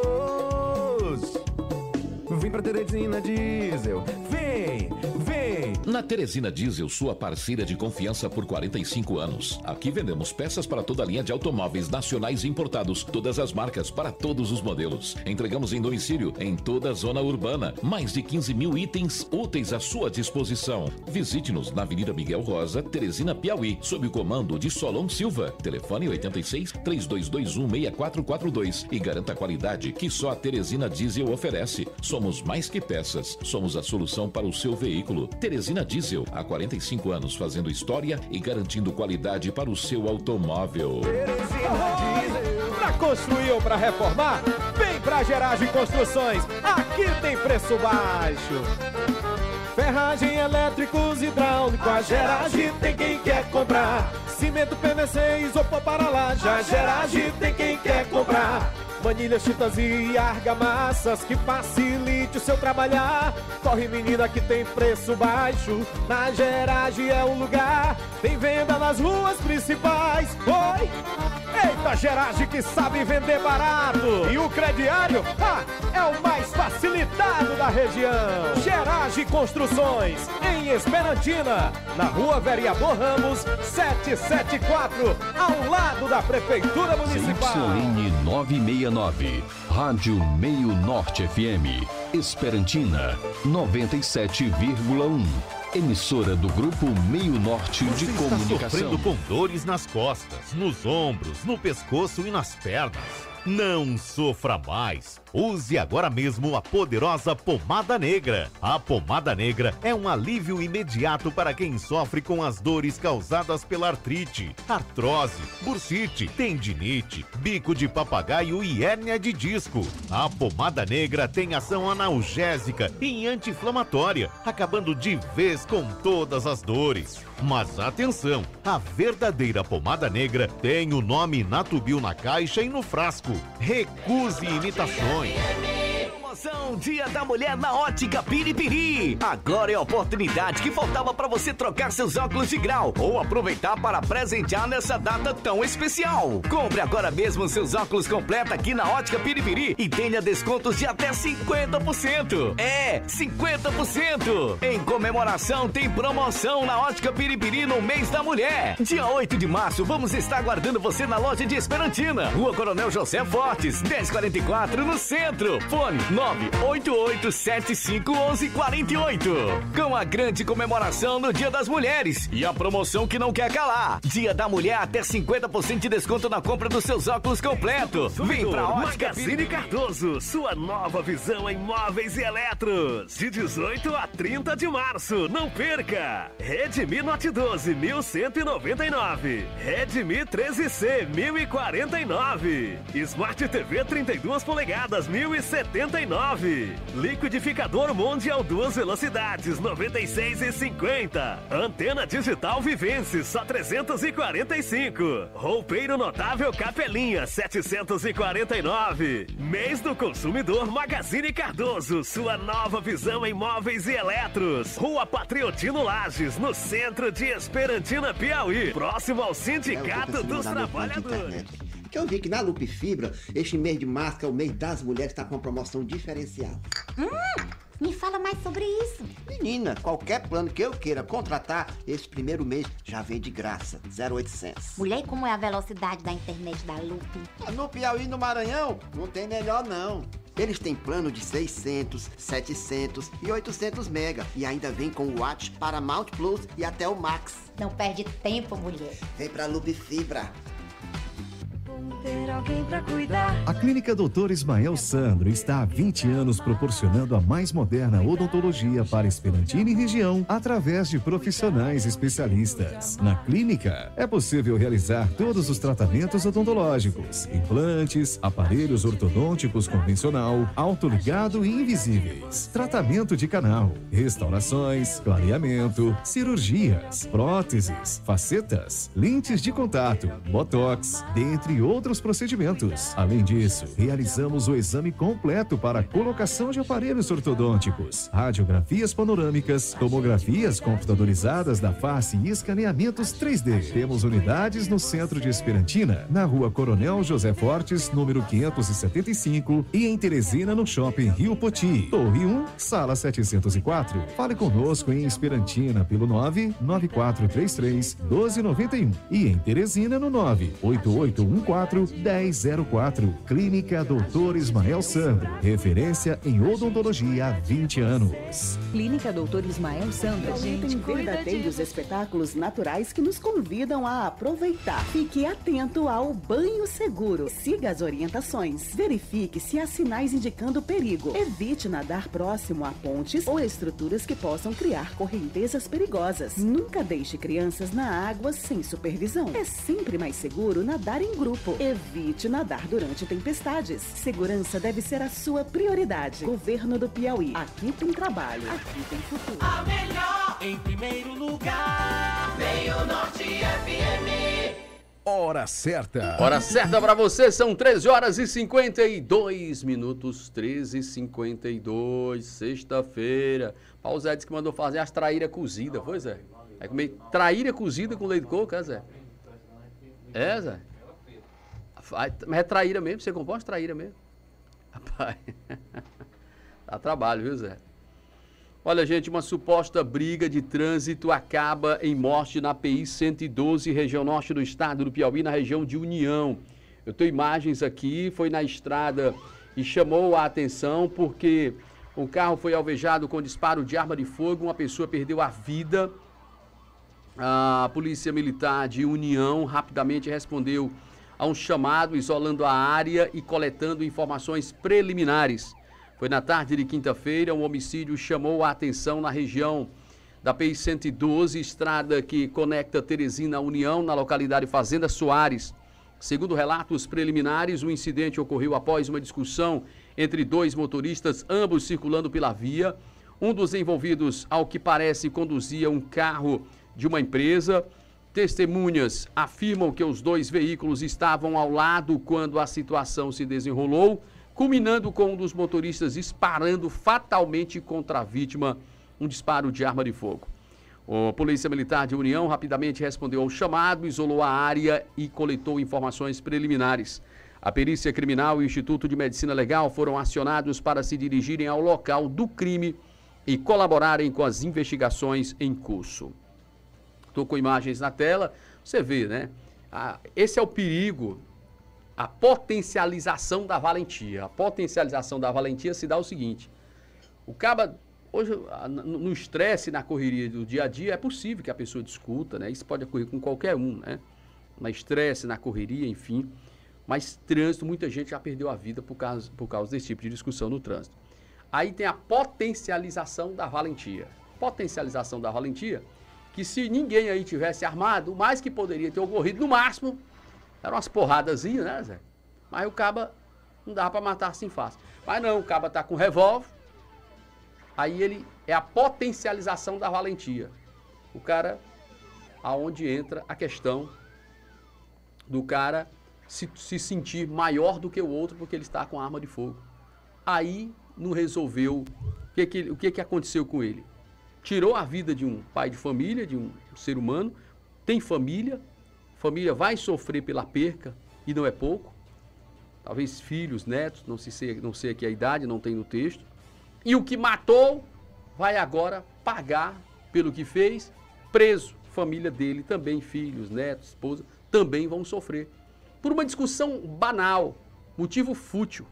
Vem pra Teresina Diesel, vem, vem! Na Teresina Diesel, sua parceira de confiança por quarenta e cinco anos. Aqui vendemos peças para toda a linha de automóveis nacionais e importados, todas as marcas, para todos os modelos. Entregamos em domicílio em toda a zona urbana. Mais de quinze mil itens úteis à sua disposição. Visite-nos na Avenida Miguel Rosa, Teresina, Piauí, sob o comando de Solon Silva. Telefone oitenta e seis, três dois dois um, seis quatro quatro dois e garanta a qualidade que só a Teresina Diesel oferece. Somos mais que peças, somos a solução para o seu veículo. Teresina Diesel, há quarenta e cinco anos fazendo história e garantindo qualidade para o seu automóvel. Para construir ou para reformar, vem pra Geragem Construções, aqui tem preço baixo. Ferragem, elétricos, hidráulico, a Geragem tem quem quer comprar. Cimento, P V C, isopor para laje, a Geragem tem quem quer comprar. Manilhas, tintas e argamassas que facilite o seu trabalhar. Corre, menina, que tem preço baixo. Na Geragem é o lugar. Tem venda nas ruas principais. Oi! Eita, Geragem que sabe vender barato. E o crediário, ah, é o mais facilitado da região. Geragem Construções, em Esperantina, na Rua Vereador Ramos, setecentos e setenta e quatro, ao lado da Prefeitura Municipal. C Y N novecentos e sessenta e nove, Rádio Meio Norte F M, Esperantina, noventa e sete vírgula um. Emissora do Grupo Meio Norte de Comunicação. Está sofrendo com dores nas costas, nos ombros, no pescoço e nas pernas? Não sofra mais. Use agora mesmo a poderosa Pomada Negra. A Pomada Negra é um alívio imediato para quem sofre com as dores causadas pela artrite, artrose, bursite, tendinite, bico de papagaio e hérnia de disco. A Pomada Negra tem ação analgésica e anti-inflamatória, acabando de vez com todas as dores. Mas atenção, a verdadeira Pomada Negra tem o nome Natubio na caixa e no frasco. Recuse imitações. Promoção Dia da Mulher na Ótica Piripiri. Agora é a oportunidade que faltava para você trocar seus óculos de grau ou aproveitar para presentear nessa data tão especial. Compre agora mesmo seus óculos completos aqui na Ótica Piripiri e tenha descontos de até cinquenta por cento. É, cinquenta por cento. Em comemoração tem promoção na Ótica Piripiri no mês da mulher. Dia oito de março vamos estar aguardando você na loja de Esperantina, Rua Coronel José Fortes, dez quarenta e quatro no centro. Fone nove oito oito sete cinco um um quatro oito. Com a grande comemoração no Dia das Mulheres e a promoção que não quer calar. Dia da Mulher até cinquenta por cento de desconto na compra dos seus óculos completo. Vem pra Ótica Magazine Cardoso, sua nova visão em móveis e eletros. De dezoito a trinta de março, não perca. Redmi Note doze, mil cento e noventa e nove. Redmi treze C, mil e quarenta e nove. Smart T V trinta e duas polegadas, mil e setenta e nove. nove. Liquidificador Mondial duas velocidades, noventa e seis e cinquenta. Antena digital Vivence, só trezentos e quarenta e cinco. Roupeiro notável Capelinha, setecentos e quarenta e nove. Mês do consumidor Magazine Cardoso, sua nova visão em móveis e eletros. Rua Patriotino Lages, no centro de Esperantina, Piauí, próximo ao Sindicato dos Trabalhadores. Que eu vi que na Lupe Fibra, este mês de março, que é o mês das mulheres, está com uma promoção diferenciada. Hum, me fala mais sobre isso. Menina, qualquer plano que eu queira contratar, esse primeiro mês já vem de graça, zero oitocentos. Mulher, e como é a velocidade da internet da Lupe? No Piauí e no Maranhão, não tem melhor não. Eles têm plano de seiscentos, setecentos e oitocentos mega e ainda vem com o WhatsApp, Paramount Plus e até o Max. Não perde tempo, mulher. Vem pra Lupe Fibra. Ter alguém pra cuidar. A Clínica doutor Ismael Sandro está há vinte anos proporcionando a mais moderna odontologia para Esperantina e região através de profissionais especialistas. Na clínica, é possível realizar todos os tratamentos odontológicos, implantes, aparelhos ortodônticos convencional, autoligado e invisíveis, tratamento de canal, restaurações, clareamento, cirurgias, próteses, facetas, lentes de contato, botox, dentre outros procedimentos. Além disso, realizamos o exame completo para a colocação de aparelhos ortodônticos, radiografias panorâmicas, tomografias computadorizadas da face e escaneamentos três D. Temos unidades no centro de Esperantina, na rua Coronel José Fortes, número quinhentos e setenta e cinco, e em Teresina, no Shopping Rio Poti, Torre um, sala setecentos e quatro. Fale conosco em Esperantina pelo nove nove quatro três três um dois nove um e em Teresina no nove oito oito um quatro um zero zero quatro. Clínica doutor Ismael Sandro, referência em odontologia há vinte anos. Clínica doutor Ismael Sandro tem verdadeiros espetáculos naturais que nos convidam a aproveitar. Fique atento ao banho seguro. Siga as orientações. Verifique se há sinais indicando perigo. Evite nadar próximo a pontes ou estruturas que possam criar correntezas perigosas. Nunca deixe crianças na água sem supervisão. É sempre mais seguro nadar em grupo. Evite nadar durante tempestades. Segurança deve ser a sua prioridade. Governo do Piauí. Aqui tem trabalho. Aqui tem futuro. A melhor em primeiro lugar. Meio Norte F M. Hora certa. Hora certa pra você, são treze horas e cinquenta e dois minutos. treze e cinquenta e dois, sexta-feira. Paulo Zé disse que mandou fazer as traíras cozidas, foi, Zé? É comer traíra cozida com leite de coco, é, Zé? É, Zé? Mas é traíra mesmo, você compõe as traíra mesmo. Rapaz, dá trabalho, viu, Zé? Olha, gente, uma suposta briga de trânsito acaba em morte na P I cento e doze, região norte do estado do Piauí, na região de União. Eu tenho imagens aqui, foi na estrada e chamou a atenção porque um carro foi alvejado com disparo de arma de fogo, uma pessoa perdeu a vida. A Polícia Militar de União rapidamente respondeu a um chamado, isolando a área e coletando informações preliminares. Foi na tarde de quinta-feira, um homicídio chamou a atenção na região da P I cento e doze, estrada que conecta Teresina à União, na localidade Fazenda Soares. Segundo relatos preliminares, o incidente ocorreu após uma discussão entre dois motoristas, ambos circulando pela via. Um dos envolvidos, ao que parece, conduzia um carro de uma empresa. Testemunhas afirmam que os dois veículos estavam ao lado quando a situação se desenrolou, culminando com um dos motoristas disparando fatalmente contra a vítima, um disparo de arma de fogo. A Polícia Militar de União rapidamente respondeu ao chamado, isolou a área e coletou informações preliminares. A Perícia Criminal e o Instituto de Medicina Legal foram acionados para se dirigirem ao local do crime e colaborarem com as investigações em curso. Estou com imagens na tela, você vê, né? Ah, esse é o perigo, a potencialização da valentia. A potencialização da valentia se dá o seguinte: o caba, hoje, no estresse, na correria do dia a dia, é possível que a pessoa discuta, né? Isso pode ocorrer com qualquer um, né? No estresse, na correria, enfim. Mas trânsito, muita gente já perdeu a vida por causa, por causa desse tipo de discussão no trânsito. Aí tem a potencialização da valentia. Potencialização da valentia, que se ninguém aí tivesse armado, o mais que poderia ter ocorrido, no máximo, eram umas porradazinhas, né, Zé? Mas o caba Não dava para matar assim fácil. Mas não, o caba tá com revólver, aí ele é a potencialização da valentia. O cara, aonde entra a questão do cara se, se sentir maior do que o outro porque ele está com arma de fogo. Aí não resolveu. O que, que, o que, que aconteceu com ele? Tirou a vida de um pai de família, de um ser humano, tem família, família vai sofrer pela perca, e não é pouco. Talvez filhos, netos, não sei, não sei aqui a idade, não tem no texto. E o que matou vai agora pagar pelo que fez, preso. Família dele também, filhos, netos, esposa, também vão sofrer. Por uma discussão banal, motivo fútil.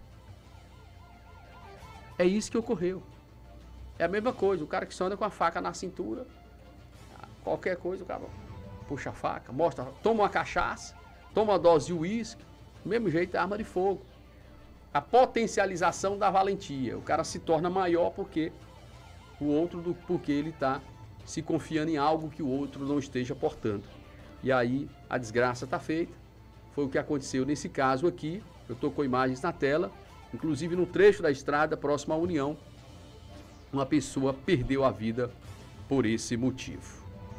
É isso que ocorreu. É a mesma coisa, o cara que só anda com a faca na cintura, qualquer coisa, o cara puxa a faca, mostra, toma uma cachaça, toma uma dose de uísque, do mesmo jeito é arma de fogo. A potencialização da valentia, o cara se torna maior porque o outro, do, porque ele está se confiando em algo que o outro não esteja portando. E aí a desgraça está feita, foi o que aconteceu nesse caso aqui, eu estou com imagens na tela, inclusive no trecho da estrada próximo à União, uma pessoa perdeu a vida por esse motivo.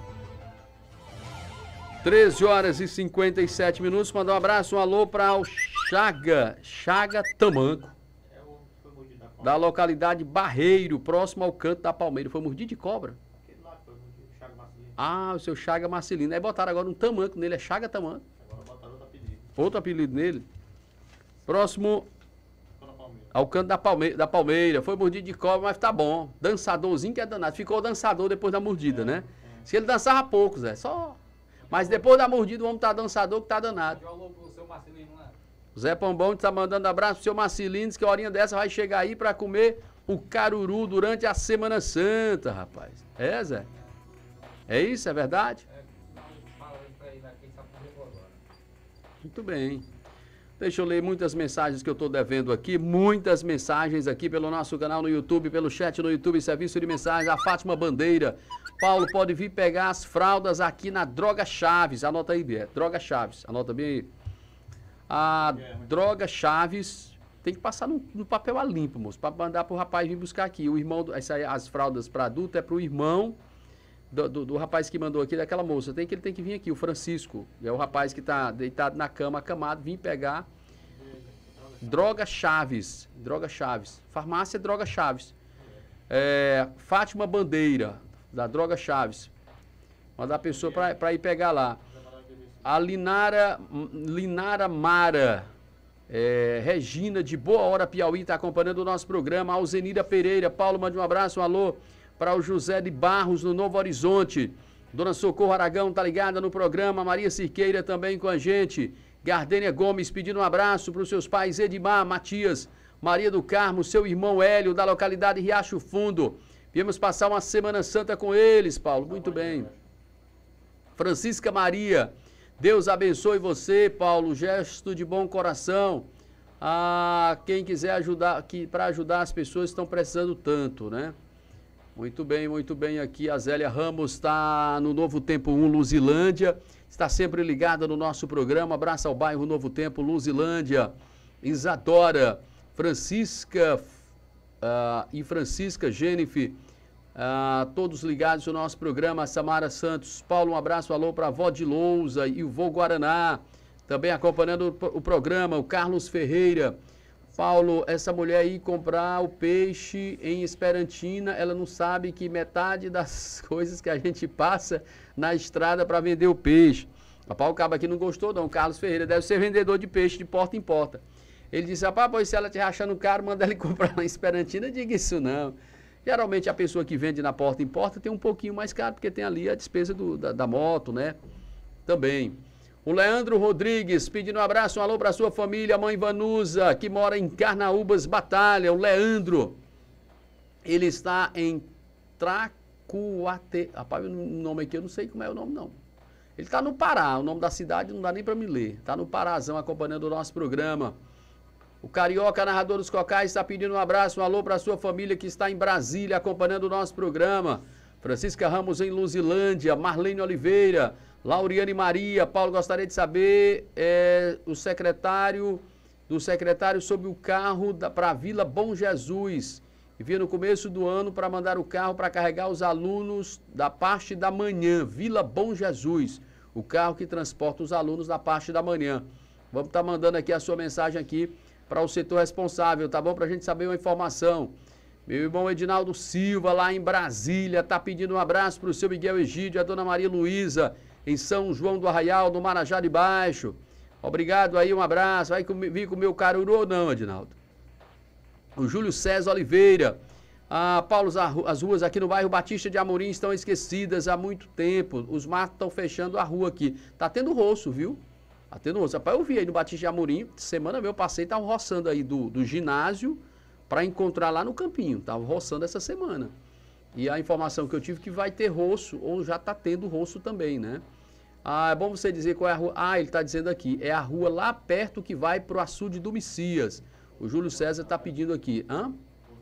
treze horas e cinquenta e sete minutos. Mandar um abraço, um alô para o Chaga, Chaga Tamanco, da localidade Barreiro, próximo ao canto da Palmeira. Foi mordido de cobra? Ah, o seu Chaga Marcelino. Aí botaram agora um tamanco nele, é Chaga Tamanco. Agora botaram outro apelido. Outro apelido nele. Próximo ao canto da Palmeira, da Palmeira. Foi mordido de cobra, mas tá bom. Dançadorzinho que é danado. Ficou dançador depois da mordida, é, né? É. Se ele dançava pouco, Zé, só... Mas depois da mordida o homem tá dançador que tá danado. O Zé Pombão tá mandando abraço pro seu Marcelino, que a horinha dessa vai chegar aí pra comer o caruru durante a Semana Santa, rapaz. É, Zé? É isso, é verdade? Muito bem. Deixa eu ler muitas mensagens que eu estou devendo aqui, muitas mensagens aqui pelo nosso canal no YouTube, pelo chat no YouTube, serviço de mensagens, a Fátima Bandeira. Paulo, pode vir pegar as fraldas aqui na Droga Chaves, anota aí, Bia, Droga Chaves, anota bem aí. A Droga Chaves, tem que passar no, no papel a limpo, moço, para mandar pro rapaz vir buscar aqui. O irmão, essa aí, as fraldas para adulto é pro irmão do, do, do rapaz que mandou aqui, daquela moça. Tem que ele tem que vir aqui, o Francisco, é o rapaz que tá deitado na cama, acamado, vir pegar. Droga Chaves, Droga Chaves, farmácia Droga Chaves. É, Fátima Bandeira, da Droga Chaves. Mandar a pessoa para ir pegar lá. A Linara, Linara Mara, é, Regina, de Boa Hora, Piauí, está acompanhando o nosso programa. A Alzenira Pereira, Paulo, mande um abraço, um alô para o José de Barros, no Novo Horizonte. Dona Socorro Aragão, tá ligada no programa. Maria Cirqueira também com a gente. Gardênia Gomes pedindo um abraço para os seus pais Edmar, Matias, Maria do Carmo, seu irmão Hélio, da localidade Riacho Fundo. Viemos passar uma Semana Santa com eles, Paulo. Muito bem. Francisca Maria, Deus abençoe você, Paulo. Gesto de bom coração. Ah, quem quiser ajudar, que para ajudar as pessoas que estão precisando tanto, né? Muito bem, muito bem. Aqui a Zélia Ramos está no Novo Tempo um, Luzilândia. Está sempre ligada no nosso programa. Abraço ao bairro Novo Tempo, Luzilândia. Isadora, Francisca uh, e Francisca Jennifer, uh, todos ligados no nosso programa. Samara Santos, Paulo, um abraço, alô para a Vó de Lousa e o Vô Guaraná. Também acompanhando o, o programa, o Carlos Ferreira. Paulo, essa mulher aí comprar o peixe em Esperantina, ela não sabe que metade das coisas que a gente passa na estrada para vender o peixe. Rapaz, o cabo aqui não gostou não, Carlos Ferreira deve ser vendedor de peixe de porta em porta. Ele disse, rapaz, pois se ela te achando caro, manda ele comprar lá em Esperantina, diga isso não. Geralmente a pessoa que vende na porta em porta tem um pouquinho mais caro, porque tem ali a despesa do, da, da moto, né? Também. O Leandro Rodrigues pedindo um abraço, um alô para sua família, a mãe Vanusa, que mora em Carnaúbas, Batalha. O Leandro, ele está em Tracuate. Rapaz, o nome aqui eu não sei como é o nome, não. Ele está no Pará, o nome da cidade não dá nem para me ler. Está no Parazão, acompanhando o nosso programa. O Carioca, narrador dos Cocais, está pedindo um abraço, um alô para sua família que está em Brasília, acompanhando o nosso programa. Francisca Ramos em Luzilândia, Marlene Oliveira, Lauriane Maria. Paulo, gostaria de saber, é, o secretário do secretário sobre o carro para a Vila Bom Jesus. E vinha no começo do ano para mandar o carro para carregar os alunos da parte da manhã. Vila Bom Jesus. O carro que transporta os alunos da parte da manhã. Vamos estar mandando aqui a sua mensagem aqui para o setor responsável, tá bom? Para a gente saber uma informação. Meu irmão Edinaldo Silva, lá em Brasília, está pedindo um abraço para o seu Miguel Egídio e a dona Maria Luísa, em São João do Arraial, no Marajá de Baixo. Obrigado aí, um abraço. Vai vir com o meu caruru ou não, Edinaldo? O Júlio César Oliveira. Ah, Paulo, as ruas aqui no bairro Batista de Amorim estão esquecidas há muito tempo. Os matos estão fechando a rua aqui. Tá tendo roço, viu? Tá tendo roço. Rapaz, eu vi aí no Batista de Amorim, semana meu passei, tava roçando aí do, do ginásio para encontrar lá no campinho. Tava roçando essa semana. E a informação que eu tive que vai ter roço, ou já tá tendo roço também, né? Ah, é bom você dizer qual é a rua. Ah, ele tá dizendo aqui. É a rua lá perto que vai pro açude do Messias. O Júlio César tá pedindo aqui. Hã?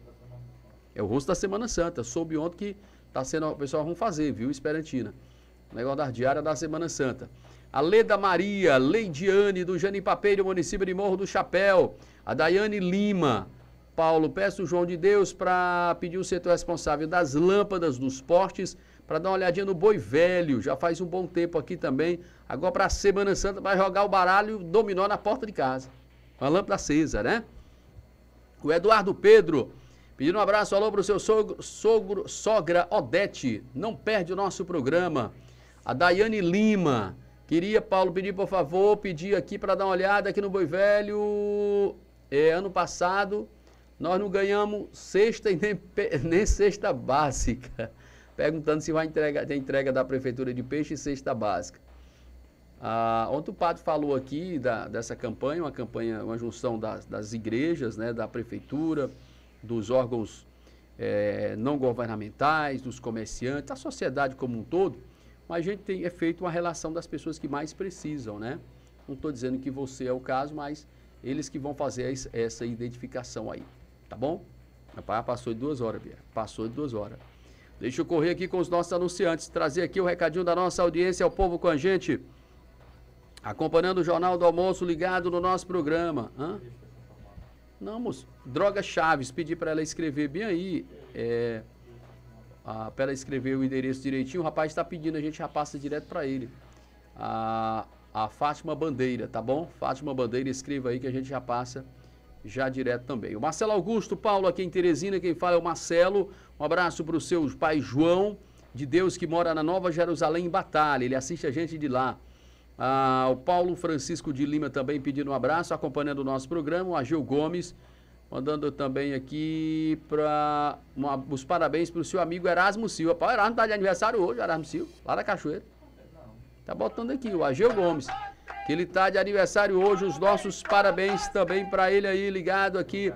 É o rosto da Semana Santa. Soube ontem que tá sendo, o pessoal vão fazer, viu, Esperantina? O negócio da diária da Semana Santa. A Leda Maria, Leidiane, do Janipapeiro, município de Morro do Chapéu. A Daiane Lima. Paulo, peço o João de Deus para pedir o setor responsável das lâmpadas dos postes para dar uma olhadinha no Boi Velho. Já faz um bom tempo aqui também. Agora para a Semana Santa vai jogar o baralho dominó na porta de casa. Uma lâmpada acesa, né? O Eduardo Pedro, pedindo um abraço, alô para o seu sogro, sogro, sogra Odete. Não perde o nosso programa. A Daiane Lima, queria, Paulo, pedir, por favor, pedir aqui para dar uma olhada aqui no Boi Velho. É, ano passado, nós não ganhamos cesta e nem, nem cesta básica. Perguntando se vai entregar, ter entrega da Prefeitura de Peixe e cesta básica. Ah, ontem o padre falou aqui da, dessa campanha, uma campanha, uma junção das, das igrejas, né, da Prefeitura, dos órgãos é, não governamentais, dos comerciantes, da sociedade como um todo, mas a gente tem é feito uma relação das pessoas que mais precisam, né? Não estou dizendo que você é o caso, mas eles que vão fazer essa identificação aí, tá bom? Rapaz, passou de duas horas, Bia, passou de duas horas. Deixa eu correr aqui com os nossos anunciantes, trazer aqui o recadinho da nossa audiência, ao povo com a gente, acompanhando o Jornal do Almoço, ligado no nosso programa. Hã? Não, moço, Droga Chaves, pedi para ela escrever bem aí, é, para ela escrever o endereço direitinho, o rapaz está pedindo, a gente já passa direto para ele. A, a Fátima Bandeira, tá bom? Fátima Bandeira, escreva aí que a gente já passa já direto também. O Marcelo Augusto, Paulo, aqui em Teresina, quem fala é o Marcelo. Um abraço para o seu pai João, de Deus, que mora na Nova Jerusalém, em Batalha. Ele assiste a gente de lá. Ah, o Paulo Francisco de Lima também pedindo um abraço, acompanhando o nosso programa. O Agil Gomes, mandando também aqui para os parabéns para o seu amigo Erasmo Silva. Pô, Erasmo está de aniversário hoje, Erasmo Silva, lá da Cachoeira. Tá botando aqui, o Agil Gomes, que ele tá de aniversário hoje. Os nossos parabéns também para ele aí, ligado aqui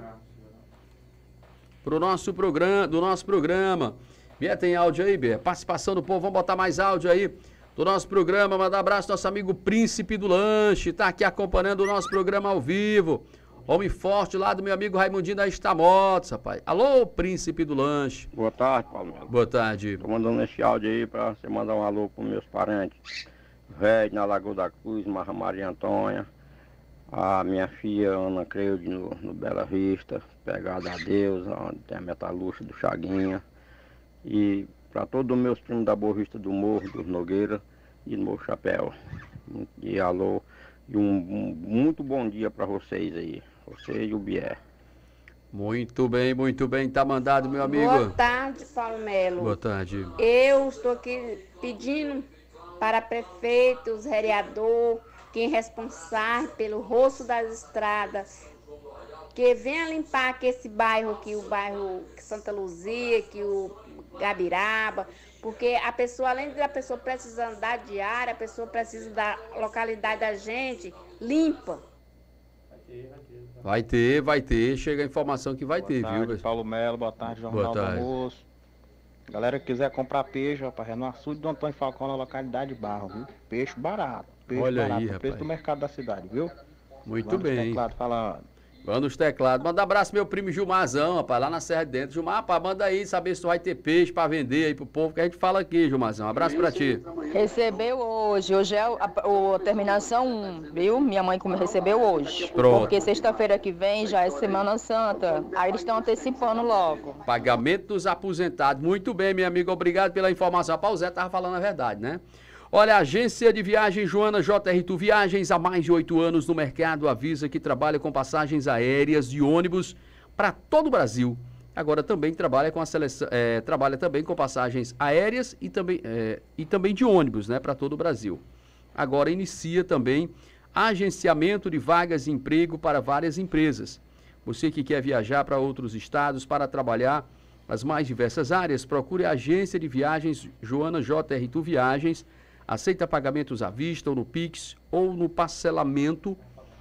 pro nosso programa, do nosso programa. Bia, tem áudio aí, Bia? Participação do povo, vamos botar mais áudio aí do nosso programa. Mandar um abraço ao nosso amigo Príncipe do Lanche, tá aqui acompanhando o nosso programa ao vivo. Homem forte lá do meu amigo Raimundinho da Estamotos, rapaz. Alô, Príncipe do Lanche. Boa tarde, Paulo Melo. Boa tarde. Tô mandando esse áudio aí pra você mandar um alô pros meus parentes. Velho, na Lagoa da Cruz, Marra Maria Antônia. A minha filha, Ana Creude, no, no Bela Vista. Pegada a Deus, onde tem a metalúrgica do Chaguinha. E pra todos os meus primos da Boa Vista do Morro, dos Nogueira e do Morro Chapéu. E alô, e um, um muito bom dia pra vocês aí. Você e o Bier. Muito bem, muito bem. Tá mandado, meu amigo. Boa tarde, Paulo Melo. Boa tarde. Eu estou aqui pedindo para prefeitos, vereador, quem é responsável pelo rosto das estradas, que venha limpar aqui esse bairro aqui, o bairro Santa Luzia, aqui o Gabiraba, porque a pessoa, além da pessoa precisar andar de área, a pessoa precisa da localidade da gente limpa. Vai ter, vai ter. Chega a informação que vai boa ter, tarde, viu? Paulo Melo, boa tarde, Jornal boa tarde. do Almoço. Galera que quiser comprar peixe, rapaz, é no açude do Antônio Falcão, na localidade de Barro, viu? Peixe barato. Peixe Olha barato, aí, no preço rapaz. do mercado da cidade, viu? Muito Vamos bem. Teclado falando. Manda os teclados. Manda um abraço meu primo Gilmarzão, rapaz, lá na Serra de Dentro. Gilmar, rapaz, manda aí, saber se tu vai ter peixe pra vender aí pro povo, que a gente fala aqui, Gilmarzão. Um abraço pra ti. Recebeu hoje, hoje é a, a, a terminação um, viu? Minha mãe como recebeu hoje. Pronto. Porque sexta-feira que vem já é Semana Santa, aí eles estão antecipando logo. Pagamento dos aposentados. Muito bem, minha amiga, obrigado pela informação. Rapaz, o Zé tava falando a verdade, né? Olha, a agência de viagens Joana J R Tu Viagens, há mais de oito anos no mercado, avisa que trabalha com passagens aéreas e ônibus para todo o Brasil. Agora também trabalha com a seleção, é, trabalha também com passagens aéreas e também, é, e também de ônibus, né, para todo o Brasil. Agora inicia também agenciamento de vagas de emprego para várias empresas. Você que quer viajar para outros estados para trabalhar nas mais diversas áreas, procure a agência de viagens Joana J R Tu Viagens. Aceita pagamentos à vista ou no Pix ou no parcelamento.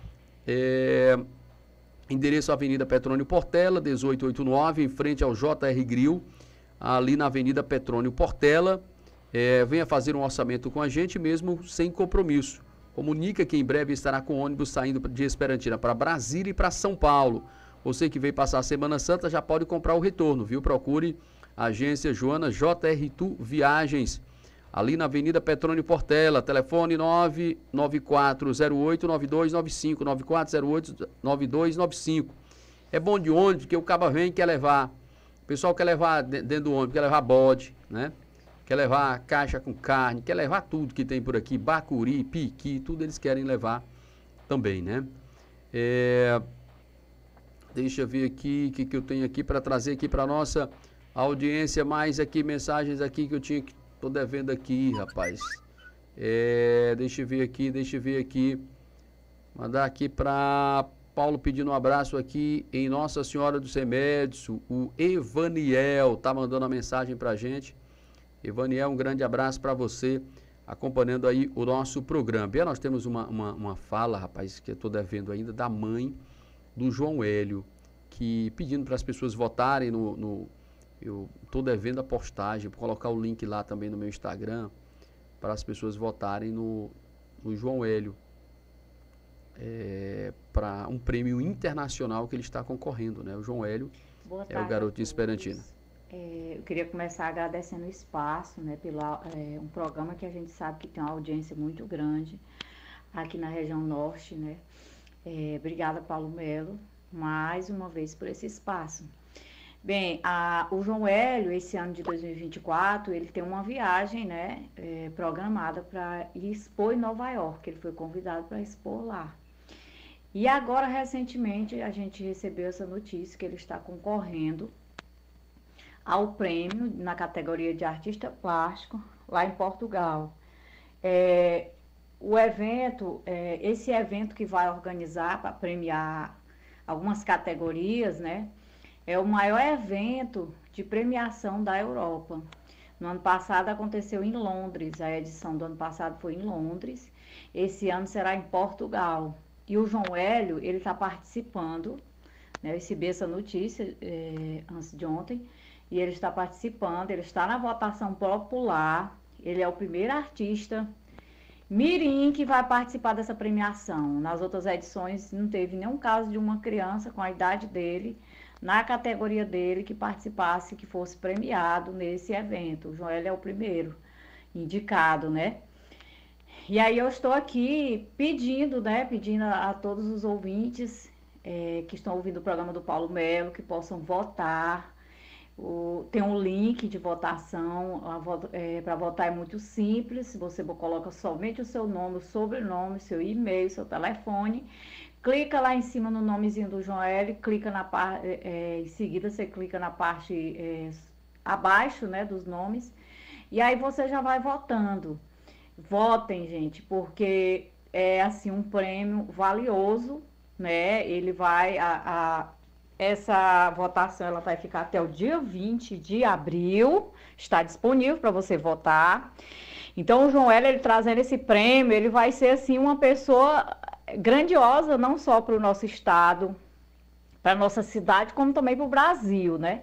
É, endereço Avenida Petrônio Portela, dezoito oitenta e nove, em frente ao J R Grill, ali na Avenida Petrônio Portela. É, venha fazer um orçamento com a gente mesmo sem compromisso. Comunica que em breve estará com ônibus saindo de Esperantina para Brasília e para São Paulo. Você que veio passar a Semana Santa já pode comprar o retorno, viu? Procure a agência Joana J R Tu Viagens, ali na Avenida Petrônio Portela, telefone nove nove quatro zero oito nove dois nove cinco, nove quatro zero oito nove dois nove cinco. É bom de ônibus, porque o caba vem e quer levar, o pessoal quer levar dentro do ônibus, quer levar bode, né? Quer levar caixa com carne, quer levar tudo que tem por aqui, bacuri, piqui, tudo eles querem levar também, né? É, deixa eu ver aqui, o que, que eu tenho aqui para trazer aqui para nossa audiência, mais aqui, mensagens aqui que eu tinha que tô devendo aqui, rapaz. É, deixa eu ver aqui, deixa eu ver aqui. Mandar aqui para Paulo pedindo um abraço aqui em Nossa Senhora dos Remédios. O Evaniel tá mandando uma mensagem pra gente. Evaniel, um grande abraço para você, acompanhando aí o nosso programa. E nós temos uma, uma, uma fala, rapaz, que eu tô devendo ainda, da mãe do João Hélio, que pedindo para as pessoas votarem no... no eu estou devendo a postagem, vou colocar o link lá também no meu Instagram, para as pessoas votarem no, no João Hélio, é, para um prêmio internacional que ele está concorrendo, né? O João Hélio Boa é o garoto de Esperantina. É, eu queria começar agradecendo o espaço, né, pela, é, um programa que a gente sabe que tem uma audiência muito grande aqui na região norte, né? É, obrigada, Paulo Melo, mais uma vez por esse espaço. Bem, a, o João Hélio, esse ano de dois mil e vinte e quatro, ele tem uma viagem, né, é, programada para ir expor em Nova York. Ele foi convidado para expor lá. E agora, recentemente, a gente recebeu essa notícia que ele está concorrendo ao prêmio na categoria de artista plástico lá em Portugal. É, o evento, é, esse evento que vai organizar para premiar algumas categorias, né, é o maior evento de premiação da Europa. No ano passado aconteceu em Londres, a edição do ano passado foi em Londres, esse ano será em Portugal. E o João Hélio, ele está participando, né, eu recebi essa notícia é, antes de ontem, e ele está participando, ele está na votação popular, ele é o primeiro artista mirim que vai participar dessa premiação. Nas outras edições não teve nenhum caso de uma criança com a idade dele, na categoria dele, que participasse, que fosse premiado nesse evento. O João Hélio é o primeiro indicado, né? E aí eu estou aqui pedindo, né, pedindo a, a todos os ouvintes é, que estão ouvindo o programa do Paulo Melo, que possam votar. O, tem um link de votação, é, para votar é muito simples, você coloca somente o seu nome, o sobrenome, seu e-mail, seu telefone, clica lá em cima no nomezinho do João Hélio, clica na parte, é, em seguida você clica na parte é, abaixo, né, dos nomes, e aí você já vai votando. Votem, gente, porque é assim um prêmio valioso, né? Ele vai a, a essa votação ela vai ficar até o dia vinte de abril, está disponível para você votar. Então o João Hélio, ele trazendo esse prêmio, ele vai ser assim uma pessoa grandiosa, não só para o nosso estado, para a nossa cidade, como também para o Brasil, né?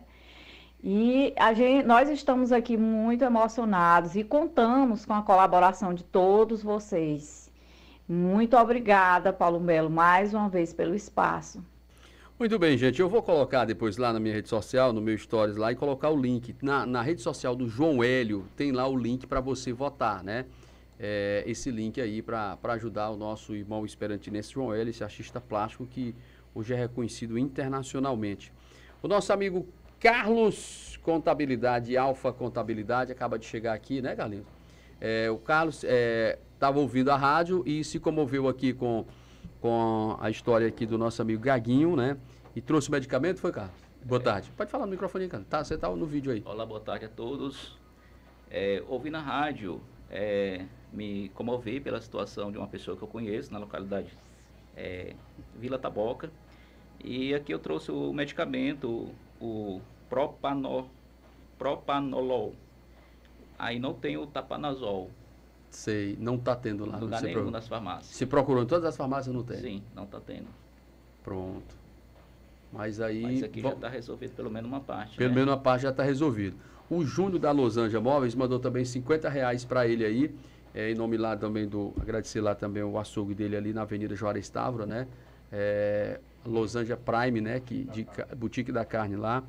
E a gente, nós estamos aqui muito emocionados e contamos com a colaboração de todos vocês. Muito obrigada, Paulo Melo, mais uma vez pelo espaço. Muito bem, gente. Eu vou colocar depois lá na minha rede social, no meu stories lá, e colocar o link. Na, na rede social do João Hélio, tem lá o link para você votar, né? É, esse link aí para ajudar o nosso irmão esperantinense João Hélio, esse artista plástico que hoje é reconhecido internacionalmente. O nosso amigo Carlos Contabilidade, Alfa Contabilidade, acaba de chegar aqui, né, Carlinhos? É, o Carlos estava é, ouvindo a rádio e se comoveu aqui com, com a história aqui do nosso amigo Gaguinho, né? E trouxe o medicamento, foi, Carlos? Boa é. tarde. Pode falar no microfone, cara. Tá, você tá no vídeo aí. Olá, boa tarde a todos. É, ouvi na rádio, é, me comovi pela situação de uma pessoa que eu conheço na localidade é, Vila Taboca. E aqui eu trouxe o medicamento, o propano, propanolol. Aí não tem o tapanazol. Sei, não tá tendo lá. Não dá nenhum nas farmácias. Se procurou em todas as farmácias, não tem? Sim, não tá tendo. Pronto. Mas aí... Mas aqui bom, já está resolvido pelo menos uma parte. Pelo né? menos uma parte já está resolvido. O Júnior da Los Angeles Móveis mandou também cinquenta reais para ele aí. É, em nome lá também do... Agradecer lá também o açougue dele ali na Avenida Juarez Távora, né? É, Los Angeles Prime, né? Que, de, Boutique da Carne lá.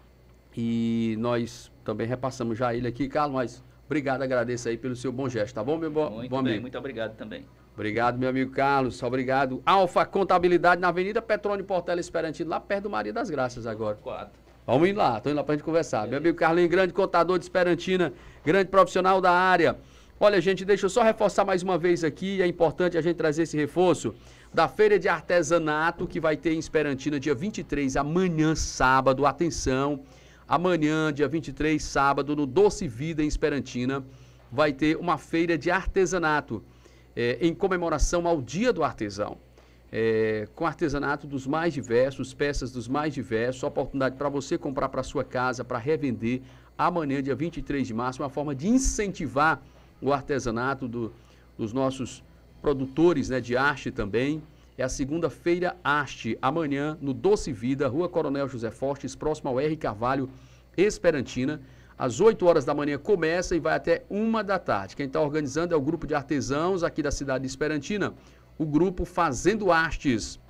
E nós também repassamos já ele aqui. Carlos, mas obrigado, agradeço aí pelo seu bom gesto, tá bom, meu bo, muito bom bem, amigo? Muito obrigado também. Obrigado, meu amigo Carlos, obrigado. Alfa Contabilidade na Avenida Petrônio Portela Esperantino, lá perto do Maria das Graças agora. Quatro. Vamos ir lá, estou indo lá para a gente conversar. Meu amigo Carlinhos, grande contador de Esperantina, grande profissional da área. Olha, gente, deixa eu só reforçar mais uma vez aqui, é importante a gente trazer esse reforço da Feira de Artesanato, que vai ter em Esperantina dia vinte e três, amanhã, sábado, atenção, amanhã, dia vinte e três, sábado, no Doce Vida, em Esperantina, vai ter uma feira de artesanato. É, em comemoração ao Dia do Artesão, é, com artesanato dos mais diversos, peças dos mais diversos, oportunidade para você comprar para sua casa, para revender, amanhã, dia vinte e três de março, uma forma de incentivar o artesanato do, dos nossos produtores, né, de arte também. É a segunda-feira Arte, amanhã, no Doce Vida, Rua Coronel José Fortes, próximo ao R. Carvalho, Esperantina. Às oito horas da manhã começa e vai até uma da tarde. Quem está organizando é o grupo de artesãos aqui da cidade de Esperantina, o grupo Fazendo Artes.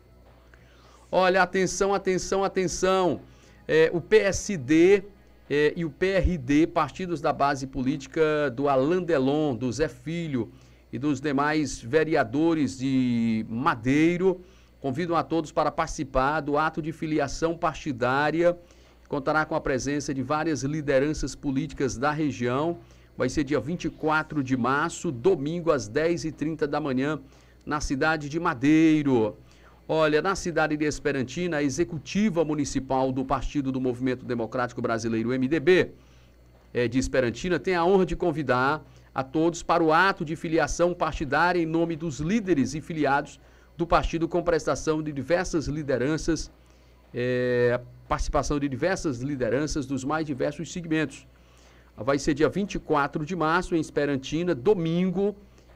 Olha, atenção, atenção, atenção. É, o P S D é, e o P R D, partidos da base política do Alain Delon, do Zé Filho e dos demais vereadores de Madeiro, convidam a todos para participar do ato de filiação partidária. Contará com a presença de várias lideranças políticas da região. Vai ser dia vinte e quatro de março, domingo, às dez e trinta da manhã, na cidade de Madeiro. Olha, na cidade de Esperantina, a executiva municipal do Partido do Movimento Democrático Brasileiro, M D B, é, de Esperantina, tem a honra de convidar a todos para o ato de filiação partidária em nome dos líderes e filiados do partido, com prestação de diversas lideranças, é, participação de diversas lideranças dos mais diversos segmentos. Vai ser dia vinte e quatro de março, em Esperantina, domingo,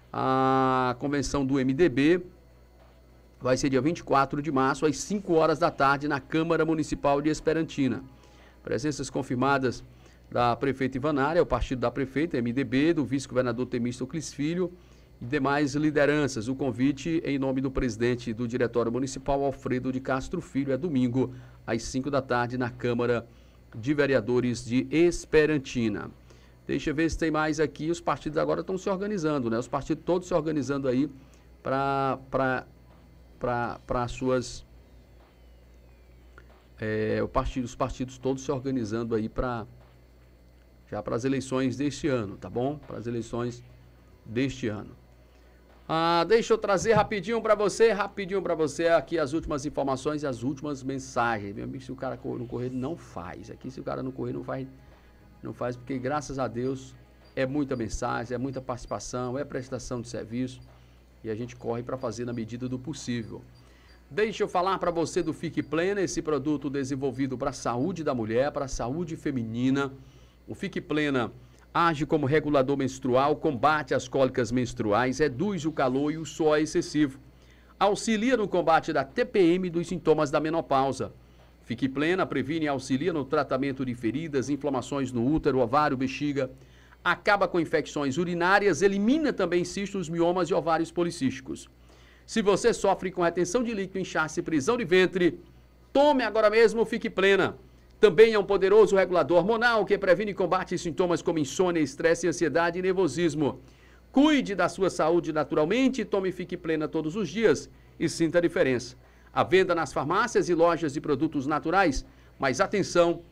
a convenção do M D B. Vai ser dia vinte e quatro de março, às cinco horas da tarde, na Câmara Municipal de Esperantina. Presenças confirmadas da prefeita Ivanária, o partido da prefeita, M D B, do vice-governador Temístocles Filho e demais lideranças. O convite em nome do presidente do Diretório Municipal, Alfredo de Castro Filho, é domingo, às cinco da tarde, na Câmara de Vereadores de Esperantina. Deixa eu ver se tem mais aqui. Os partidos agora estão se organizando, né? Os partidos todos se organizando aí para para as suas... É, o partido, os partidos todos se organizando aí para já para as eleições deste ano, tá bom? Para as eleições deste ano. Ah, deixa eu trazer rapidinho para você, rapidinho para você aqui as últimas informações e as últimas mensagens. Meu amigo, se o cara não correr, não faz. Aqui, se o cara não correr, não faz, não faz, porque graças a Deus é muita mensagem, é muita participação, é prestação de serviço e a gente corre para fazer na medida do possível. Deixa eu falar para você do Fique Plena, esse produto desenvolvido para a saúde da mulher, para a saúde feminina. O Fique Plena age como regulador menstrual, combate as cólicas menstruais, reduz o calor e o suor excessivo. Auxilia no combate da T P M e dos sintomas da menopausa. Fique Plena previne e auxilia no tratamento de feridas, inflamações no útero, ovário, bexiga. Acaba com infecções urinárias, elimina também cistos, miomas e ovários policísticos. Se você sofre com retenção de líquido, inchaço e prisão de ventre, Tome agora mesmo o Fique Plena. Também é um poderoso regulador hormonal que previne e combate sintomas como insônia, estresse, ansiedade e nervosismo. Cuide da sua saúde naturalmente, tome Fique Plena todos os dias e sinta a diferença. A venda nas farmácias e lojas de produtos naturais. Mas atenção,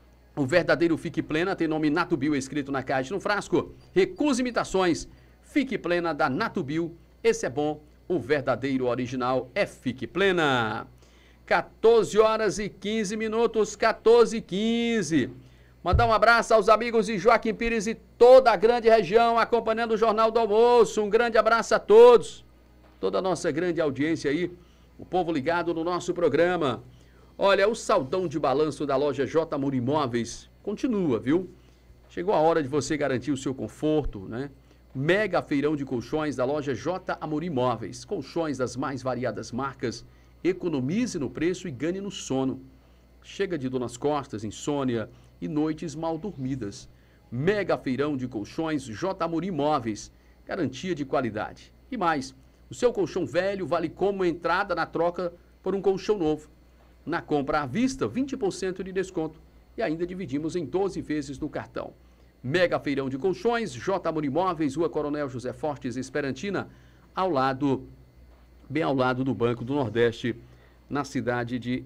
o verdadeiro Fique Plena tem nome Natubio escrito na caixa no frasco. Recuse imitações. Fique Plena da Natubio. Esse é bom. O verdadeiro original é Fique Plena. quatorze horas e quinze minutos, quatorze e quinze. Mandar um abraço aos amigos de Joaquim Pires e toda a grande região acompanhando o Jornal do Almoço. Um grande abraço a todos. Toda a nossa grande audiência aí. O povo ligado no nosso programa. Olha, o saldão de balanço da loja J. Amor Imóveis continua, viu? Chegou a hora de você garantir o seu conforto, né? Mega feirão de colchões da loja J. Amor Imóveis. Colchões das mais variadas marcas. Economize no preço e ganhe no sono. Chega de dor nas costas, insônia e noites mal dormidas. Mega feirão de colchões J. Amor Imóveis. Garantia de qualidade. E mais, o seu colchão velho vale como entrada na troca por um colchão novo. Na compra à vista, vinte por cento de desconto. E ainda dividimos em doze vezes no cartão. Mega feirão de colchões, J. Amor Imóveis, Rua Coronel José Fortes, Esperantina, ao lado, bem ao lado do Banco do Nordeste, na cidade de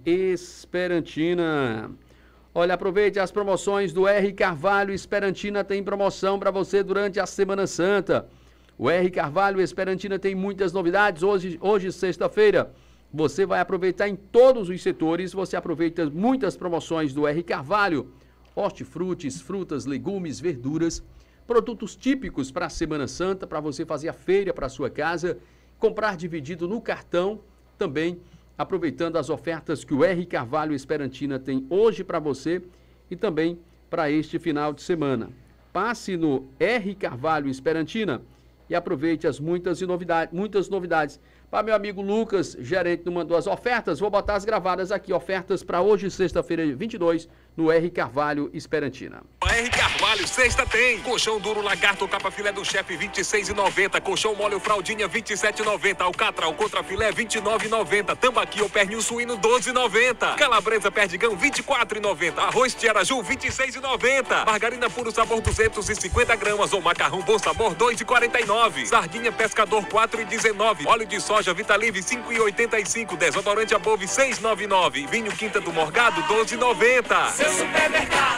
Esperantina. Olha, aproveite as promoções do R. Carvalho. Esperantina tem promoção para você durante a Semana Santa. O R. Carvalho Esperantina tem muitas novidades. Hoje, hoje sexta-feira, você vai aproveitar em todos os setores. Você aproveita muitas promoções do R. Carvalho. Hortifrutis, frutas, legumes, verduras, produtos típicos para a Semana Santa, para você fazer a feira para a sua casa, comprar dividido no cartão, também aproveitando as ofertas que o R. Carvalho Esperantina tem hoje para você e também para este final de semana. Passe no R. Carvalho Esperantina e aproveite as muitas, novidades, muitas novidades. Para meu amigo Lucas, gerente, não mandou as ofertas, vou botar as gravadas aqui, ofertas para hoje, sexta-feira, vinte e dois, no R. Carvalho Esperantina. R. Carvalho, sexta tem. Colchão duro, lagarto, capa filé do chefe, vinte e seis reais e noventa centavos. Colchão mole, fraldinha, vinte e sete reais e noventa centavos. Alcatra, o contra filé, vinte e nove reais e noventa centavos. Tambaqui ou pernil suíno, doze reais e noventa centavos. Calabresa, perdigão, vinte e quatro reais e noventa centavos. Arroz tiaraju, vinte e seis reais e noventa centavos. Margarina puro sabor, duzentos e cinquenta gramas. Ou macarrão bom sabor, dois reais e quarenta e nove centavos. Sardinha pescador, quatro reais e dezenove centavos. Óleo de soja, Vitalive, cinco reais e oitenta e cinco centavos. Desodorante Above, seis reais e noventa e nove centavos. Vinho Quinta do Morgado, doze reais e noventa centavos.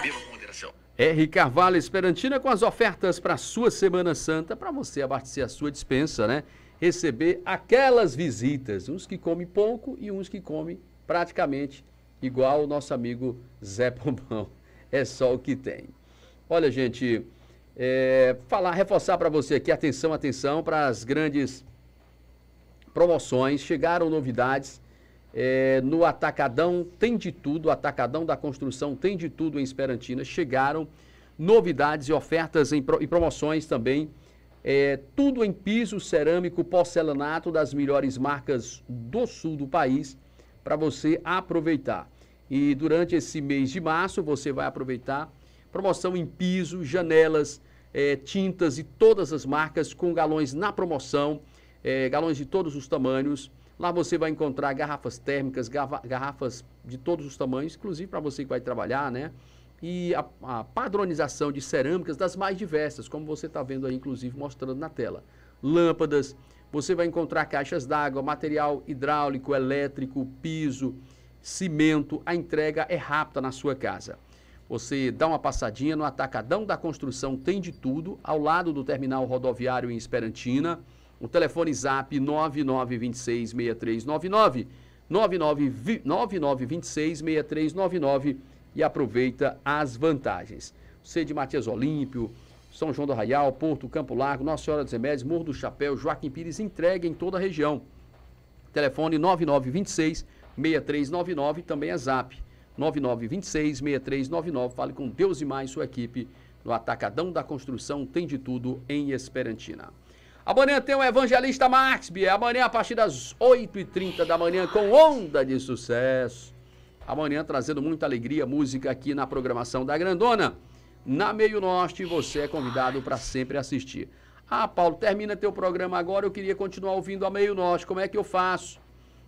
R. Carvalho Esperantina com as ofertas para a sua Semana Santa, para você abastecer a sua despensa, né? Receber aquelas visitas, uns que comem pouco e uns que comem praticamente igual o nosso amigo Zé Pombão. É só o que tem. Olha, gente, é, falar, reforçar para você aqui, atenção, atenção para as grandes promoções, chegaram novidades. É, no Atacadão tem de tudo, o Atacadão da Construção tem de tudo em Esperantina. Chegaram novidades e ofertas em, e promoções também. É, tudo em piso cerâmico, porcelanato das melhores marcas do sul do país para você aproveitar. E durante esse mês de março você vai aproveitar promoção em piso, janelas, é, tintas e todas as marcas com galões na promoção, é, galões de todos os tamanhos. Lá você vai encontrar garrafas térmicas, garrafas de todos os tamanhos, inclusive para você que vai trabalhar, né? E a, a padronização de cerâmicas das mais diversas, como você está vendo aí, inclusive, mostrando na tela. Lâmpadas, você vai encontrar caixas d'água, material hidráulico, elétrico, piso, cimento. A entrega é rápida na sua casa. Você dá uma passadinha no Atacadão da Construção, tem de tudo, ao lado do terminal rodoviário em Esperantina. O telefone zap nove nove dois seis, seis três nove nove, nove nove dois seis, seis três nove nove e aproveita as vantagens. Você de Matias Olímpio, São João do Arraial, Porto, Campo Largo, Nossa Senhora dos Remédios, Morro do Chapéu, Joaquim Pires, entrega em toda a região. Telefone nove nove dois seis, seis três nove nove, também é zap nove nove dois seis, seis três nove nove. Fale com Deus e mais sua equipe no Atacadão da Construção, tem de tudo em Esperantina. Amanhã tem o Evangelista Maxby, amanhã a partir das oito e trinta da manhã com Onda de Sucesso. Amanhã trazendo muita alegria, música aqui na programação da Grandona. Na Meio Norte, você é convidado para sempre assistir. Ah, Paulo, termina teu programa agora, eu queria continuar ouvindo a Meio Norte, como é que eu faço?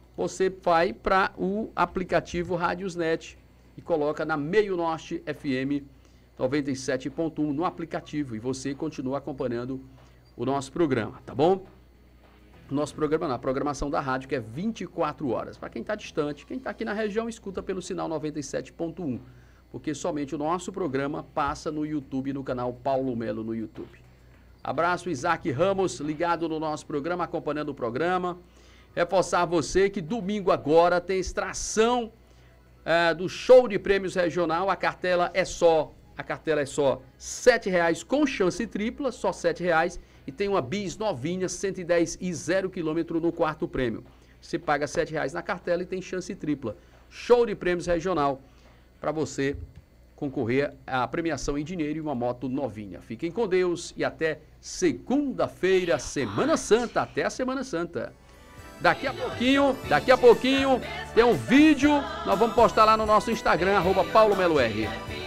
você vai para o aplicativo Rádiosnet e coloca na Meio Norte F M noventa e sete ponto um no aplicativo e você continua acompanhando o nosso programa, tá bom? Nosso programa, na programação da rádio, que é vinte e quatro horas. Para quem está distante, quem está aqui na região, escuta pelo sinal noventa e sete ponto um, porque somente o nosso programa passa no YouTube, no canal Paulo Melo no YouTube. Abraço, Isaac Ramos, ligado no nosso programa, acompanhando o programa. Reforçar você que domingo agora tem extração é, do show de prêmios regional. A cartela é só, a cartela é só sete reais com chance tripla, só sete reais. E tem uma bis novinha, cento e dez e zero quilômetro no quarto prêmio. Você paga sete reais na cartela e tem chance tripla. Show de prêmios regional para você concorrer à premiação em dinheiro e uma moto novinha. Fiquem com Deus e até segunda-feira, Semana Santa. Até a Semana Santa. Daqui a pouquinho, daqui a pouquinho, tem um vídeo, nós vamos postar lá no nosso Instagram, arroba Paulo Melo R.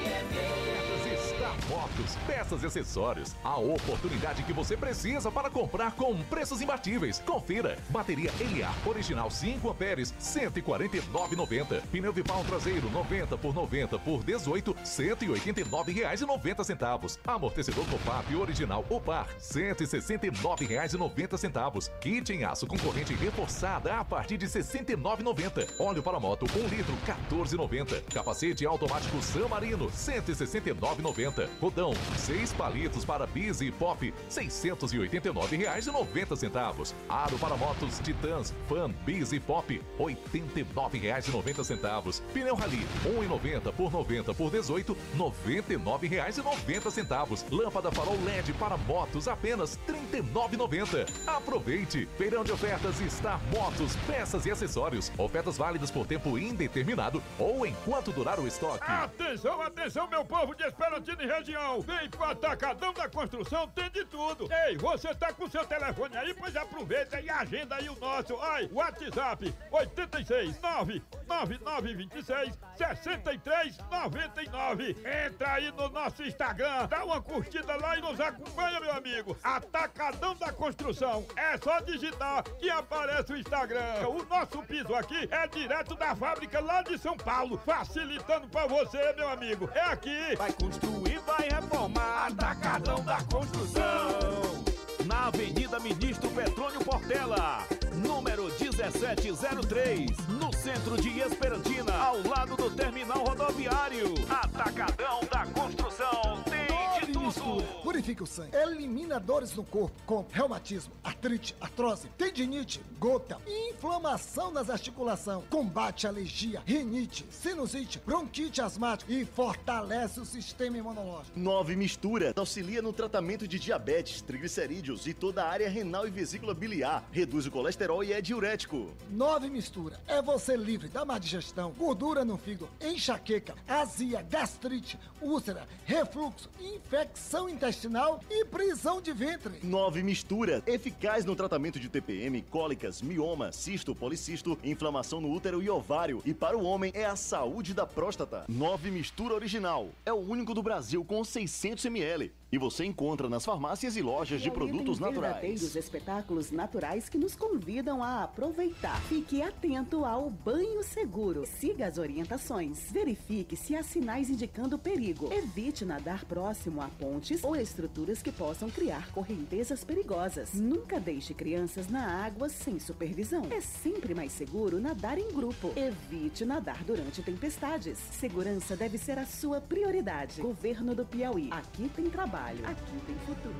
Motos, peças e acessórios. A oportunidade que você precisa para comprar com preços imbatíveis. Confira. Bateria L A original cinco amperes, cento e quarenta e nove reais e noventa centavos. Pneu Vipal traseiro noventa por noventa por dezoito, cento e oitenta e nove reais e noventa centavos. Amortecedor Cofap original Opar, cento e sessenta e nove reais e noventa centavos. Kit em aço com corrente reforçada a partir de sessenta e nove reais e noventa centavos. Óleo para moto um litro, quatorze reais e noventa centavos. Capacete automático San Marino, cento e sessenta e nove reais e noventa centavos. Rodão, seis palitos para bis e pop, seiscentos e oitenta e nove reais e noventa centavos. Aro para motos Titãs, Fan, bis e pop, oitenta e nove reais e noventa centavos. Pneu Rally, um real e noventa centavos por noventa por dezoito, noventa e nove reais e noventa centavos. Lâmpada farol L E D para motos, apenas trinta e nove reais e noventa centavos. Aproveite! Feirão de ofertas Star Motos, peças e acessórios. Ofertas válidas por tempo indeterminado ou enquanto durar o estoque. Atenção, atenção, meu povo de Esperantina e região. Vem pro Atacadão da Construção, tem de tudo. Ei, você tá com seu telefone aí? Pois aproveita e agenda aí o nosso. Ai, WhatsApp oito seis nove nove nove dois seis seis três nove nove. Entra aí no nosso Instagram, dá uma curtida lá e nos acompanha, meu amigo. Atacadão da Construção. É só digitar que aparece o Instagram. O nosso piso aqui é direto da fábrica lá de São Paulo, facilitando pra você, meu amigo. É aqui. Vai construir, vai reformar. Atacadão da Construção. Na Avenida Ministro Petrônio Portela, número dezessete zero três, no centro de Esperantina, ao lado do terminal rodoviário. Atacadão da Construção tem de tudo. Purifica o sangue, elimina dores no corpo, como reumatismo, artrite, artrose, tendinite, gota, inflamação nas articulações, combate alergia, rinite, sinusite, bronquite asmática e fortalece o sistema imunológico. Nove Mistura auxilia no tratamento de diabetes, triglicerídeos e toda a área renal e vesícula biliar, reduz o colesterol e é diurético. Nove Mistura é você livre da má digestão, gordura no fígado, enxaqueca, azia, gastrite, úlcera, refluxo, infecção intestinal e prisão de ventre. Nove Mistura, eficaz no tratamento de T P M, cólicas, mioma, cisto, policisto, inflamação no útero e ovário. E para o homem é a saúde da próstata. Nove Mistura Original, é o único do Brasil com seiscentos mililitros. E você encontra nas farmácias e lojas de produtos naturais. Verdadeiros espetáculos naturais que nos convidam a aproveitar. Fique atento ao banho seguro. Siga as orientações. Verifique se há sinais indicando perigo. Evite nadar próximo a pontes ou estruturas que possam criar correntezas perigosas. Nunca deixe crianças na água sem supervisão. É sempre mais seguro nadar em grupo. Evite nadar durante tempestades. Segurança deve ser a sua prioridade. Governo do Piauí. Aqui tem trabalho. Aqui tem futuro.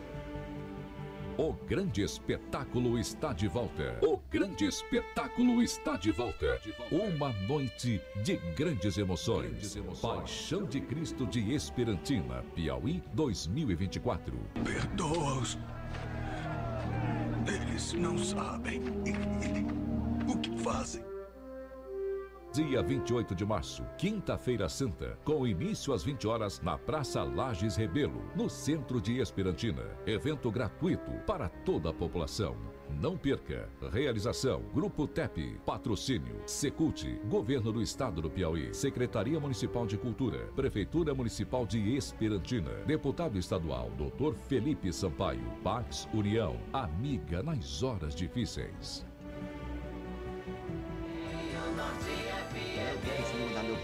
O grande espetáculo está de volta. O grande espetáculo está de volta. Uma noite de grandes emoções. Paixão de Cristo de Esperantina, Piauí dois mil e vinte e quatro. Perdoa-os. Eles não sabem o que fazem. Dia vinte e oito de março, Quinta-feira Santa, com início às vinte horas na Praça Lages Rebelo, no centro de Esperantina. Evento gratuito para toda a população. Não perca. Realização: Grupo T E P. Patrocínio: Secult, Governo do Estado do Piauí, Secretaria Municipal de Cultura, Prefeitura Municipal de Esperantina, Deputado Estadual doutor Felipe Sampaio, Pax União, amiga nas horas difíceis.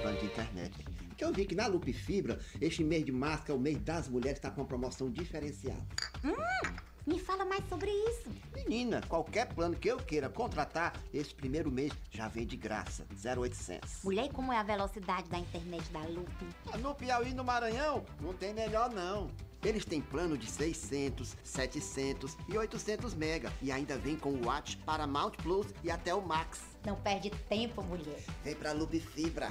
plano de internet. Que eu vi que na Lupe Fibra, este mês de março, é o mês das mulheres, está com uma promoção diferenciada. Hum, me fala mais sobre isso. Menina, qualquer plano que eu queira contratar, esse primeiro mês já vem de graça, zero oitocentos. Mulher, e como é a velocidade da internet da Lupe? No Piauí, no Maranhão, não tem melhor não. Eles têm plano de seiscentos, setecentos e oitocentos mega e ainda vem com o WhatsApp, Paramount Plus e até o Max. Não perde tempo, mulher. Vem pra Lupe Fibra.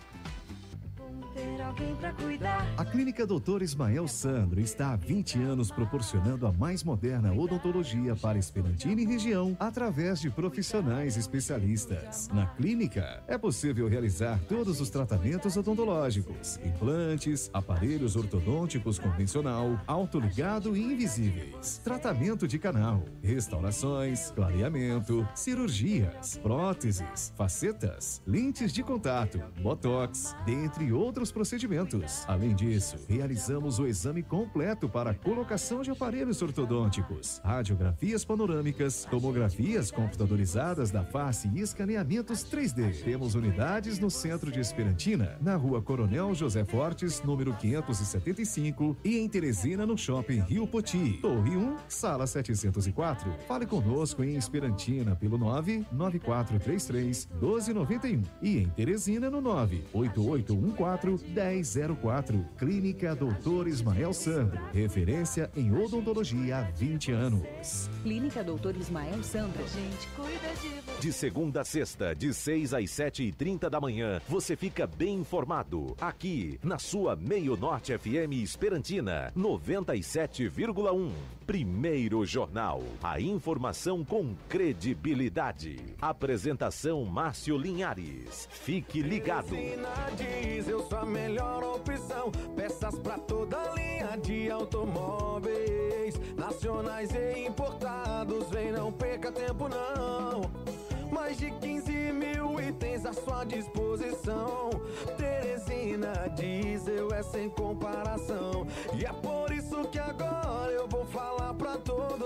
Ter alguém pra cuidar. A Clínica doutor Ismael Sandro está há vinte anos proporcionando a mais moderna odontologia para Esperantina e região através de profissionais especialistas. Na clínica, é possível realizar todos os tratamentos odontológicos, implantes, aparelhos ortodônticos convencional, autoligado e invisíveis, tratamento de canal, restaurações, clareamento, cirurgias, próteses, facetas, lentes de contato, botox, dentre outros procedimentos. Além disso, realizamos o exame completo para a colocação de aparelhos ortodônticos, radiografias panorâmicas, tomografias computadorizadas da face e escaneamentos três D. Temos unidades no centro de Esperantina, na rua Coronel José Fortes, número quinhentos e setenta e cinco, e em Teresina, no Shopping Rio Poti, Torre um, sala setecentos e quatro. Fale conosco em Esperantina pelo nove nove quatro três três um dois nove um e em Teresina no nove oito oito um quatro um zero zero quatro. Clínica doutor Ismael Sandro, referência em odontologia há vinte anos. Clínica doutor Ismael Sandro. A gente cuida de você. De segunda a sexta, de seis às sete e trinta da manhã, você fica bem informado aqui na sua Meio Norte F M Esperantina, noventa e sete vírgula um. Primeiro Jornal, a informação com credibilidade. Apresentação Márcio Linhares. Fique ligado. Diesel, sua melhor opção. Peças pra toda linha de automóveis, nacionais e importados. Vem, não perca tempo não. Mais de quinze mil itens à sua disposição. Teresina Diesel é sem comparação. E é por isso que agora eu vou falar pra todos.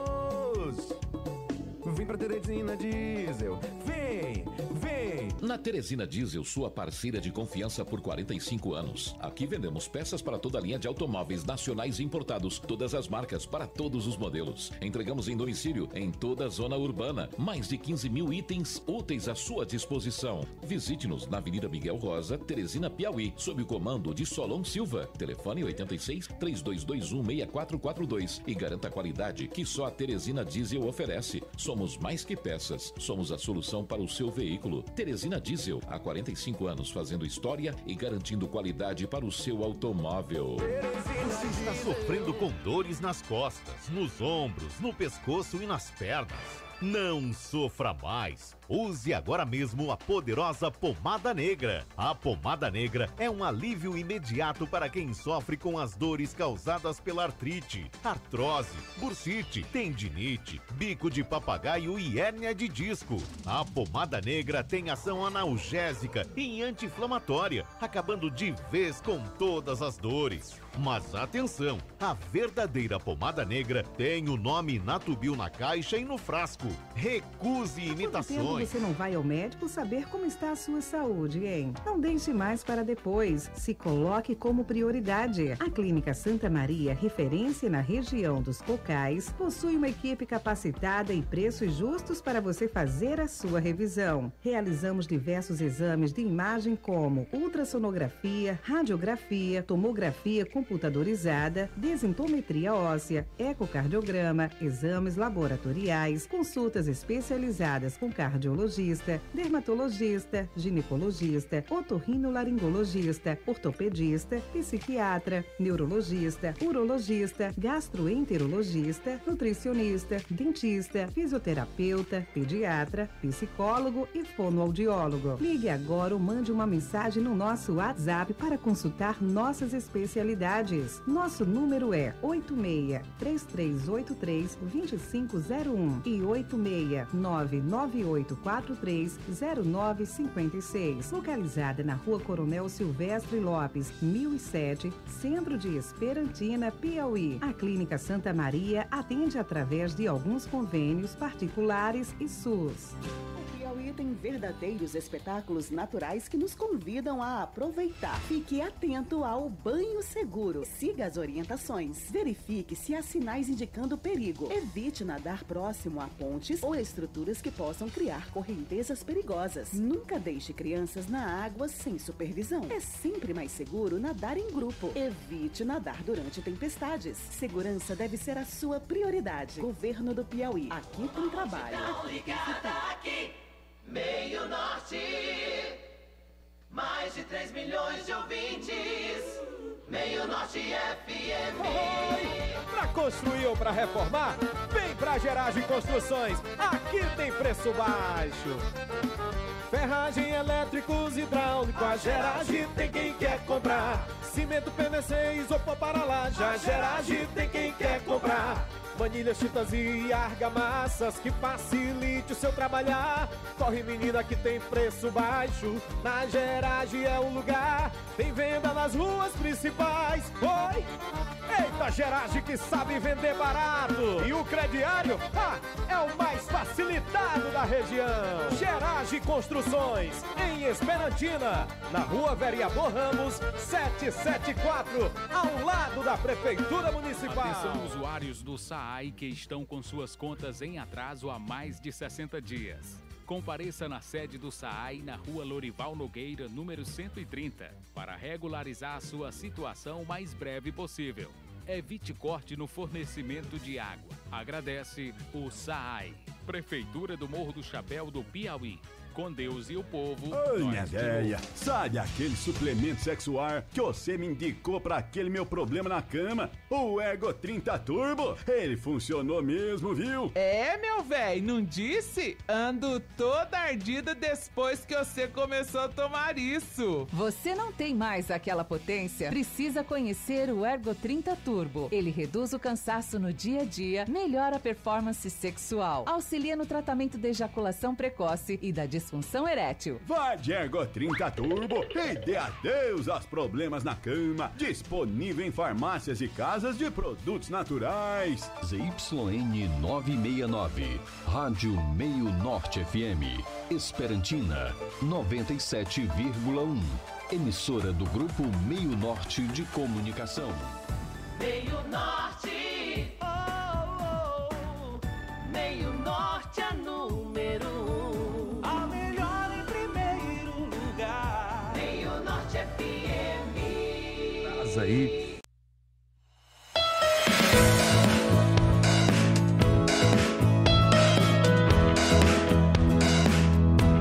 Vem pra Teresina Diesel, vem, vem! Na Teresina Diesel, sua parceira de confiança por quarenta e cinco anos. Aqui vendemos peças para toda a linha de automóveis nacionais e importados, todas as marcas, para todos os modelos. Entregamos em domicílio em toda a zona urbana. Mais de quinze mil itens úteis à sua disposição. Visite-nos na Avenida Miguel Rosa, Teresina, Piauí, sob o comando de Solon Silva. Telefone oitenta e seis, três dois dois um, seis quatro quatro dois e garanta a qualidade que só a Teresina Diesel oferece. Somos mais que peças, somos a solução para o seu veículo. Teresina Diesel, há quarenta e cinco anos fazendo história e garantindo qualidade para o seu automóvel. Você está sofrendo com dores nas costas, nos ombros, no pescoço e nas pernas? Não sofra mais. Use agora mesmo a poderosa Pomada Negra. A Pomada Negra é um alívio imediato para quem sofre com as dores causadas pela artrite, artrose, bursite, tendinite, bico de papagaio e hérnia de disco. A Pomada Negra tem ação analgésica e anti-inflamatória, acabando de vez com todas as dores. Mas atenção, a verdadeira Pomada Negra tem o nome Natubio na caixa e no frasco. Recuse imitações. Você não vai ao médico saber como está a sua saúde, hein? Não deixe mais para depois. Se coloque como prioridade. A Clínica Santa Maria, referência na região dos Cocais, possui uma equipe capacitada e preços justos para você fazer a sua revisão. Realizamos diversos exames de imagem como ultrassonografia, radiografia, tomografia computadorizada, densitometria óssea, ecocardiograma, exames laboratoriais, consultas especializadas com cardiologista, dermatologista, ginecologista, otorrinolaringologista, ortopedista, psiquiatra, neurologista, urologista, gastroenterologista, nutricionista, dentista, fisioterapeuta, pediatra, psicólogo e fonoaudiólogo. Ligue agora ou mande uma mensagem no nosso WhatsApp para consultar nossas especialidades. Nosso número é oito seis, três três oito três, dois cinco zero um e oito seis, nove nove oito quatro três zero nove cinco seis. Localizada na Rua Coronel Silvestre Lopes, mil e sete, Centro de Esperantina, Piauí. A Clínica Santa Maria atende através de alguns convênios particulares e SUS. Piauí tem verdadeiros espetáculos naturais que nos convidam a aproveitar. Fique atento ao banho seguro. Siga as orientações. Verifique se há sinais indicando perigo. Evite nadar próximo a pontes ou estruturas que possam criar correntezas perigosas. Nunca deixe crianças na água sem supervisão. É sempre mais seguro nadar em grupo. Evite nadar durante tempestades. Segurança deve ser a sua prioridade. Governo do Piauí. Aqui tem trabalho. Aqui tem futuro. Aqui, Meio Norte, mais de três milhões de ouvintes, Meio Norte F M. Oi! Pra construir ou pra reformar, vem pra Geragem Construções, aqui tem preço baixo. Ferragem, elétricos, hidráulico, a Geragem tem quem quer comprar. Cimento, P V C, isopor para laje, a Geragem tem quem quer comprar. Manilhas, tintas e argamassas que facilite o seu trabalhar. Corre, menina, que tem preço baixo. Na Geragem é o lugar. Tem venda nas ruas principais. Oi! Eita, Geragem que sabe vender barato. E o crediário, ah, é o mais facilitado da região. Geragem Construções, em Esperantina, na Rua Vereador Ramos, setecentos e setenta e quatro, ao lado da Prefeitura Municipal. Atenção, usuários do S A A I que estão com suas contas em atraso há mais de sessenta dias. Compareça na sede do S A A I na Rua Lorival Nogueira, número cento e trinta, para regularizar a sua situação o mais breve possível. Evite corte no fornecimento de água. Agradece o S A A I. Prefeitura do Morro do Chapéu do Piauí. Com Deus e o povo. Oi, minha véia, sabe aquele suplemento sexual que você me indicou pra aquele meu problema na cama? O Ergo trinta Turbo? Ele funcionou mesmo, viu? É, meu véi, não disse? Ando toda ardida depois que você começou a tomar isso. Você não tem mais aquela potência? Precisa conhecer o Ergo trinta Turbo. Ele reduz o cansaço no dia a dia, melhora a performance sexual, auxilia no tratamento de ejaculação precoce e da disfunção erétil. Vai de Ergo trinta Turbo e dê adeus aos problemas na cama. Disponível em farmácias e casas de produtos naturais. Z Y N novecentos e sessenta e nove, Rádio Meio Norte F M, Esperantina, noventa e sete vírgula um. Emissora do Grupo Meio Norte de Comunicação. Meio Norte, oh, oh, oh. Meio Norte é no